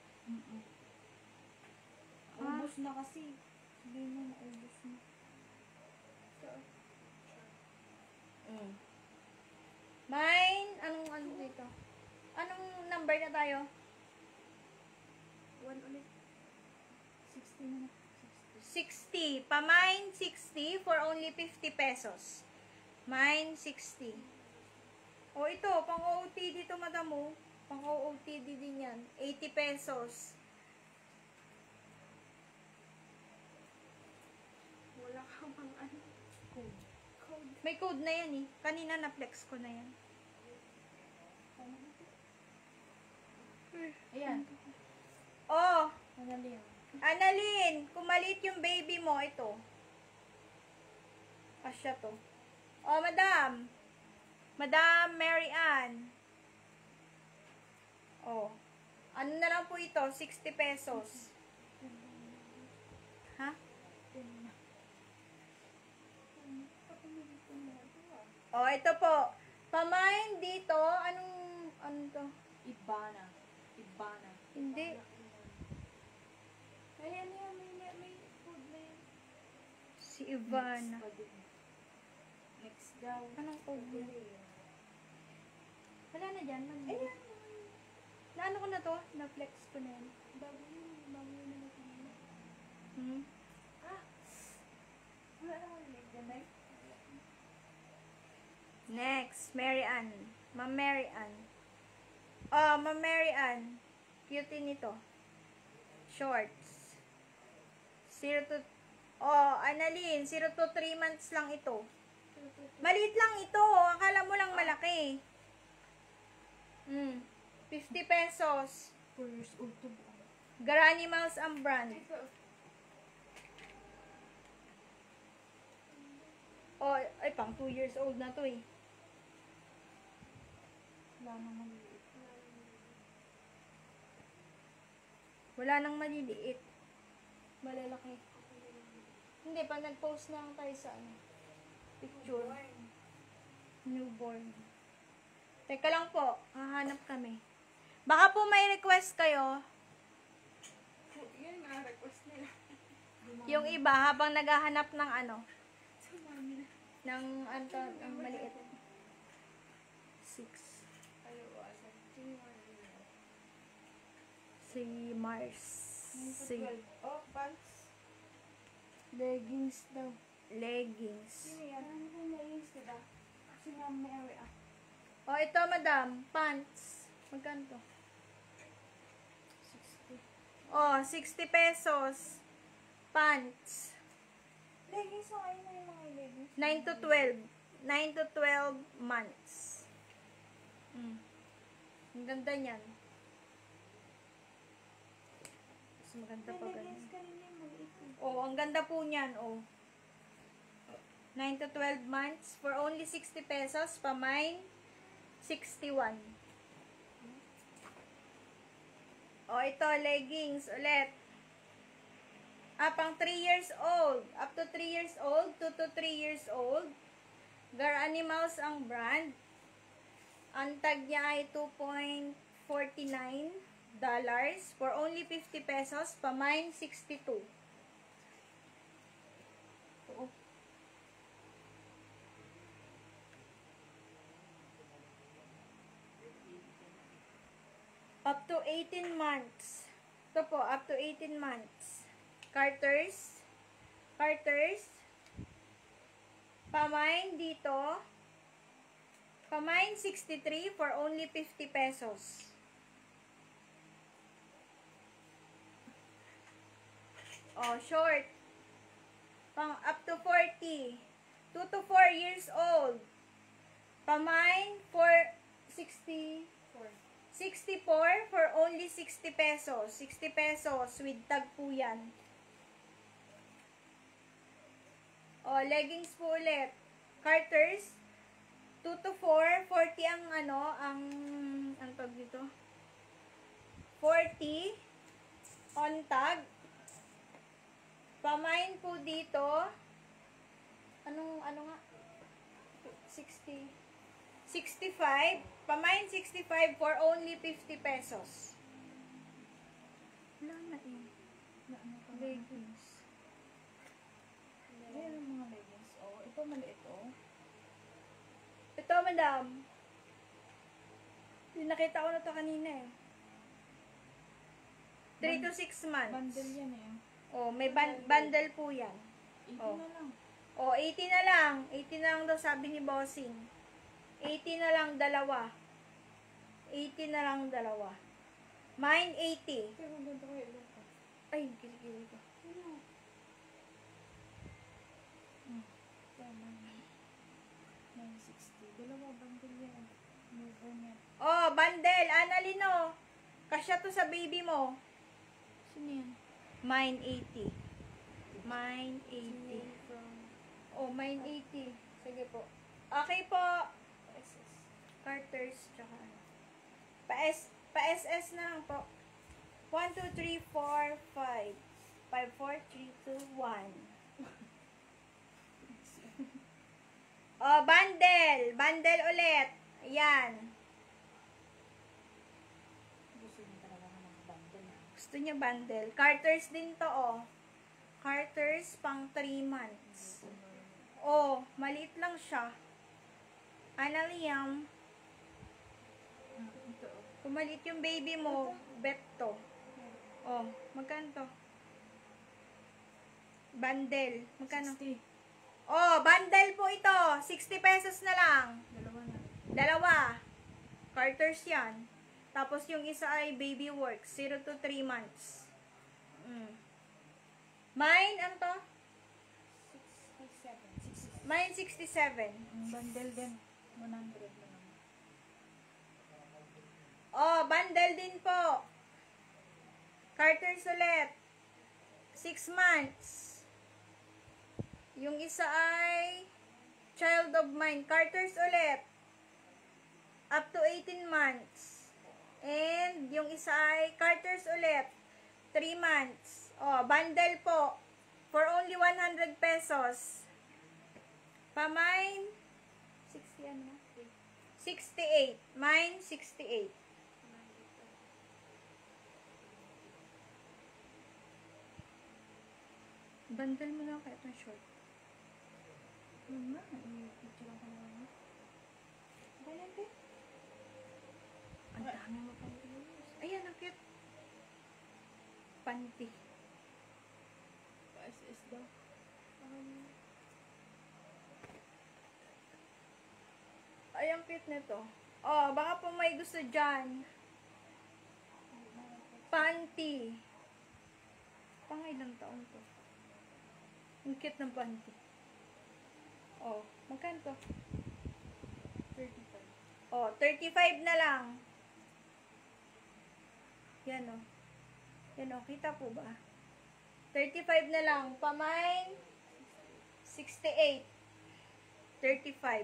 Ubus na kasi. Sabihin mo na ubus na. Mine, ano dito? Anong number na tayo? 1 ulit. 60 na. 60. Pa-mine, 60 for only 50 pesos. Mine, 60. O ito, pang OOTD to, madam mo. Pang OOTD din yan. 80 pesos. Wala kang pang ano. Code. May code na yan eh. Kanina na-flex ko na yan. Ayan. Oh, Annalyn. Annalyn, kung maliit yung baby mo, ito. Asya to. Oh, madam. Madam Mary Ann. Oh. Ano na lang po ito? 60 pesos. Ha? Oh, ito po. Pamain dito. Ano to? Ibana. Ibana. Hindi. Kaya niya, may food na yun. Si Ivana. Next pa din. Next daw. Anong code yun? Wala na dyan. Ayan. Naano ko na to? Na-flex ko na yan. Bago yun na natin yun. Hmm? Wala naman ulit dyan, eh. Next, Mary Ann. Ma'am Mary Ann. Oh, Ma'am Mary Ann. Cute nito. Shorts. 0 to... Oh, Annalyn, 0 to 3 months lang ito. Maliit lang ito. Akala mo lang malaki. 50 pesos. 4 years old to ba? Gara Animals ang brand. Ito. Oh, ay, pang 2 years old na to eh. Wala nang maliit. Wala nang maliliit. Malalaki. Hindi, pag nag-post na lang tayo sa ano, picture. Newborn. Teka lang po, hahanap kami. Baka po may request kayo. Yun nga, request nila. Yung iba, habang naghahanap ng ano, Sumami na. ng ang maliit. 6. Ayaw, asan. Sino yung ano nila? Si Mars. Si 12. Oh, pants. Leggings daw. leggings. Sino yan? Ano yung leggings, diba? Kasi nga may area. O, ito, madam. Pants. Magkano to? 60. Oh, 60 pesos. Pants. Leggings, so ayun na yung mga leggings. 9 to 12. 9 to 12 months. Ang ganda niyan. Mas maganda pa May ganyan. leggings ka rin yung maliit. Oh, ang ganda po niyan, oh. 9 to 12 months for only 60 pesos. Pamine, 61. Oh, ito, leggings ulit. Pang 3 years old. Up to 3 years old, 2 to 3 years old. Gar Animals ang brand. Ang tag niya ay $2.49 for only 50 pesos. Pamine, 62. Up to 18 months. Ito po, up to 18 months. Carters, Carters. Pamine dito. Pamine 63 for only 50 pesos. Oh, short. Pang up to 40. 2 to 4 years old. Pamine for 60. 64 for only 60 pesos. 60 pesos with tag po yan. O, leggings po ulit. Carters, 2 to 4, 40 ang ang tag dito. 40 on tag. Pamine po dito. Ano nga? 60. 65. Pamine 65 for only 50 pesos. Wala na eh. Leggings. Ayan ang mga leggings. Oh, ito maliit oh. Ito, madam. Nakita ko na to kanina eh. 3 to 6 months. Bundle yan eh. Oh, may bundle po yan. 80 Oh. na lang. Oh, 80 na lang. 80 na lang daw sabi ni Bossing. 80 na lang dalawa. 80 na lang dalawa. Mine 80. Pero ganda ko yung ko. Ay, kilikili ko. Tama. 960. Dalawa bundle yan. Move yan. Oh, bundle. Annalino. Kasya to sa baby mo. Sino yan? Mine 80. Mine 80. Oh, mine 80. Sige po. Okay po. Carters, tsaka ano. Pa-SS na lang po. 1, 2, 3, 4, 5. 5, 4, 3, 2, 1. Oh, bundle. Bundle ulit. Ayan. Gusto niya bundle. Carters din to, oh. Carters pang 3 months. Oh, maliit lang siya. Analiam. Ito oh. Kung maliit yung baby mo, bet to. Oh, magkano to? Bundle. Magkano? 60. Oh, bundle po ito. 60 pesos na lang. Dalawa na. Dalawa. Carters yan. Tapos yung isa ay baby works. 0 to 3 months. Mine, ano to? 67. Mine 67. Bundle din. 100 na lang. Oh, bundle din po. Carters ulit. 6 months. Yung isa ay child of mine. Carters ulit. Up to 18 months. And yung isa ay Carters ulit. 3 months. Oh, bundle po. For only 100 pesos. Pamine 60 ano? 68. Mine 68. Bundle mo lang kaya itong short. Yun na. I-picture ko na lang. Ganyan din. Ang dami mo pang ayan, ang cute. Panty. Pa-SS daw. Ay, ang cute nito. Oh, baka po may gusto dyan. Panty. Pang ilang taon to? Ang cute ng panty. Oh, magkano to? 35. Oh, 35 na lang. Yan oh. Yan oh, kita po ba? 35 na lang. Pamine 68. 35.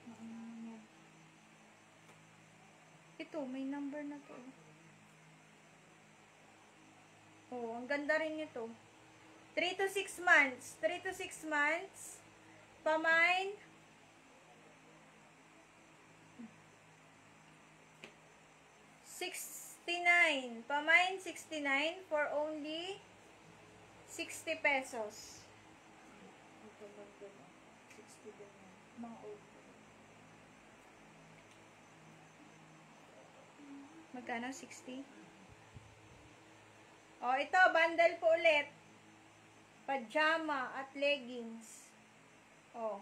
Ito, may number na to. Oh, ang ganda rin nito. 3 to 6 months. 3 to 6 months. Pamine 69. Pamine 69 for only 60 pesos. Ito bundle. 60 din yan. Mga old. Magkano? 60? Oh, ito, bundle po ulit. pajama at leggings. Oh.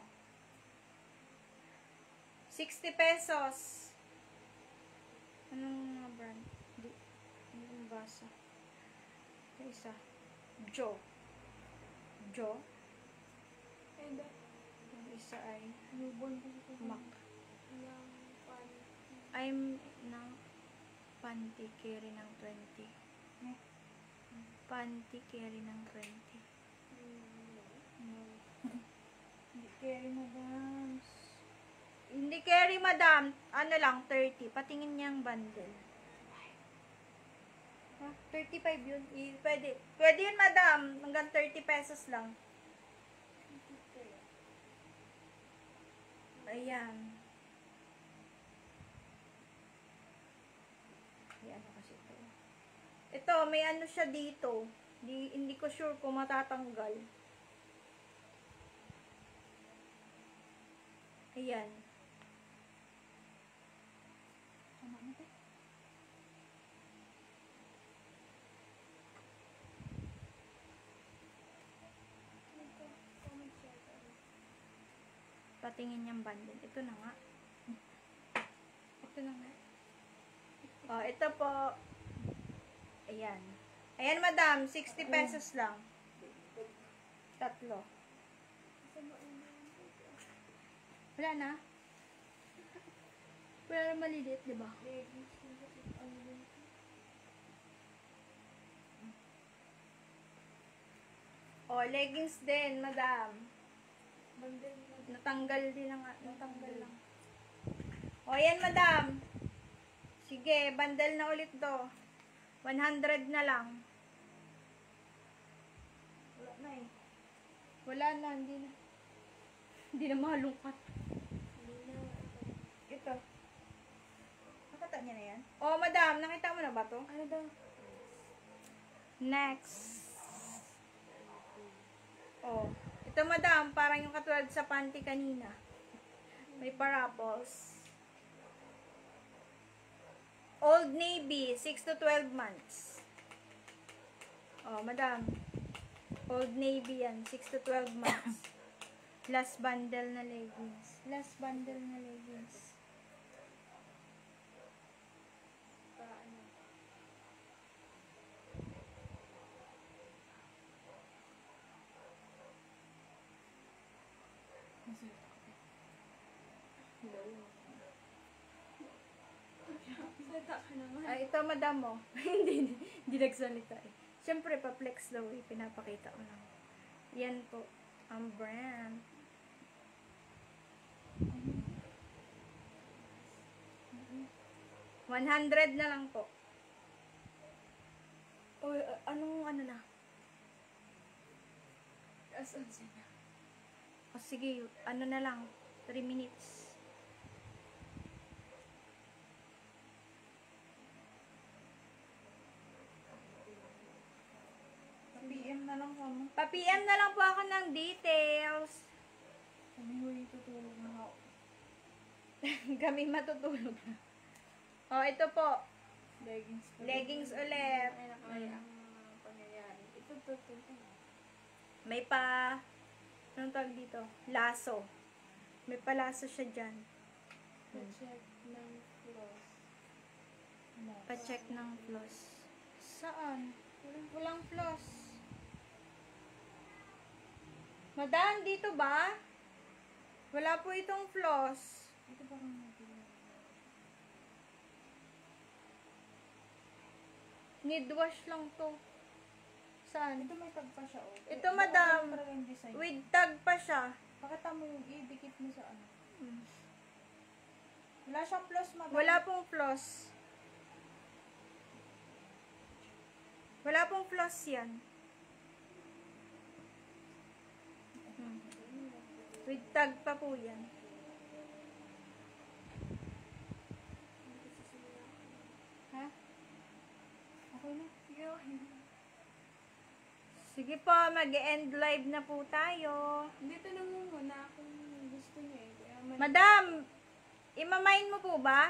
60 pesos. Anong mga brand? Hindi. Hindi ko mabasa. Ito isa. Joe. Joe. And Yung isa ay newborn ko sa Mac. ng pan. I'm ng panty carry ng 20. Panty carry ng 20. No. Hindi carry, madam. Hindi carry, madam. Ano lang, 30. Patingin niyang bundle. Ha? 35 yun. Pwede. Pwede yun, madam. Hanggang 30 pesos lang. Ayan. Ayan ako kasi ito. Ito, may ano siya dito. Hindi ko sure kung matatanggal. Ayan. Tama na, te. Patingin niyang bundle. Ito na nga. Ito na nga. Oh, ito po. Ayan. Ayan, madam. 60 pesos lang. Tatlo. Wala na? Wala na maliliit, di ba? Oh, leggings din, madam. Natanggal din ang natanggal lang. O, yan, madam. Sige, bundle na ulit to. 100 na lang. Wala na eh. Wala na, hindi na. Hindi na malungkat. Ito. Nakata niya na yan? O, madam, nakita mo na ba to? Ano daw? Next. Oh, ito, madam, parang yung katulad sa panty kanina. May parables. Old Navy, 6 to 12 months. Oh, madam. Old Navy yan, 6 to 12 months. Last bundle na leggings. Last bundle na leggings. Salita ka naman. Ay, ito, madam mo. hindi nagsalita eh. Siyempre, pa-flex daw eh. Pinapakita ko lang. Yan po. Ang brand. $100 na lang po. O, anong ano na? Asan sila? O, sige, ano na lang. 3 minutes. PM na lang kamo. Pa-PM na lang po ako ng details. Kami huy tutulog na ako. Kami matutulog na. O, ito po. Leggings pa. Leggings ulit. Ay, nakaya ang pangyayari. Ito. May pa, anong tawag dito? Laso. May palaso siya dyan. Pa-check ng floss. Pa-check ng floss. Saan? Walang floss. Madam, dito ba? Wala po itong floss. Ito ba kang natin? Need wash lang to. Saan? Ito may tag pa siya, oh. Ito, madam. Ito talaga yung design. With tag pa siya. Pakita mo yung idikit mo sa ano. Hmm. Wala siyang plus, madam. Wala pong floss. Wala pong floss yan. Hmm. With tag pa po yan. Ha? Okay na. Sige po, mag-end live na po tayo. Hindi, tanong mo muna kung gusto niya eh. Kaya Madam, imamain mo po ba?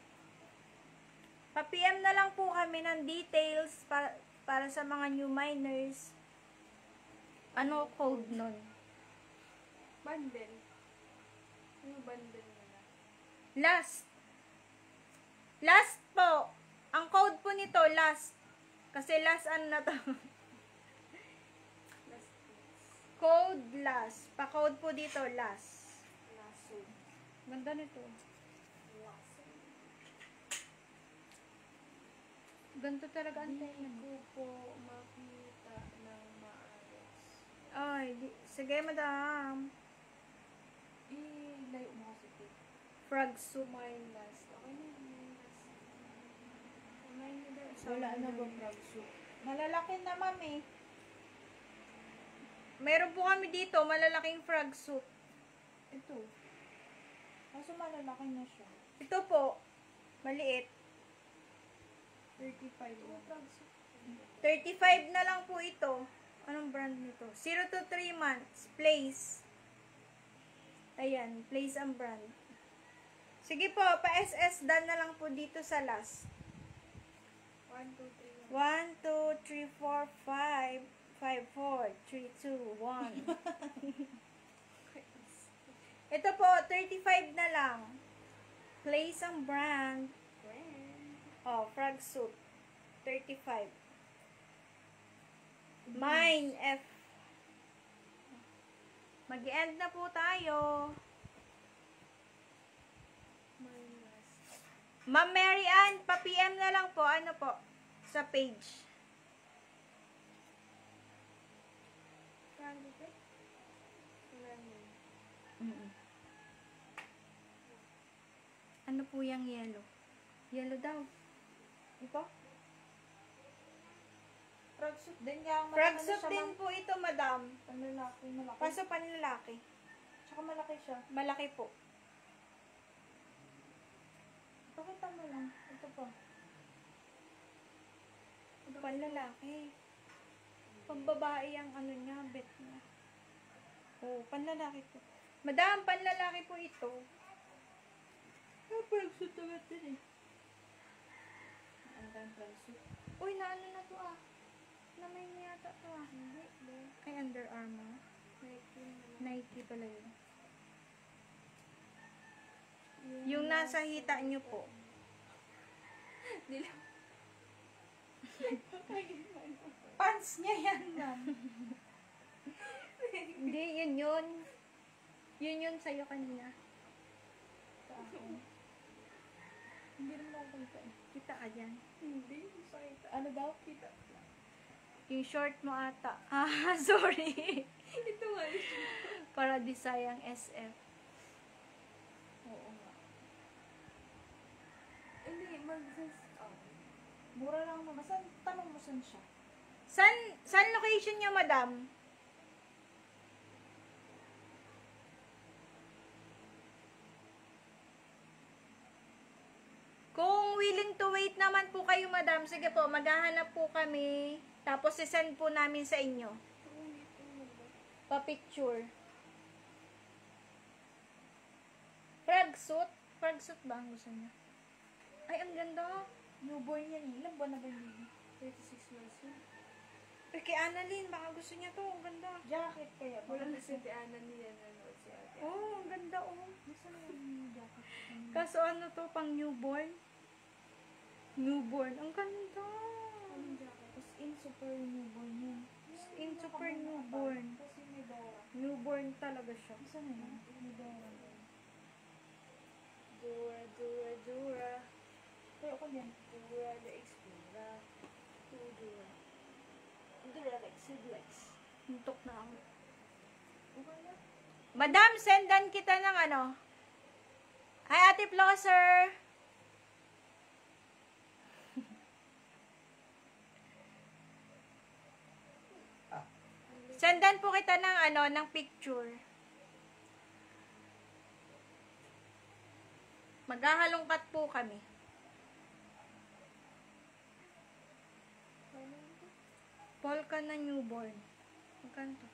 Pa-PM na lang po kami ng details para sa mga new miners. Ano code nun? Bundle. Ano bundle nila? Last. Last po. Ang code po nito, last. Kasi last ano na to. Last weeks. Code last. Pa-code po dito, last. Lasso. Ganda nito. Lasso. Ganito talaga ang Hindi tenga. ko po makita ng maayos. Ay, sige madam. I-layo mo kasi ito. Frog soup. Kumain last. Okay na, kumain last. Kumain na daw. Wala na ba frog soup? Malalaki na, mami. Meron po kami dito, malalaking frog soup. Ito. Kaso malalaki na siya. Ito po, maliit. 35 lang. 35 na lang po ito. Anong brand nito? 0 to 3 months. Place. Ayan, Place ang brand. Sige po, pa-SS dan na lang po dito sa last. 1, 2, 3. 1, 2, 3, 4, 5, 5, 4, 3, 2, 1. Ito po, 35 na lang. Place ang brand. Oh, frog soup. 35. Mine, F. Mag-end na po tayo. Kumain last. Ma'am Mary Ann, pa-PM na lang po. Ano po? Sa page. Kano ba? Wala na. Ano po yung yellow? Yellow daw. Ito? Frog soup din kaya Frog soup din po ito, madam. Panlalaki, malaki. Paso panlalaki. Tsaka malaki siya. Malaki po. Pakita mo lang. Ito pa. Panlalaki. Pambabae ang ano niya, bet niya. Oh, panlalaki po. Madam, panlalaki po ito. Frog soup agad din eh. Ang tayong frog soup. Uy, naano na to ah. Namay niya yata to ah. Hindi, ba? Ay, Under Armour. Nike pala yun. Yung nasa hita nyo po. Pants niya yan, ma'am. Hindi, yun yun. Yun yun sa'yo kanina. Sa akin. Hindi naman ako kita eh. Kita ka dyan. Hindi, sakit. Ano daw? Kita. Yung short mo ata. Ah, sorry. Ito nga. Para di sayang SF. Oo nga. Hindi, Mura lang naman. Saan? Tanong mo saan siya? San location niya, madam? Kung willing to wait naman po kayo, madam, sige po, maghahanap po kami. Tapos, sisend po namin sa inyo. Pa-picture. Frog suit? Frog suit ba ang gusto niya? Ay, ang ganda. Newborn yan eh. Ilang buwan na ba yung baby? 36 months yun. Ay, kay Annalyn, baka gusto niya to. Ang ganda. Jacket kaya. Wala na si Ate Ana niya nanood si Ate. Oh, ang ganda, oh. Nasaan na yung jacket? Kaso ano to, pang newborn? Newborn. Ang ganda. Anong jacket? Tapos in super newborn yan. In super newborn. Kasi may dora. Newborn talaga siya. Saan na yan? May dora. Dura, Dura, Dura. Kaya ako yan. Dura the Explorer. Dura. Dura like Sidlex. Hintok na ako. Okay na. Madam, sendan kita ng ano. Hi, Ate Flosser. Sendan po kita ng ano, ng picture. Maghahalongkat po kami. Polka na newborn. Magkano to?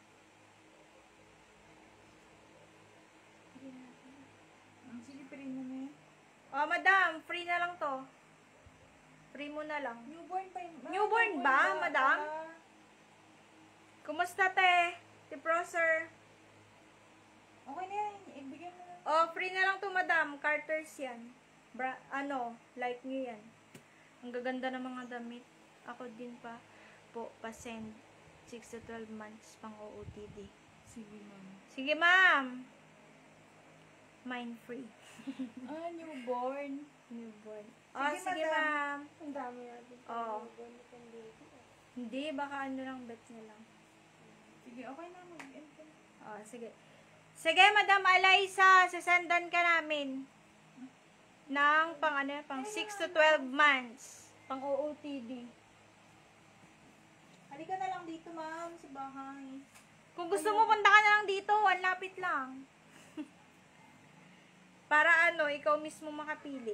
Sige, pirin mo na yan. Oh, madam, free na lang to. Free mo na lang. Newborn pa yun. Newborn ba, madam? pala. Kung Kumusta, te? Proser? Okay na yan. Ibigay mo na. Oh, free na lang to, madam. Carters yan. Like nyo yan. Ang gaganda ng mga damit. Ako din pa po, pa-send. 6 to 12 months pang OOTD. Sige, ma'am. Sige, ma'am. Mine free. Newborn. Newborn. Sige, Sige, madam. ma'am. Ang dami natin. Oo. Hindi, baka ano lang, bet nyo lang. Sige, okay na. Mag-end ka na. Sige. Sige, Madam Eliza, sasendan ka namin ng pang 6 to 12 months. Pang OOTD. Halika na lang dito, ma'am, sa bahay. Kung gusto mo, punta ka na lang dito. Ang lapit lang. Para ikaw mismo makapili.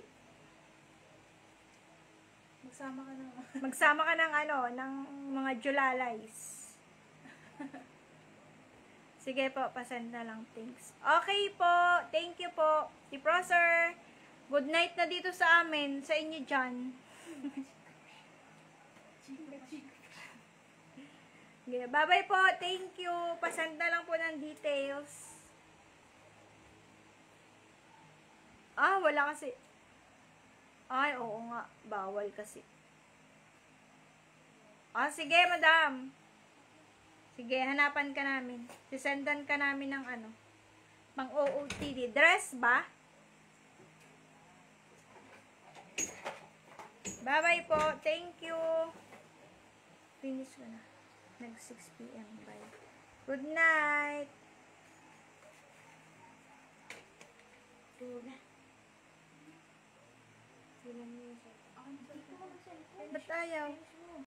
Magsama ka na. Magsama ka ng ng mga Julalays. Sige po, pasend na lang. Thanks. Okay po. Thank you po. Si Proser. Good night na dito sa amin. Sa inyo dyan. Okay, bye-bye po. Thank you. Pasend na lang po ng details. Wala kasi. Ay, oo nga. Bawal kasi. Sige, madam. Sige, hanapan ka namin. Sisendan ka namin ng pang OOTD. Dress ba? Bye-bye po. Thank you. Finish ko na. Nag 6 p.m. Bye. Good night. Ba't ayaw?